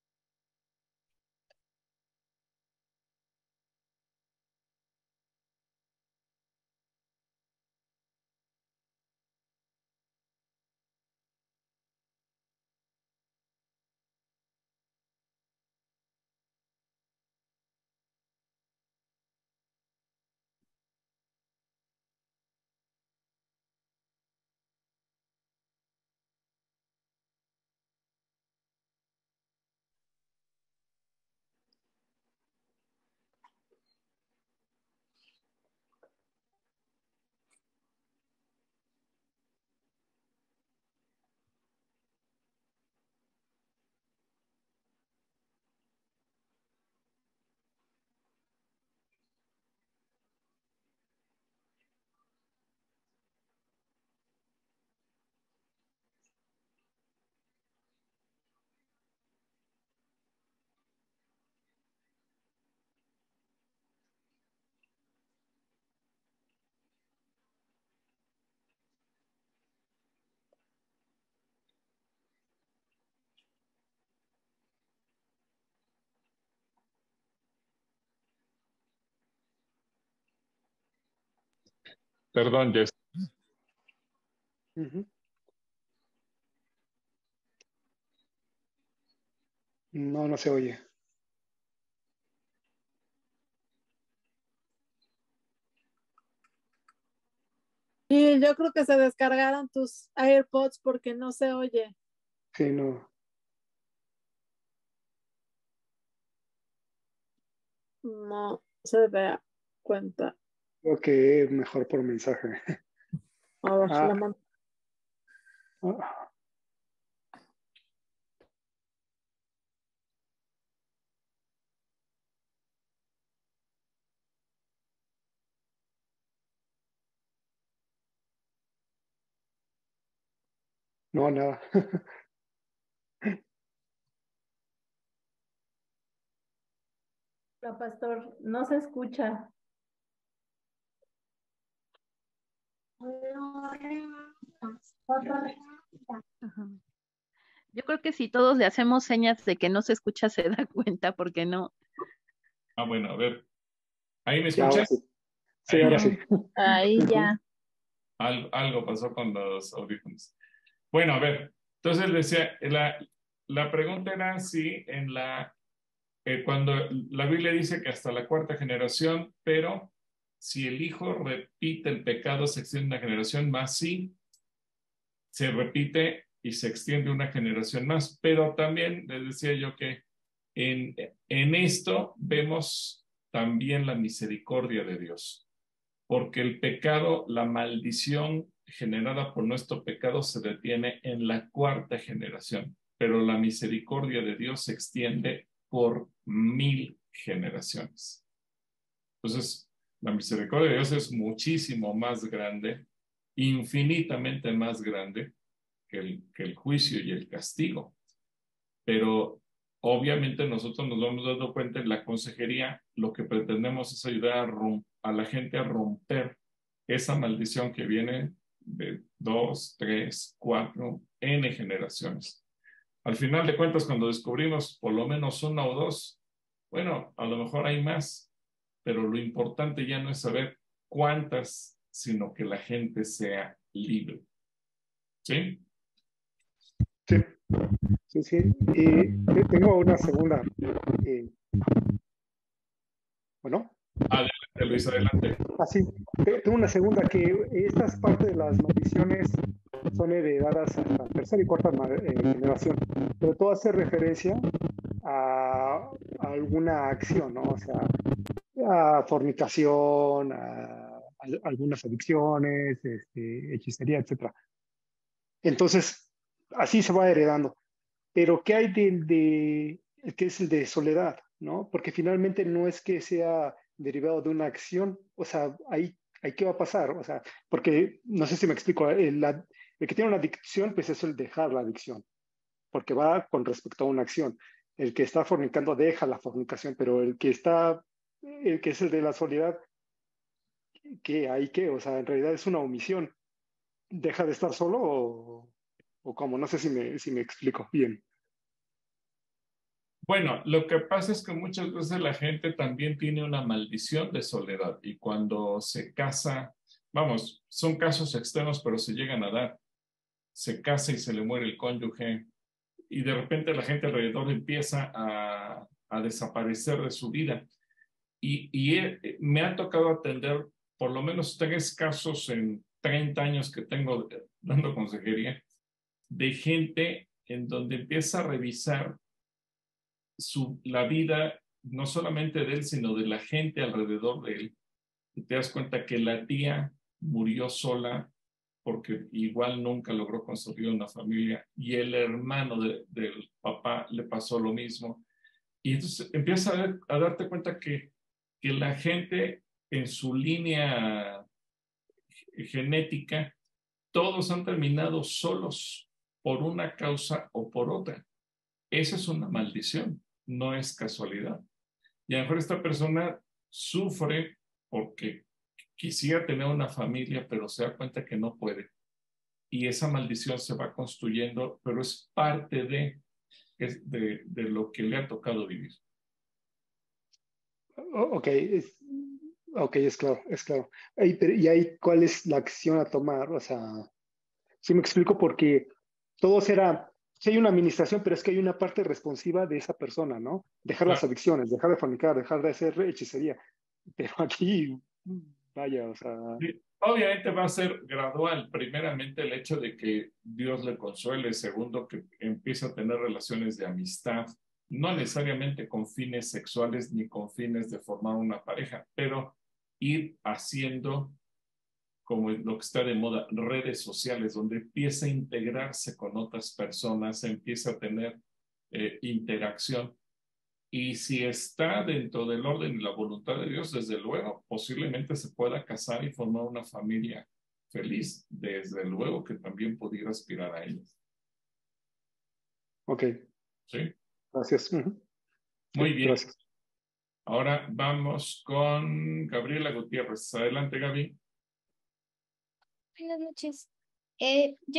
Perdón, Jess. ujú. No, no se oye. Y yo creo que se descargaron tus AirPods porque no se oye. Sí, no. No se da cuenta. Creo que mejor por mensaje. A ver, Ah, la mano. ah, no, nada. No, pastor, no se escucha. Ajá. Yo creo que si todos le hacemos señas de que no se escucha, se da cuenta, porque no. Ah, bueno, a ver. ¿Ahí me Ya, ahora escuchas? sí. Sí, Ahí ahora ya. sí. Ahí ya. Algo pasó con los audífonos. Bueno, a ver. Entonces decía, la pregunta era si cuando la Biblia dice que hasta la cuarta generación, pero si el hijo repite el pecado, se extiende una generación más, sí, se repite y se extiende una generación más. Pero también les decía yo que en esto vemos también la misericordia de Dios, porque el pecado, la maldición generada por nuestro pecado se detiene en la cuarta generación, pero la misericordia de Dios se extiende por 1000 generaciones. Entonces, la misericordia de Dios es muchísimo más grande, infinitamente más grande que el juicio y el castigo. Pero obviamente nosotros nos vamos dando cuenta en la consejería, lo que pretendemos es ayudar a la gente a romper esa maldición que viene de 2, 3, 4, N generaciones. Al final de cuentas, cuando descubrimos por lo menos una o dos, bueno, a lo mejor hay más, pero lo importante ya no es saber cuántas, sino que la gente sea libre. ¿Sí? Sí, sí, sí. Tengo una segunda. eh, bueno, Adelante, Luis, adelante. así. Tengo una segunda que estas partes de las maldiciones son heredadas hasta tercera y cuarta generación, pero todo hace referencia a alguna acción, ¿no? O sea, a fornicación, a algunas adicciones, hechicería, etcétera. Entonces, así se va heredando. Pero ¿qué hay el que es el de soledad, ¿no? Porque finalmente no es que sea derivado de una acción, o sea, ahí qué va a pasar, o sea, porque no sé si me explico, el que tiene una adicción, pues es el dejar la adicción, porque va con respecto a una acción. El que está fornicando deja la fornicación, pero el que es el de la soledad, ¿qué hay qué? O sea, en realidad es una omisión. ¿Deja de estar solo o cómo? No sé si me explico bien. Bueno, lo que pasa es que muchas veces la gente también tiene una maldición de soledad y cuando se casa, vamos, son casos extremos, pero se llegan a dar. Se casa y se le muere el cónyuge y de repente la gente alrededor empieza a desaparecer de su vida. Me ha tocado atender por lo menos 3 casos en 30 años que tengo dando consejería de gente en donde empieza a revisar la vida, no solamente de él, sino de la gente alrededor de él. Y te das cuenta que la tía murió sola porque igual nunca logró construir una familia y el hermano del papá le pasó lo mismo. Y entonces empiezas a darte cuenta que la gente en su línea genética, todos han terminado solos por una causa o por otra. Esa es una maldición, no es casualidad. Y a lo mejor esta persona sufre porque quisiera tener una familia, pero se da cuenta que no puede. Y esa maldición se va construyendo, pero es parte de lo que le ha tocado vivir. Ok, es claro, es claro. ¿Y ahí cuál es la acción a tomar? O sea, sí me explico porque todo será, sí hay una administración, pero es que hay una parte responsiva de esa persona, ¿no? Dejar las Claro. adicciones, dejar de fornicar, dejar de hacer hechicería. Pero aquí, vaya, o sea, Sí, obviamente va a ser gradual. Primeramente el hecho de que Dios le consuele. Segundo, que empieza a tener relaciones de amistad, no necesariamente con fines sexuales ni con fines de formar una pareja, pero ir haciendo, como lo que está de moda, redes sociales, donde empieza a integrarse con otras personas, empieza a tener interacción. Y si está dentro del orden y la voluntad de Dios, desde luego, posiblemente se pueda casar y formar una familia feliz. Desde luego que también pudiera aspirar a ellos. ok, ¿Sí? gracias. Muy bien. Gracias. Ahora vamos con Gabriela Gutiérrez. Adelante, Gaby. Buenas noches. Yo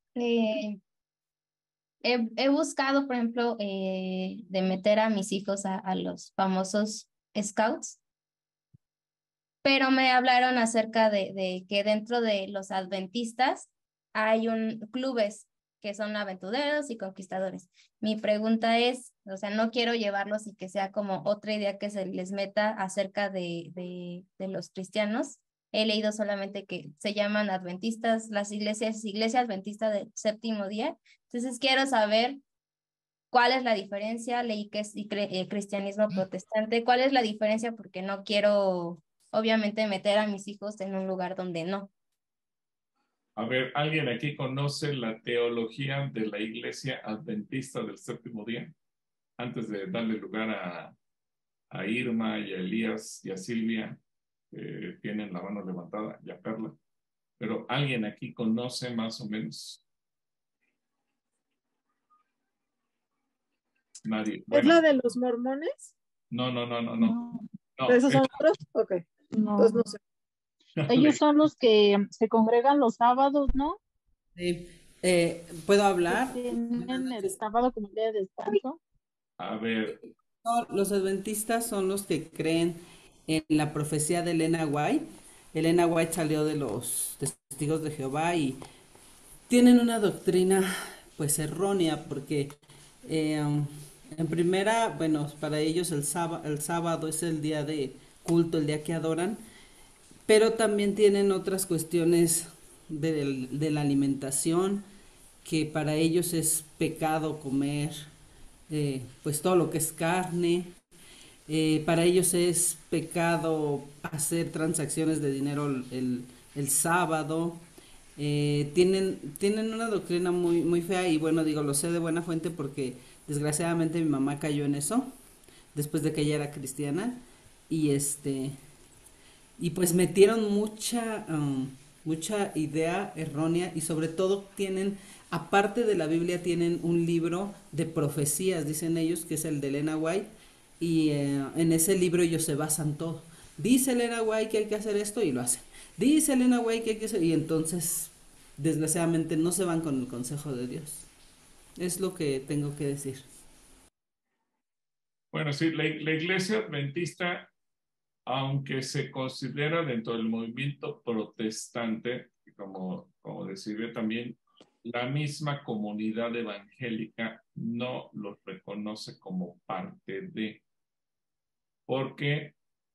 he buscado, por ejemplo, de meter a mis hijos a los famosos scouts, pero me hablaron acerca de que dentro de los adventistas hay clubes que son aventureros y conquistadores. Mi pregunta es, o sea, no quiero llevarlos y que sea como otra idea que se les meta acerca de los cristianos. He leído solamente que se llaman adventistas, las iglesias, iglesia adventista del séptimo día. Entonces quiero saber cuál es la diferencia, leí que es cristianismo protestante, cuál es la diferencia porque no quiero obviamente meter a mis hijos en un lugar donde no. A ver, ¿alguien aquí conoce la teología de la Iglesia Adventista del Séptimo Día? Antes de darle lugar a Irma y a Elías y a Silvia, que tienen la mano levantada, y a Perla. Pero ¿alguien aquí conoce más o menos? Nadie. ¿Es Bueno, la de los mormones? no. No, ¿Esos son otros? Ok, no. pues no sé. Ellos son los que se congregan los sábados, ¿no? Sí. ¿Puedo hablar? Tienen el sábado como día de descanso. A ver, Los adventistas son los que creen en la profecía de Elena White. Elena White salió de los testigos de Jehová y tienen una doctrina pues errónea porque en primera, bueno, para ellos el sábado es el día de culto, el día que adoran, pero también tienen otras cuestiones de la alimentación, que para ellos es pecado comer pues todo lo que es carne. Para ellos es pecado hacer transacciones de dinero el sábado. Tienen una doctrina muy fea y bueno, digo, lo sé de buena fuente porque desgraciadamente mi mamá cayó en eso después de que ella era cristiana y y pues metieron mucha idea errónea y sobre todo tienen, aparte de la Biblia, tienen un libro de profecías, dicen ellos, que es el de Elena White, y en ese libro ellos se basan todo. Dice Elena White que hay que hacer esto y lo hacen. Dice Elena White que hay que hacer, y entonces, desgraciadamente, no se van con el consejo de Dios. Es lo que tengo que decir. bueno, sí, la Iglesia Adventista, aunque se considera dentro del movimiento protestante, como decía también, la misma comunidad evangélica no los reconoce como parte de, porque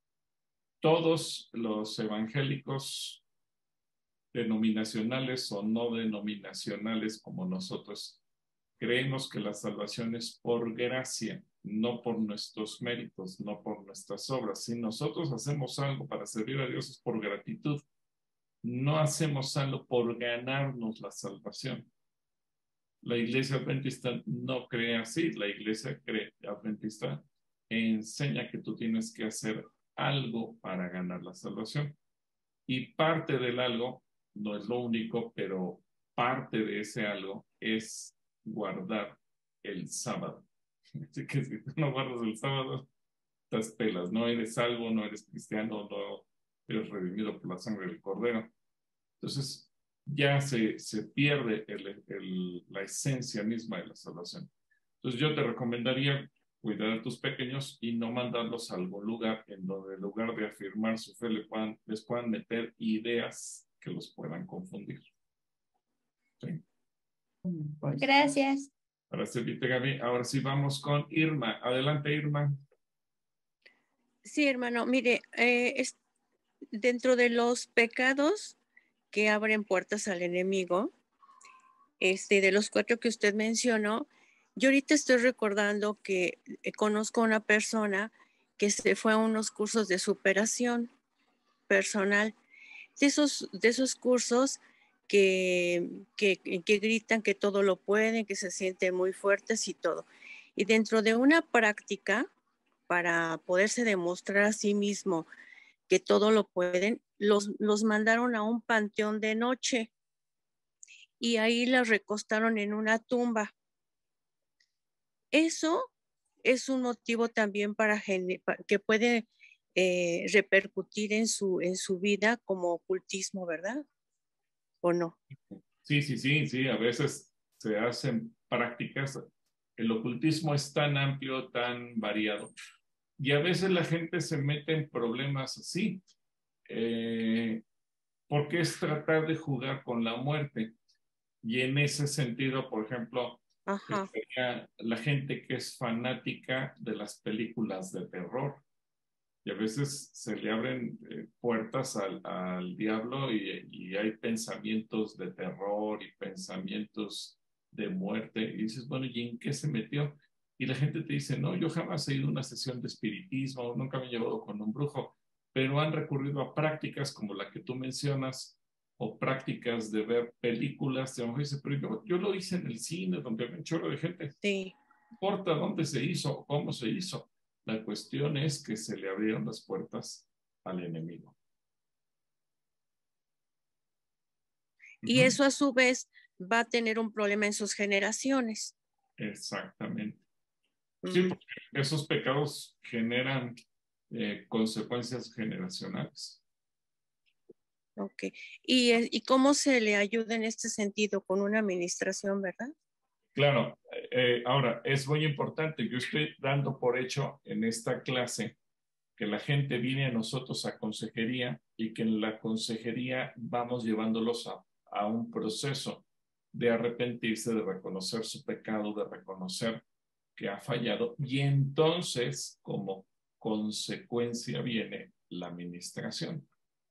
todos los evangélicos denominacionales o no denominacionales como nosotros creemos que la salvación es por gracia, no por nuestros méritos, no por nuestras obras. Si nosotros hacemos algo para servir a Dios es por gratitud. No hacemos algo por ganarnos la salvación. La iglesia adventista no cree así. La iglesia adventista enseña que tú tienes que hacer algo para ganar la salvación. Y parte del algo, no es lo único, pero parte de ese algo es guardar el sábado. Así que si tú no guardas el sábado, estás pelas, no eres salvo, no eres cristiano, no eres redimido por la sangre del Cordero. Entonces ya se pierde la esencia misma de la salvación. Entonces yo te recomendaría cuidar a tus pequeños y no mandarlos a algún lugar en donde en lugar de afirmar su fe les puedan meter ideas que los puedan confundir. ¿Sí? Gracias. Para servirte, Gaby. Ahora sí vamos con Irma. Adelante, Irma. Sí, hermano, mire, dentro de los pecados que abren puertas al enemigo, de los 4 que usted mencionó, yo ahorita estoy recordando que conozco a una persona que se fue a unos cursos de superación personal, de esos cursos que gritan que todo lo pueden, que se sienten muy fuertes y todo. Y dentro de una práctica para poderse demostrar a sí mismo que todo lo pueden, los mandaron a un panteón de noche y ahí los recostaron en una tumba. Eso es un motivo también que puede repercutir en su vida como ocultismo, ¿verdad? ¿O no? Sí, a veces se hacen prácticas. El ocultismo es tan amplio, tan variado. Y a veces la gente se mete en problemas así, porque es tratar de jugar con la muerte. Y en ese sentido, por ejemplo, la gente que es fanática de las películas de terror. Y a veces se le abren puertas al diablo y hay pensamientos de terror y pensamientos de muerte. Y dices, bueno, ¿y en qué se metió? Y la gente te dice, no, yo jamás he ido a una sesión de espiritismo, nunca me he llevado con un brujo, pero han recurrido a prácticas como la que tú mencionas o prácticas de ver películas. Y a lo mejor dice, pero yo lo hice en el cine donde había un chorro de gente. Sí. No importa dónde se hizo, cómo se hizo. La cuestión es que se le abrieron las puertas al enemigo. Y eso a su vez va a tener un problema en sus generaciones. Exactamente. Sí, porque esos pecados generan consecuencias generacionales. Ok. ¿Y cómo se le ayuda en este sentido? Con una administración, ¿verdad? Claro. Ahora, es muy importante. Yo estoy dando por hecho en esta clase que la gente viene a nosotros a consejería y que en la consejería vamos llevándolos a un proceso de arrepentirse, de reconocer su pecado, de reconocer que ha fallado, y entonces como consecuencia viene la administración.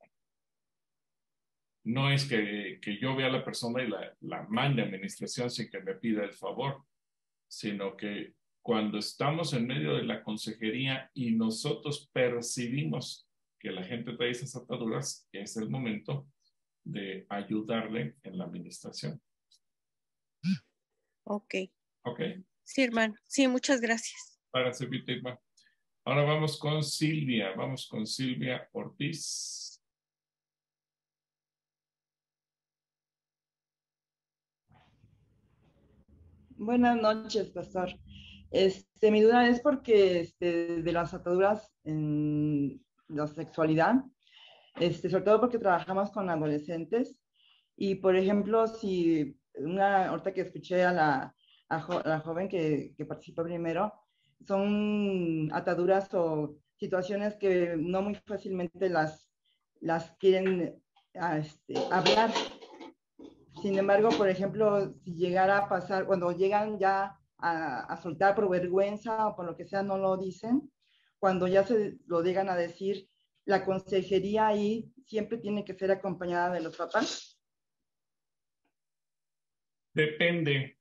No es que yo vea a la persona y la mande a administración sin que me pida el favor, sino que cuando estamos en medio de la consejería y nosotros percibimos que la gente trae esas ataduras, es el momento de ayudarle en la administración. Ok. Ok. Sí, hermano. Sí, muchas gracias. Para servirte, hermano. Ahora vamos con Silvia. Vamos con Silvia Ortiz. Buenas noches, pastor. Mi duda es porque de las ataduras en la sexualidad, sobre todo porque trabajamos con adolescentes y, por ejemplo, si ahorita que escuché a la joven que participó primero, son ataduras o situaciones que no muy fácilmente las quieren hablar. Sin embargo, por ejemplo, si llegara a pasar, cuando llegan ya a soltar por vergüenza o por lo que sea, no lo dicen, cuando ya se lo llegan a decir, la consejería ahí siempre tiene que ser acompañada de los papás. Depende.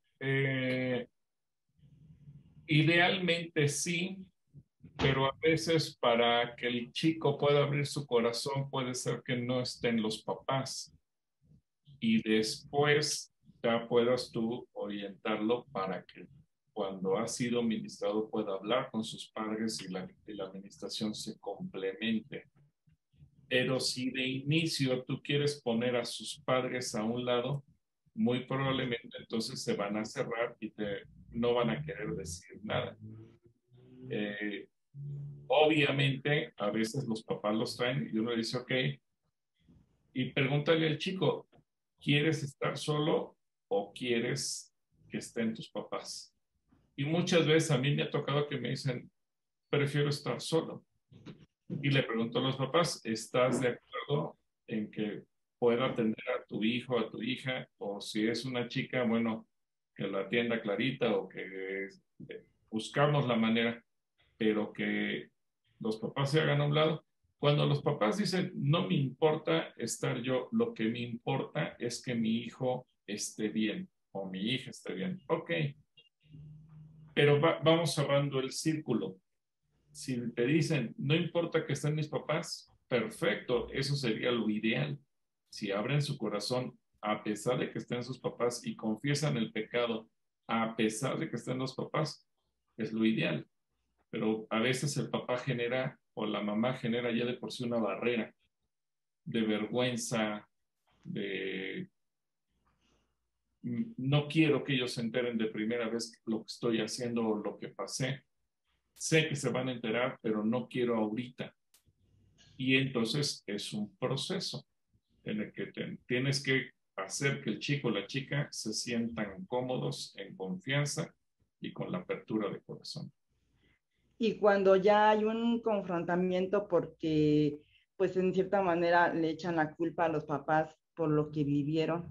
Idealmente sí, pero a veces para que el chico pueda abrir su corazón puede ser que no estén los papás y después ya puedas tú orientarlo para que cuando ha sido ministrado pueda hablar con sus padres y la administración se complemente. Pero si de inicio tú quieres poner a sus padres a un lado, muy probablemente entonces se van a cerrar y no van a querer decir nada. Obviamente, a veces los papás los traen y uno dice, ok, y pregúntale al chico, ¿quieres estar solo o quieres que estén tus papás? Y muchas veces a mí me ha tocado que me dicen, prefiero estar solo. Y le pregunto a los papás, ¿estás de acuerdo en que pueda atender a tu hijo, a tu hija? O si es una chica, bueno, que la atienda clarita o que buscamos la manera, pero que los papás se hagan a un lado. Cuando los papás dicen, no me importa estar yo, lo que me importa es que mi hijo esté bien o mi hija esté bien. Ok, pero vamos cerrando el círculo. Si te dicen, no importa que estén mis papás, perfecto, eso sería lo ideal. Si abren su corazón a pesar de que estén sus papás y confiesan el pecado a pesar de que estén los papás, es lo ideal. Pero a veces el papá genera o la mamá genera ya de por sí una barrera de vergüenza, de no quiero que ellos se enteren de primera vez lo que estoy haciendo o lo que pasé. sé que se van a enterar, pero no quiero ahorita. Y entonces es un proceso en el que tienes que hacer que el chico o la chica se sientan cómodos, en confianza y con la apertura de corazón. Y cuando ya hay un confrontamiento porque, pues en cierta manera le echan la culpa a los papás por lo que vivieron.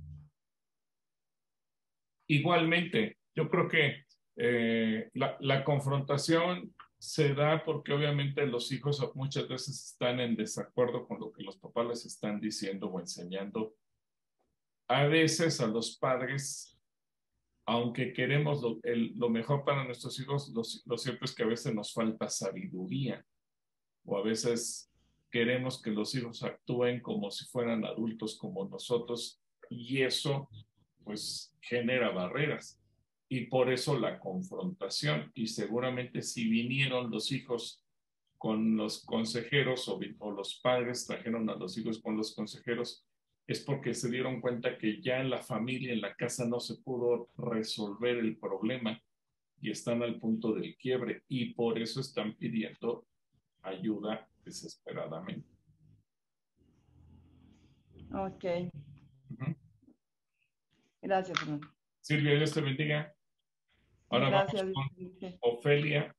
Igualmente, yo creo que la confrontación se da porque obviamente los hijos muchas veces están en desacuerdo con lo que los papás les están diciendo o enseñando. A veces a los padres, aunque queremos lo mejor para nuestros hijos, lo cierto es que a veces nos falta sabiduría, o a veces queremos que los hijos actúen como si fueran adultos como nosotros, y eso pues genera barreras. Y por eso la confrontación, y seguramente si vinieron los hijos con los consejeros o los padres trajeron a los hijos con los consejeros, es porque se dieron cuenta que ya en la familia, en la casa, no se pudo resolver el problema y están al punto del quiebre, y por eso están pidiendo ayuda desesperadamente. Ok. Gracias, hermano. Silvia, Dios te bendiga. Ahora Gracias. vamos con Ofelia.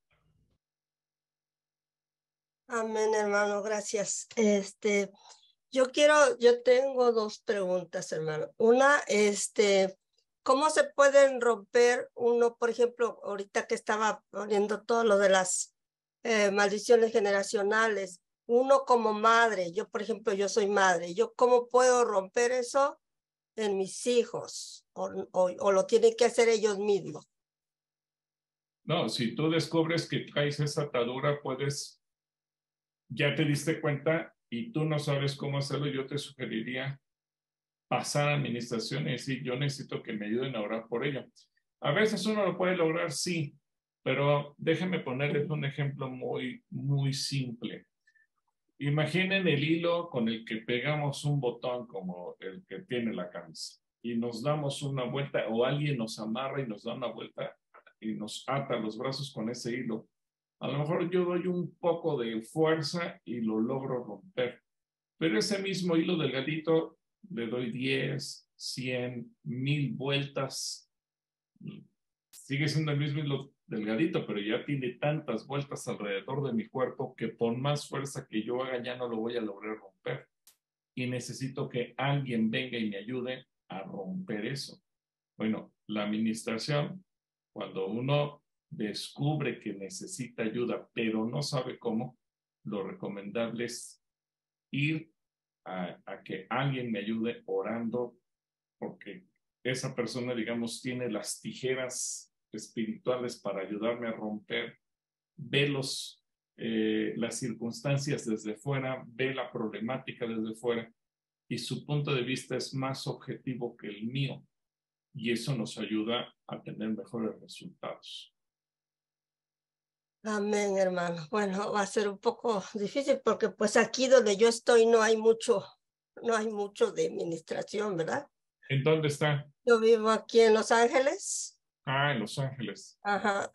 Amén, hermano, gracias. Yo tengo dos preguntas, hermano. Una, ¿cómo se pueden romper uno, por ejemplo, ahorita que estaba poniendo todo lo de las maldiciones generacionales? Uno como madre, yo, por ejemplo, yo soy madre, ¿cómo puedo romper eso en mis hijos? ¿O lo tienen que hacer ellos mismos? No, si tú descubres que traes esa atadura, ya te diste cuenta y tú no sabes cómo hacerlo, yo te sugeriría pasar a administración y decir, yo necesito que me ayuden a orar por ello. A veces uno lo puede lograr, sí, pero déjenme ponerles un ejemplo muy, muy simple. Imaginen el hilo con el que pegamos un botón como el que tiene la camisa y nos damos una vuelta, o alguien nos amarra y nos da una vuelta y nos ata los brazos con ese hilo. A lo mejor yo doy un poco de fuerza y lo logro romper, pero ese mismo hilo delgadito le doy 10, 100, 1000 vueltas. Sigue siendo el mismo hilo delgadito, pero ya tiene tantas vueltas alrededor de mi cuerpo que por más fuerza que yo haga ya no lo voy a lograr romper. Y necesito que alguien venga y me ayude a romper eso. Bueno, la administración, cuando uno descubre que necesita ayuda, pero no sabe cómo, lo recomendable es ir a que alguien me ayude orando, porque esa persona, digamos, tiene las tijeras espirituales para ayudarme a romper, ve las circunstancias desde fuera, ve la problemática desde fuera, y su punto de vista es más objetivo que el mío, y eso nos ayuda a tener mejores resultados. Amén, hermano. Bueno, va a ser un poco difícil porque pues aquí donde yo estoy no hay mucho de administración, ¿verdad? ¿En dónde está? Yo vivo aquí en Los Ángeles. Ah, en Los Ángeles. Ajá.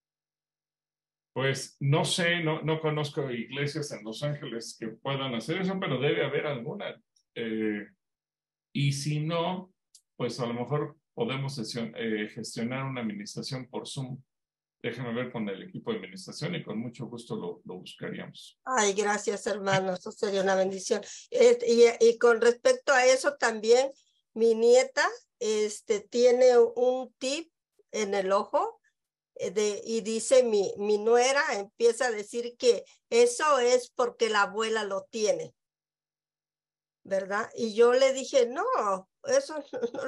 Pues no sé, no conozco iglesias en Los Ángeles que puedan hacer eso, pero debe haber alguna. Y si no, pues a lo mejor podemos gestionar una administración por Zoom. Déjame ver con el equipo de administración y con mucho gusto lo buscaríamos. Ay, gracias, hermano. Eso sería una bendición. Y con respecto a eso también, mi nieta tiene un tip en el ojo y dice mi nuera, empieza a decir que eso es porque la abuela lo tiene, ¿verdad? Y yo le dije, no, eso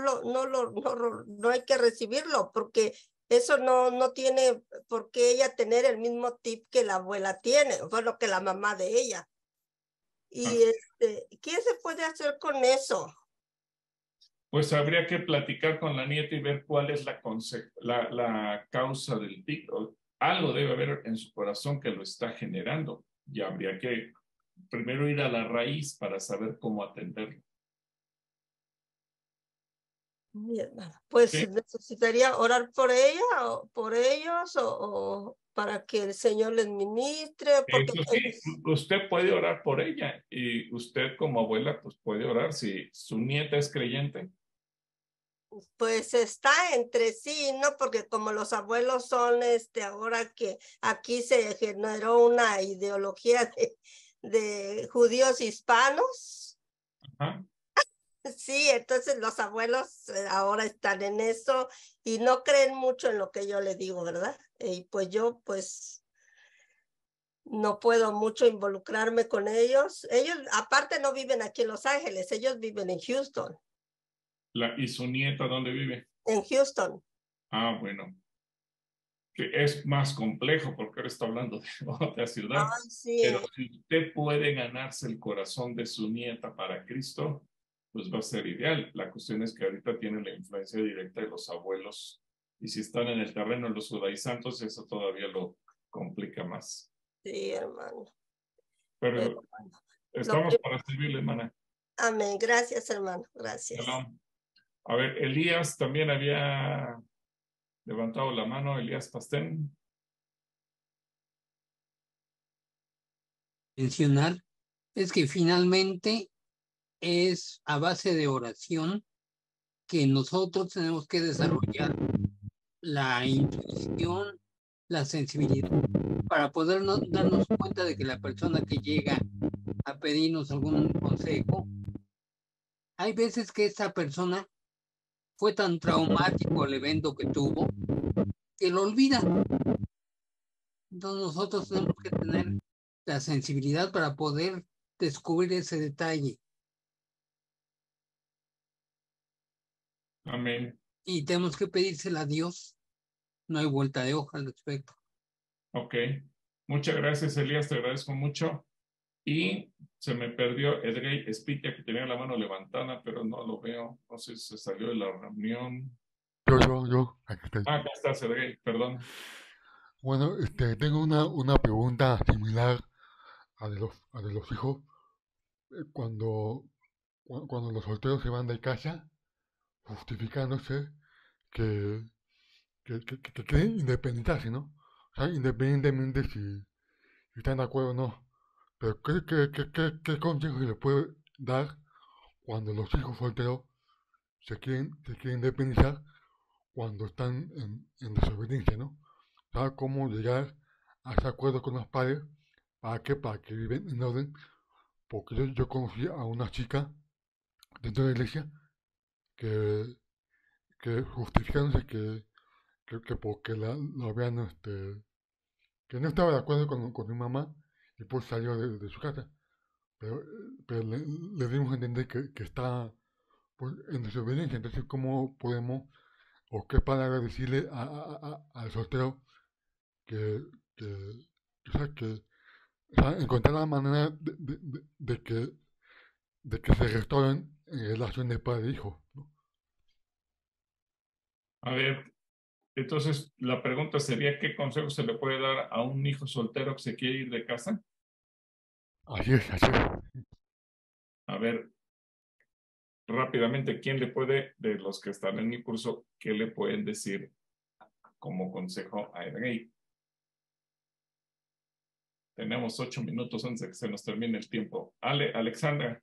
no hay que recibirlo porque eso no tiene por qué ella tener el mismo tip que la abuela tiene, bueno, que la mamá de ella. Y ¿qué se puede hacer con eso? Pues habría que platicar con la nieta y ver cuál es la causa del tic. Algo debe haber en su corazón que lo está generando, y habría que primero ir a la raíz para saber cómo atenderlo. Mi hermano, pues ¿Sí? necesitaría orar por ella o por ellos o para que el Señor les ministre, porque Eso sí, usted puede orar por ella y usted como abuela pues puede orar si su nieta es creyente. pues está entre sí, ¿no? Porque como los abuelos son ahora que aquí se generó una ideología de judíos hispanos. Ajá. Sí, entonces los abuelos ahora están en eso y no creen mucho en lo que yo les digo, ¿verdad? Y pues yo pues no puedo mucho involucrarme con ellos. Ellos aparte no viven aquí en Los Ángeles, ellos viven en Houston. ¿Y su nieta dónde vive? En Houston. Ah, bueno. Que es más complejo porque ahora está hablando de otra ciudad. Ay, sí. Pero si usted puede ganarse el corazón de su nieta para Cristo, pues va a ser ideal. La cuestión es que ahorita tienen la influencia directa de los abuelos y si están en el terreno de los judaizantos, eso todavía lo complica más. Sí, hermano. Pero estamos para servirle, hermana. Amén. Gracias, hermano. Gracias. Shalom. A ver, Elías también había levantado la mano, Elías Pastén. Mencionar es que finalmente es a base de oración que nosotros tenemos que desarrollar la intuición, la sensibilidad, para poder darnos cuenta de que la persona que llega a pedirnos algún consejo, hay veces que esa persona fue tan traumático el evento que tuvo que lo olvida. Entonces nosotros tenemos que tener la sensibilidad para poder descubrir ese detalle. Amén. Y tenemos que pedírsela a Dios. No hay vuelta de hoja al respecto. Ok. Muchas gracias, Elías. Te agradezco mucho. Y se me perdió Edrey Espitia, que tenía la mano levantada, pero no lo veo. No sé si se salió de la reunión. Yo, aquí estoy. Ah, acá estás, Edrey, perdón. Bueno, tengo una pregunta similar a de los hijos. Cuando los solteros se van de casa, justificándose que quieren independizarse, ¿no? O sea, independientemente si están de acuerdo o no. Pero ¿qué consejo se le puede dar cuando los hijos solteros se quieren independizar cuando están en desobediencia, ¿no? ¿Sabe cómo llegar a ese acuerdo con los padres? ¿Para qué? Para que viven en orden. Porque yo conocí a una chica dentro de la iglesia que justificándose que porque la habían, que no estaba de acuerdo con mi mamá y pues salió de su casa. Pero le dimos a entender que está pues, en desobediencia. Entonces, ¿cómo podemos o qué palabra decirle al soltero que, o sea, o sea, encontrar la manera de que se restauren en relación de padre e hijo, ¿no? A ver, entonces la pregunta sería, ¿qué consejo se le puede dar a un hijo soltero que se quiere ir de casa? Así es, así es. A ver, rápidamente, ¿quién le puede, de los que están en mi curso, qué le pueden decir como consejo a Edrey? Tenemos 8 minutos antes de que se nos termine el tiempo. Alexandra.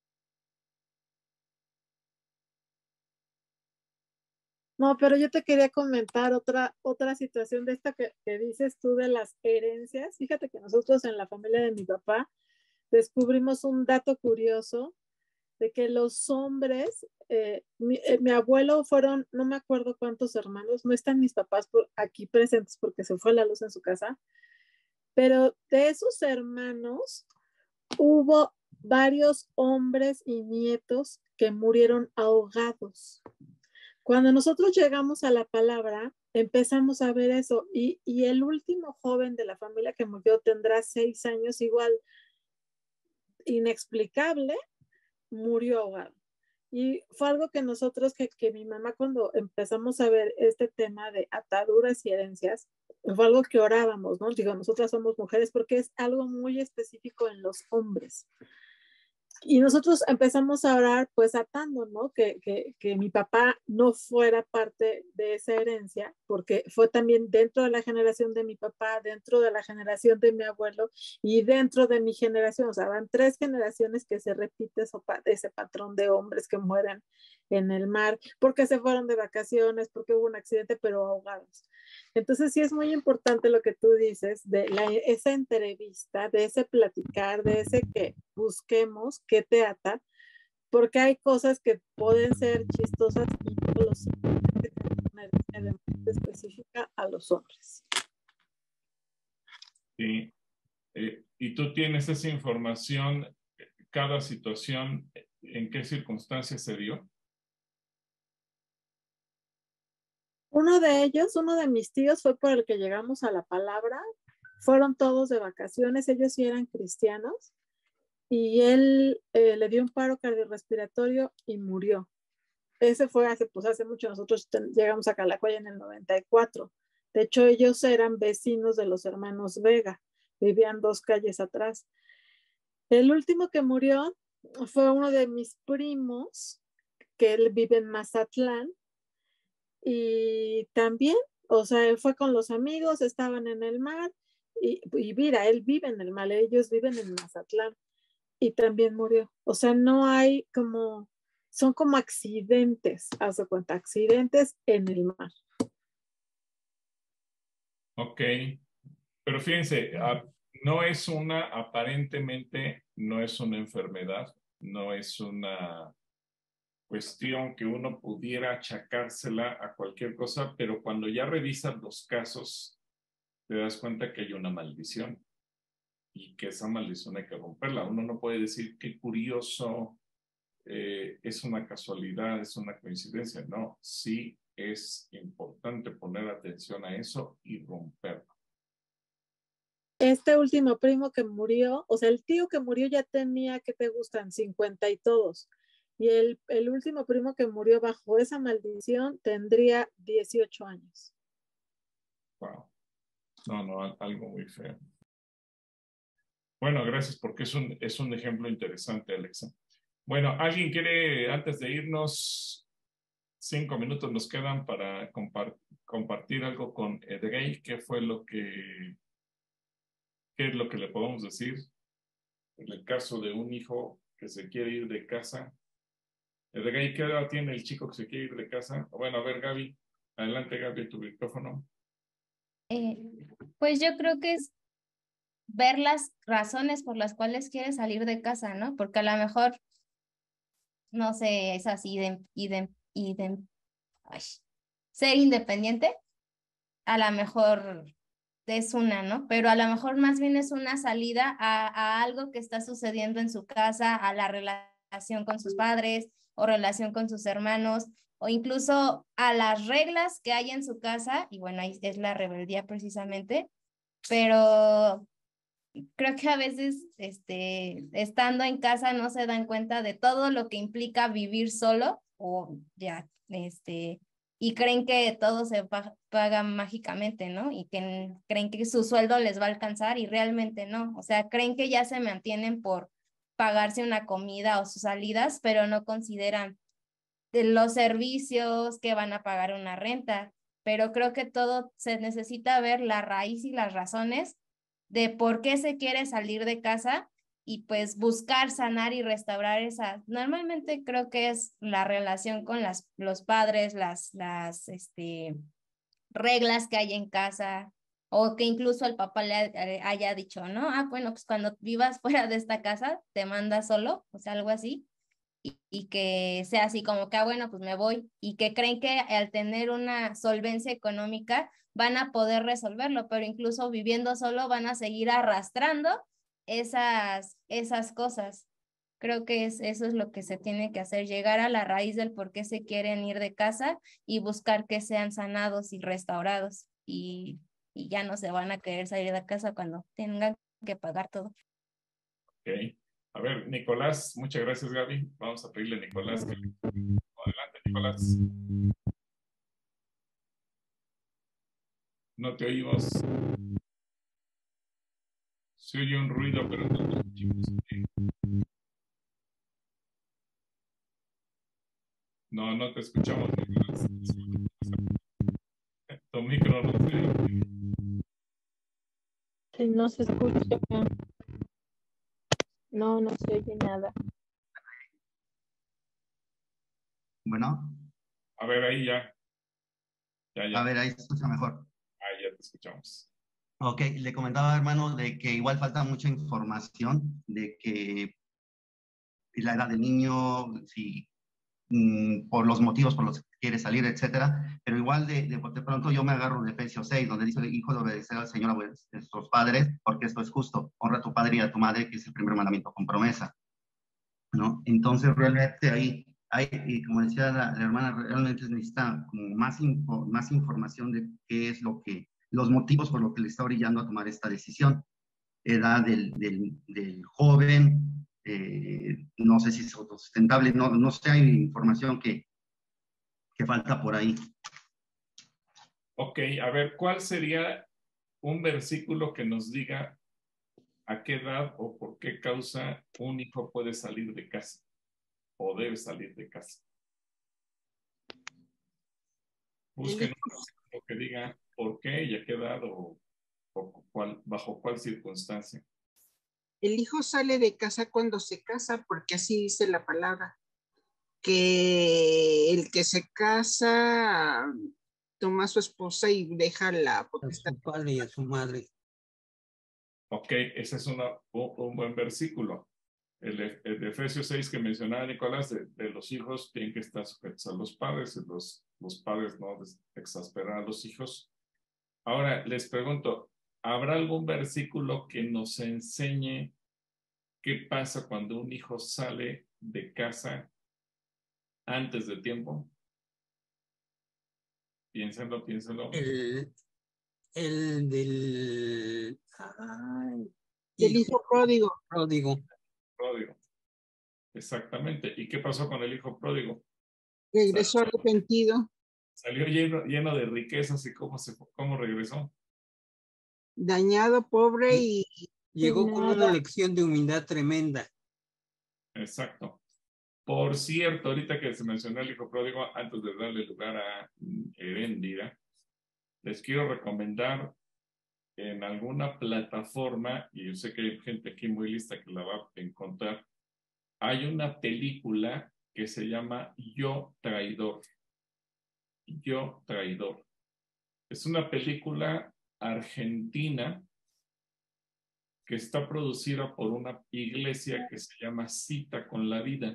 No, pero yo te quería comentar otra situación de esta que dices tú de las herencias. Fíjate que nosotros en la familia de mi papá descubrimos un dato curioso de que los hombres, mi abuelo fueron, no me acuerdo cuántos hermanos, no están mis papás aquí presentes porque se fue la luz en su casa, pero de esos hermanos hubo varios hombres y nietos que murieron ahogados. Cuando nosotros llegamos a la palabra, empezamos a ver eso y el último joven de la familia que murió tendrá 6 años, igual inexplicable, murió ahogado. Y fue algo que nosotros, que mi mamá cuando empezamos a ver este tema de ataduras y herencias, fue algo que orábamos, ¿no? Digo, nosotras somos mujeres porque es algo muy específico en los hombres. Y nosotros empezamos a orar, pues atando, ¿no? Que mi papá no fuera parte de esa herencia, porque fue también dentro de la generación de mi papá, dentro de la generación de mi abuelo y dentro de mi generación. O sea, van 3 generaciones que se repite ese patrón de hombres que mueren en el mar, porque se fueron de vacaciones, porque hubo un accidente, pero ahogados. Entonces sí es muy importante lo que tú dices, de esa entrevista, de ese platicar, de ese que busquemos qué te ata, porque hay cosas que pueden ser chistosas y no lo son, una herencia específica a los hombres. Sí. Y tú tienes esa información, cada situación, ¿en qué circunstancias se dio? Uno de ellos, uno de mis tíos, fue por el que llegamos a la palabra. Fueron todos de vacaciones, ellos sí eran cristianos, y él le dio un paro cardiorrespiratorio y murió. Ese fue hace mucho. Nosotros llegamos a Calacoya en el 94. De hecho, ellos eran vecinos de los hermanos Vega, vivían 2 calles atrás. El último que murió fue uno de mis primos, que él vive en Mazatlán, y también, o sea, él fue con los amigos, estaban en el mar, y mira, él vive en el mar, ellos viven en Mazatlán, y también murió. O sea, no hay como, son como accidentes, haz de cuenta, accidentes en el mar. Ok, pero fíjense, aparentemente no es una enfermedad, no es una cuestión que uno pudiera achacársela a cualquier cosa, pero cuando ya revisas los casos, te das cuenta que hay una maldición y que esa maldición hay que romperla. Uno no puede decir qué curioso, es una casualidad, es una coincidencia. No, sí es importante poner atención a eso y romperlo. Este último primo que murió, o sea, el tío que murió ya tenía, ¿qué te gustan? 50 y todos. Y el último primo que murió bajo esa maldición tendría 18 años. Wow. No, algo muy feo. Bueno, gracias porque es un ejemplo interesante, Alexa. Bueno, ¿alguien quiere, antes de irnos, 5 minutos nos quedan para compartir algo con Edgey? ¿Qué es lo que le podemos decir en el caso de un hijo que se quiere ir de casa? Edgey, ¿qué edad tiene el chico que se quiere ir de casa? Bueno, a ver, Gaby. Adelante, Gaby, tu micrófono. Pues yo creo que es ver las razones por las cuales quiere salir de casa, ¿no? Porque a lo mejor, no sé, es así ser independiente, a lo mejor es una, ¿no? Pero a lo mejor más bien es una salida a algo que está sucediendo en su casa, a la relación con sus padres o relación con sus hermanos, o incluso a las reglas que hay en su casa, y bueno, ahí es la rebeldía precisamente, pero creo que a veces estando en casa no se dan cuenta de todo lo que implica vivir solo o ya, y creen que todo se paga mágicamente, ¿no? Y que creen que su sueldo les va a alcanzar y realmente no. O sea, creen que ya se mantienen por pagarse una comida o sus salidas, pero no consideran los servicios que van a pagar una renta. Pero creo que todo se necesita ver la raíz y las razones de por qué se quiere salir de casa y pues buscar sanar y restaurar esa. Normalmente creo que es la relación con los padres, las reglas que hay en casa, o que incluso el papá le haya dicho, ¿no? Ah, bueno, pues cuando vivas fuera de esta casa, te mandas solo, o sea, algo así. Y que sea así como que, ah, bueno, pues me voy, y que creen que al tener una solvencia económica van a poder resolverlo, pero incluso viviendo solo van a seguir arrastrando esas cosas. Creo que eso es lo que se tiene que hacer, llegar a la raíz del por qué se quieren ir de casa y buscar que sean sanados y restaurados, y ya no se van a querer salir de casa cuando tengan que pagar todo. Ok. A ver, Nicolás, muchas gracias, Gaby. Vamos a pedirle a Nicolás que... Adelante, Nicolás. No te oímos. Se oye un ruido, pero no te escuchamos. No, no te escuchamos, Nicolás. Tu micro no se... Sí, no se escucha. No, no se oye nada. Bueno, A ver, ahí ya. a ver, ahí se escucha mejor. Ahí ya te escuchamos. Ok, le comentaba, hermano, de que igual falta mucha información, de que la edad del niño, si por los motivos por los que quiere salir, etcétera, pero igual de pronto yo me agarro de Efesios 6, donde dice, hijo, de obedecer al Señor a vuestros padres, porque esto es justo, honra a tu padre y a tu madre, que es el primer mandamiento con promesa, ¿no? Entonces realmente ahí, y como decía la hermana, realmente necesita como más información de qué es lo que, los motivos por los que le está orillando a tomar esta decisión. Edad del joven, no sé si es autosustentable, no sé, hay información que falta por ahí. Ok, a ver, ¿cuál sería un versículo que nos diga a qué edad o por qué causa un hijo puede salir de casa o debe salir de casa? Busquen un versículo que diga por qué y a qué edad o bajo cuál circunstancia. El hijo sale de casa cuando se casa, porque así dice la palabra, que el que se casa toma a su esposa y deja la potestad. A su padre y a su madre. Ok, ese es un buen versículo. El de Efesios 6 que mencionaba Nicolás, de los hijos tienen que estar sujetos a los padres, y los padres no exasperar a los hijos. Ahora, les pregunto, ¿habrá algún versículo que nos enseñe qué pasa cuando un hijo sale de casa antes de tiempo? Piénsenlo. El del hijo pródigo. Pródigo. Exactamente. ¿Y qué pasó con el hijo pródigo? Regresó arrepentido. Salió lleno de riquezas y cómo regresó. Dañado, pobre y... Llegó con una lección de humildad tremenda. Exacto. Por cierto, ahorita que se mencionó el hijo pródigo, antes de darle lugar a Heréndira, les quiero recomendar en alguna plataforma, y yo sé que hay gente aquí muy lista que la va a encontrar, hay una película que se llama Yo Traidor. Yo Traidor. Es una película argentina que está producida por una iglesia que se llama Cita con la Vida.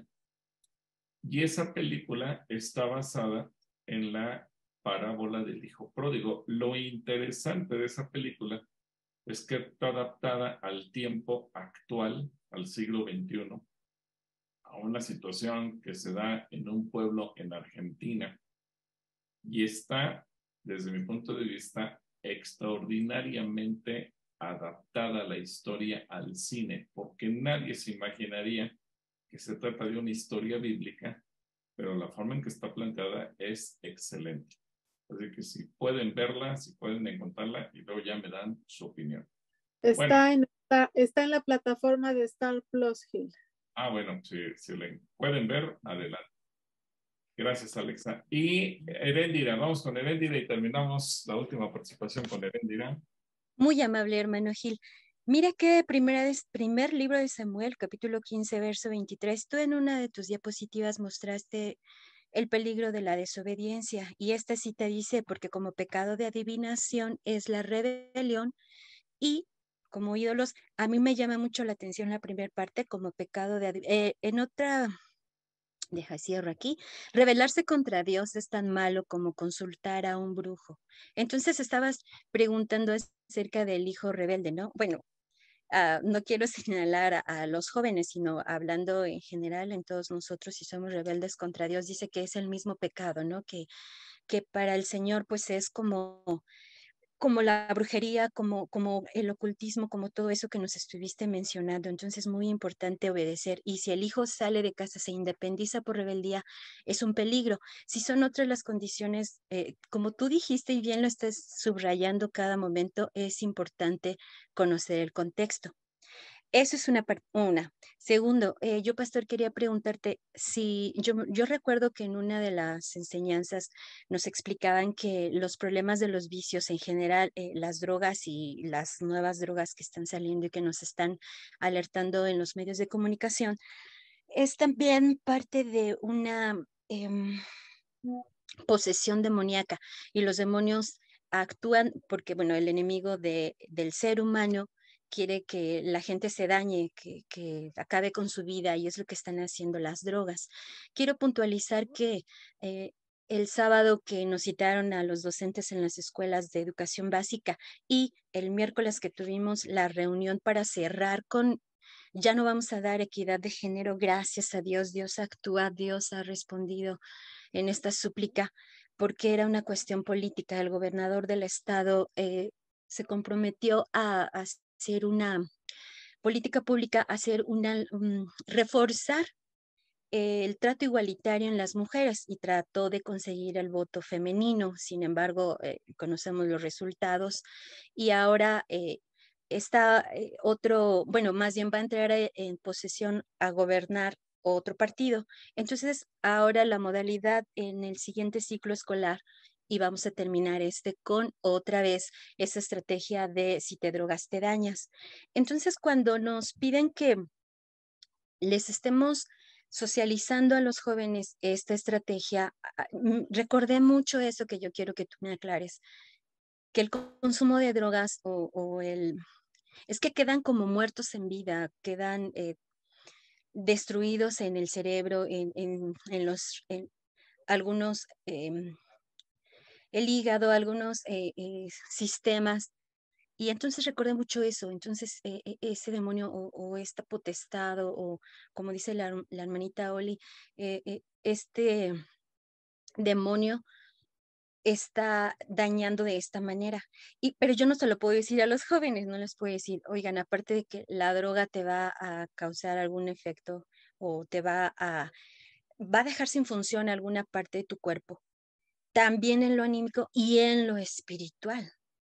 Y esa película está basada en la parábola del hijo pródigo. Lo interesante de esa película es que está adaptada al tiempo actual, al siglo XXI, a una situación que se da en un pueblo en Argentina. Y está, desde mi punto de vista, extraordinariamente adaptada la historia al cine, porque nadie se imaginaría que se trata de una historia bíblica, pero la forma en que está planteada es excelente. Así que si pueden verla, si pueden encontrarla, y luego ya me dan su opinión. Está en la plataforma de Star Plus, Gil. Bueno, si la pueden ver, adelante. Gracias, Alexa. Y Heréndira, vamos con Heréndira y terminamos la última participación con Heréndira. Muy amable, hermano Gil. Mira que primer libro de Samuel, capítulo 15, verso 23, tú en una de tus diapositivas mostraste el peligro de la desobediencia. Y esta cita dice, porque como pecado de adivinación es la rebelión y como ídolos, a mí me llama mucho la atención la primera parte como pecado de adivinación. En otra... cierro aquí. Rebelarse contra Dios es tan malo como consultar a un brujo. Entonces estabas preguntando acerca del hijo rebelde, ¿no? Bueno, no quiero señalar a los jóvenes, sino hablando en general en todos nosotros, si somos rebeldes contra Dios, dice que es el mismo pecado, ¿no? Que para el Señor pues es como la brujería, como el ocultismo, como todo eso que nos estuviste mencionando. Entonces es muy importante obedecer. Y si el hijo sale de casa, se independiza por rebeldía, es un peligro. Si son otras las condiciones, como tú dijiste y bien lo estás subrayando cada momento, es importante conocer el contexto. Eso es una. Segundo, yo, pastor, quería preguntarte si yo recuerdo que en una de las enseñanzas nos explicaban que los problemas de los vicios en general, las drogas y las nuevas drogas que están saliendo y que nos están alertando en los medios de comunicación, es también parte de una posesión demoníaca, y los demonios actúan porque, bueno, el enemigo del ser humano quiere que la gente se dañe, que acabe con su vida, y es lo que están haciendo las drogas. Quiero puntualizar que el sábado que nos citaron a los docentes en las escuelas de educación básica y el miércoles que tuvimos la reunión para cerrar con ya no vamos a dar equidad de género, gracias a Dios, Dios actúa, Dios ha respondido en esta súplica, porque era una cuestión política. El gobernador del estado se comprometió a hacer una política pública, reforzar el trato igualitario en las mujeres, y trató de conseguir el voto femenino. Sin embargo, conocemos los resultados, y ahora está bueno, más bien va a entrar en posesión a gobernar otro partido. Entonces, ahora la modalidad en el siguiente ciclo escolar, y vamos a terminar con otra vez esa estrategia de si te drogas, te dañas. Entonces, cuando nos piden que les estemos socializando a los jóvenes esta estrategia, recordé mucho eso que yo quiero que tú me aclares, que el consumo de drogas es que quedan como muertos en vida, quedan destruidos en el cerebro, en algunos, el hígado, algunos sistemas. Y entonces recordé mucho eso. Entonces, ese demonio o esta potestad, o como dice la hermanita Oli, este demonio está dañando de esta manera. Pero yo no se lo puedo decir a los jóvenes, no les puedo decir, oigan, aparte de que la droga te va a causar algún efecto o te va a dejar sin función alguna parte de tu cuerpo, también en lo anímico y en lo espiritual.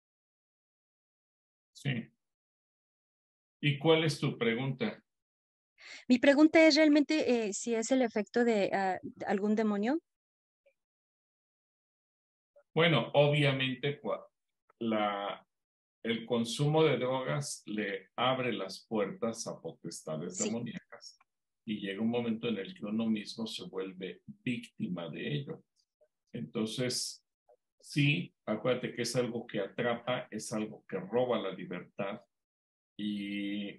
Sí. ¿Y cuál es tu pregunta? Mi pregunta es realmente si es el efecto de algún demonio. Bueno, obviamente el consumo de drogas le abre las puertas a potestades demoníacas, y llega un momento en el que uno mismo se vuelve víctima de ello. Entonces, sí, acuérdate que es algo que atrapa, es algo que roba la libertad, y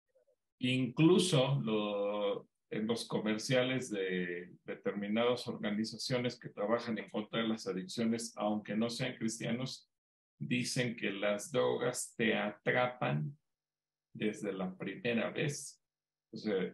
incluso en los comerciales de determinadas organizaciones que trabajan en contra de las adicciones, aunque no sean cristianos, dicen que las drogas te atrapan desde la primera vez. O sea,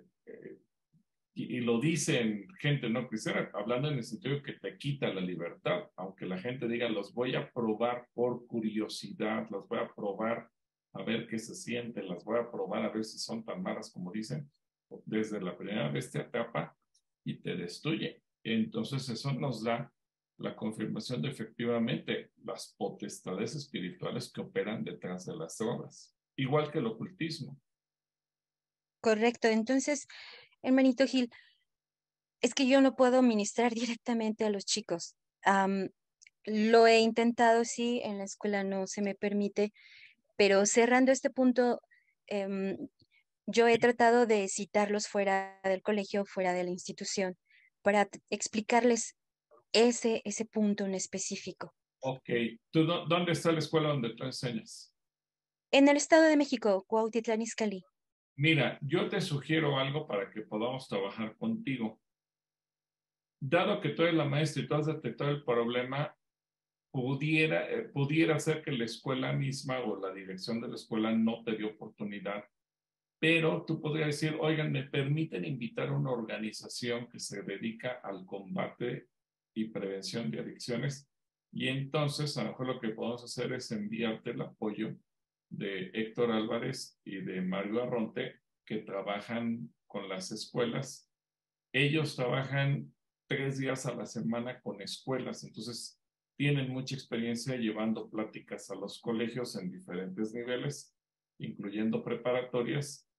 y lo dicen gente no cristiana, hablando en el sentido de que te quita la libertad, aunque la gente diga, los voy a probar por curiosidad, las voy a probar a ver qué se siente, las voy a probar a ver si son tan malas como dicen. Desde la primera vez te atrapa y te destruye. Entonces eso nos da la confirmación de efectivamente las potestades espirituales que operan detrás de las drogas, igual que el ocultismo. Correcto. Entonces, hermanito Gil, es que yo no puedo ministrar directamente a los chicos. Lo he intentado, sí, en la escuela no se me permite, pero cerrando este punto, yo he tratado de citarlos fuera del colegio, fuera de la institución, para explicarles ese punto en específico. Ok, ¿tú dónde está la escuela donde tú enseñas? En el Estado de México, Cuautitlán Izcalli. Mira, yo te sugiero algo para que podamos trabajar contigo. Dado que tú eres la maestra y tú has detectado el problema, pudiera ser que la escuela misma o la dirección de la escuela no te dio oportunidad, pero tú podrías decir, oigan, ¿me permiten invitar a una organización que se dedica al combate y prevención de adicciones? Y entonces, a lo mejor lo que podemos hacer es enviarte el apoyo de Héctor Álvarez y de Mario Arronte, que trabajan con las escuelas. Ellos trabajan 3 días a la semana con escuelas, entonces tienen mucha experiencia llevando pláticas a los colegios en diferentes niveles, incluyendo preparatorias,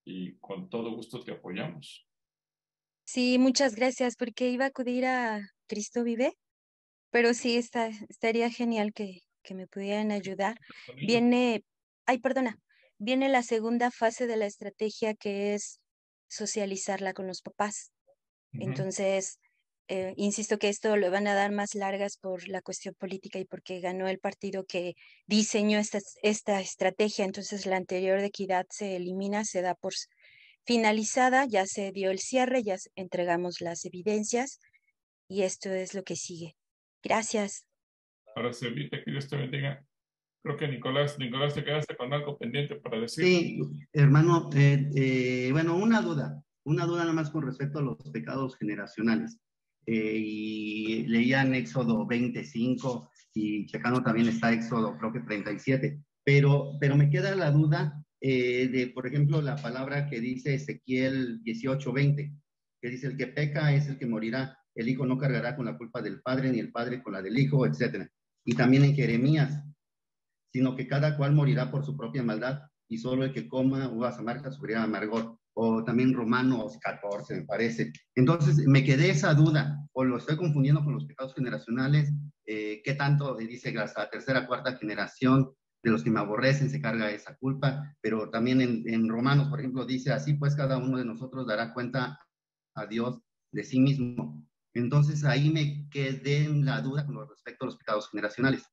y con todo gusto te apoyamos. Sí, muchas gracias, porque iba a acudir a Cristo Vive, pero sí estaría genial que me pudieran ayudar. Viene, perdona, viene la segunda fase de la estrategia, que es socializarla con los papás. Entonces, insisto que esto lo van a dar más largas por la cuestión política y porque ganó el partido que diseñó esta estrategia. Entonces, la anterior de equidad se elimina, se da por finalizada, ya se dio el cierre, ya entregamos las evidencias y esto es lo que sigue. Gracias. Para servirte, que Dios te bendiga. Creo que Nicolás, te quedaste con algo pendiente para decir. Sí, hermano, bueno, una duda nada más con respecto a los pecados generacionales. Y leía en Éxodo 25 y checando también está Éxodo, creo que 37, pero me queda la duda de, por ejemplo, la palabra que dice Ezequiel 18:20, que dice: el que peca es el que morirá, el hijo no cargará con la culpa del padre, ni el padre con la del hijo, etc. Y también en Jeremías, sino que cada cual morirá por su propia maldad, y solo el que coma uvas amargas sufrirá amargor. O también Romanos 14, me parece. Entonces, me quedé esa duda, o lo estoy confundiendo con los pecados generacionales. ¿Qué tanto dice hasta la tercera, cuarta generación de los que me aborrecen se carga esa culpa? Pero también en Romanos, por ejemplo, dice: así pues cada uno de nosotros dará cuenta a Dios de sí mismo. Entonces, ahí me quedé en la duda con respecto a los pecados generacionales.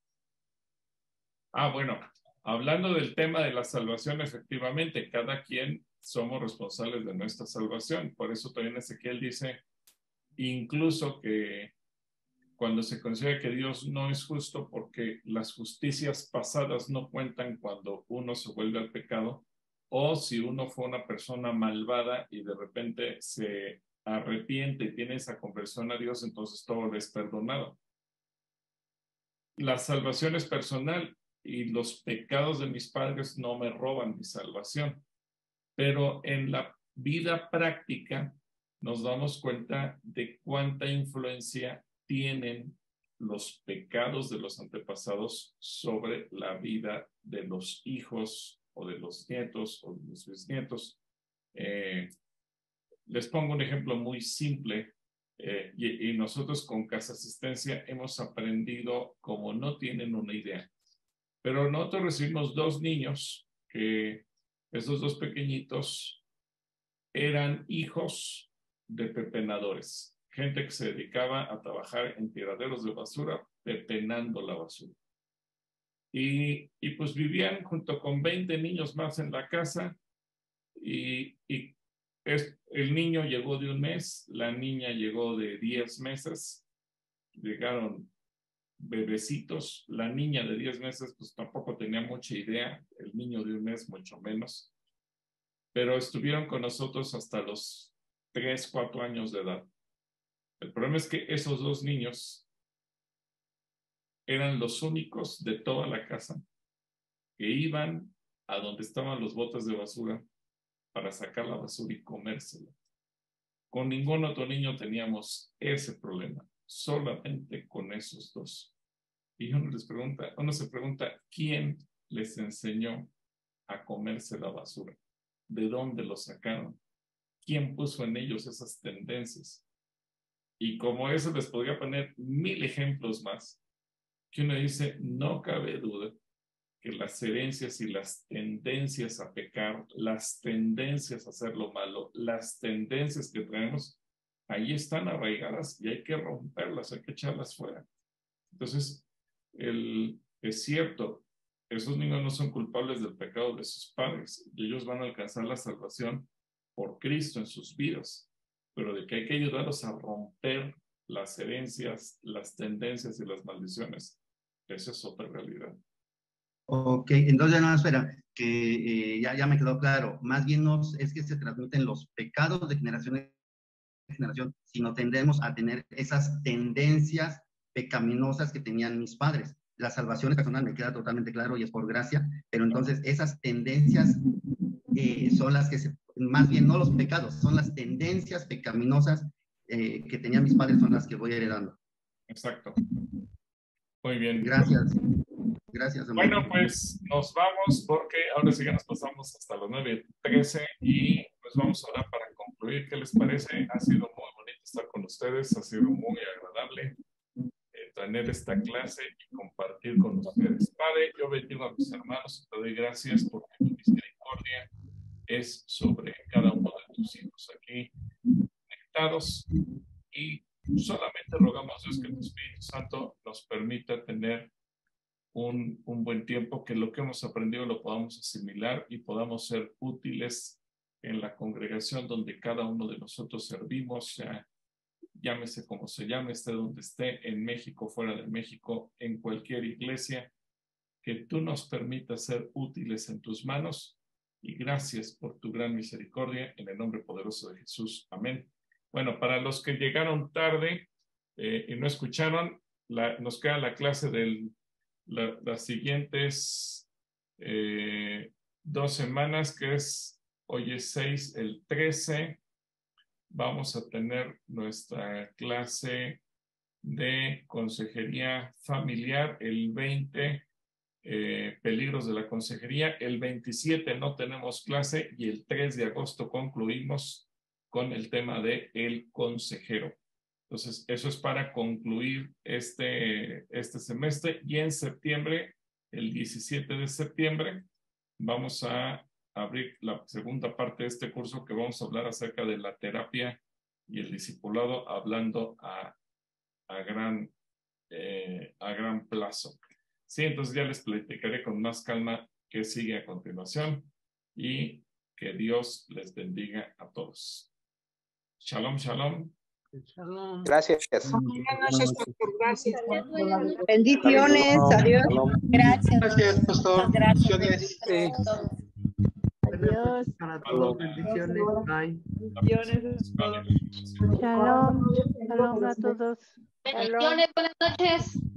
Bueno, hablando del tema de la salvación, efectivamente, cada quien somos responsables de nuestra salvación. Por eso también Ezequiel dice, incluso que cuando se considera que Dios no es justo, porque las justicias pasadas no cuentan cuando uno se vuelve al pecado, o si uno fue una persona malvada y de repente se arrepiente y tiene esa conversión a Dios, entonces todo es perdonado. La salvación es personal, y los pecados de mis padres no me roban mi salvación. Pero en la vida práctica nos damos cuenta de cuánta influencia tienen los pecados de los antepasados sobre la vida de los hijos o de los nietos o de los bisnietos. Les pongo un ejemplo muy simple. Y nosotros con Casa Asistencia hemos aprendido como no tienen una idea. Pero nosotros recibimos 2 niños, que esos 2 pequeñitos eran hijos de pepenadores, gente que se dedicaba a trabajar en tiraderos de basura, pepenando la basura. Y pues vivían junto con 20 niños más en la casa, y el niño llegó de 1 mes, la niña llegó de 10 meses, llegaron bebecitos. La niña de 10 meses pues tampoco tenía mucha idea, el niño de 1 mes mucho menos, pero estuvieron con nosotros hasta los 3, 4 años de edad. El problema es que esos 2 niños eran los únicos de toda la casa que iban a donde estaban los botes de basura para sacar la basura y comérsela. Con ningún otro niño teníamos ese problema, solamente con esos 2. Y uno se pregunta, ¿quién les enseñó a comerse la basura? ¿De dónde lo sacaron? ¿Quién puso en ellos esas tendencias? Y como eso les podría poner 1000 ejemplos más, que uno dice, no cabe duda que las herencias y las tendencias a pecar, las tendencias a hacer lo malo, las tendencias que traemos, ahí están arraigadas y hay que romperlas, hay que echarlas fuera. Entonces, es cierto, esos niños no son culpables del pecado de sus padres, y ellos van a alcanzar la salvación por Cristo en sus vidas, pero de que hay que ayudarlos a romper las herencias, las tendencias y las maldiciones, esa es otra realidad. Ok, entonces no, espera, que ya me quedó claro. Más bien no es que se transmiten los pecados de generación en generación, sino tendemos a tener esas tendencias pecaminosas que tenían mis padres. La salvación es personal, me queda totalmente claro y es por gracia, pero entonces esas tendencias son las que más bien no los pecados, son las tendencias pecaminosas que tenían mis padres, son las que voy heredando. Exacto. Muy bien. Gracias. Gracias. Bueno, pues nos vamos porque ahora sí que nos pasamos hasta las 9:13 y pues vamos a orar para concluir. ¿Qué les parece? Ha sido muy bonito estar con ustedes, ha sido muy agradable tener esta clase y compartir con ustedes. Padre, yo bendigo a mis hermanos y te doy gracias porque tu misericordia es sobre cada uno de tus hijos aquí conectados y solamente rogamos Dios que el Espíritu Santo nos permita tener un buen tiempo, que lo que hemos aprendido lo podamos asimilar y podamos ser útiles en la congregación donde cada uno de nosotros servimos, sea llámese como se llame, esté donde esté, en México, fuera de México, en cualquier iglesia, que tú nos permitas ser útiles en tus manos y gracias por tu gran misericordia en el nombre poderoso de Jesús. Amén. Bueno, para los que llegaron tarde y no escucharon, nos queda la clase de las siguientes 2 semanas, que es hoy es 6, el 13. Vamos a tener nuestra clase de consejería familiar, el 20, peligros de la consejería. El 27 no tenemos clase y el 3 de agosto concluimos con el tema de el consejero. Entonces, eso es para concluir este semestre y en septiembre, el 17 de septiembre, vamos a abrir la segunda parte de este curso que vamos a hablar acerca de la terapia y el discipulado, hablando a gran plazo. Sí, entonces ya les platicaré con más calma qué sigue a continuación y que Dios les bendiga a todos. Shalom, shalom. Shalom. Gracias. Buenas noches, pastor. Gracias. Bendiciones. Adiós. Gracias. Gracias, pastor. Gracias. Adiós. Para todos, bendiciones. Bye. Bendiciones a todos. Shalom. Shalom a todos. Bendiciones, buenas noches.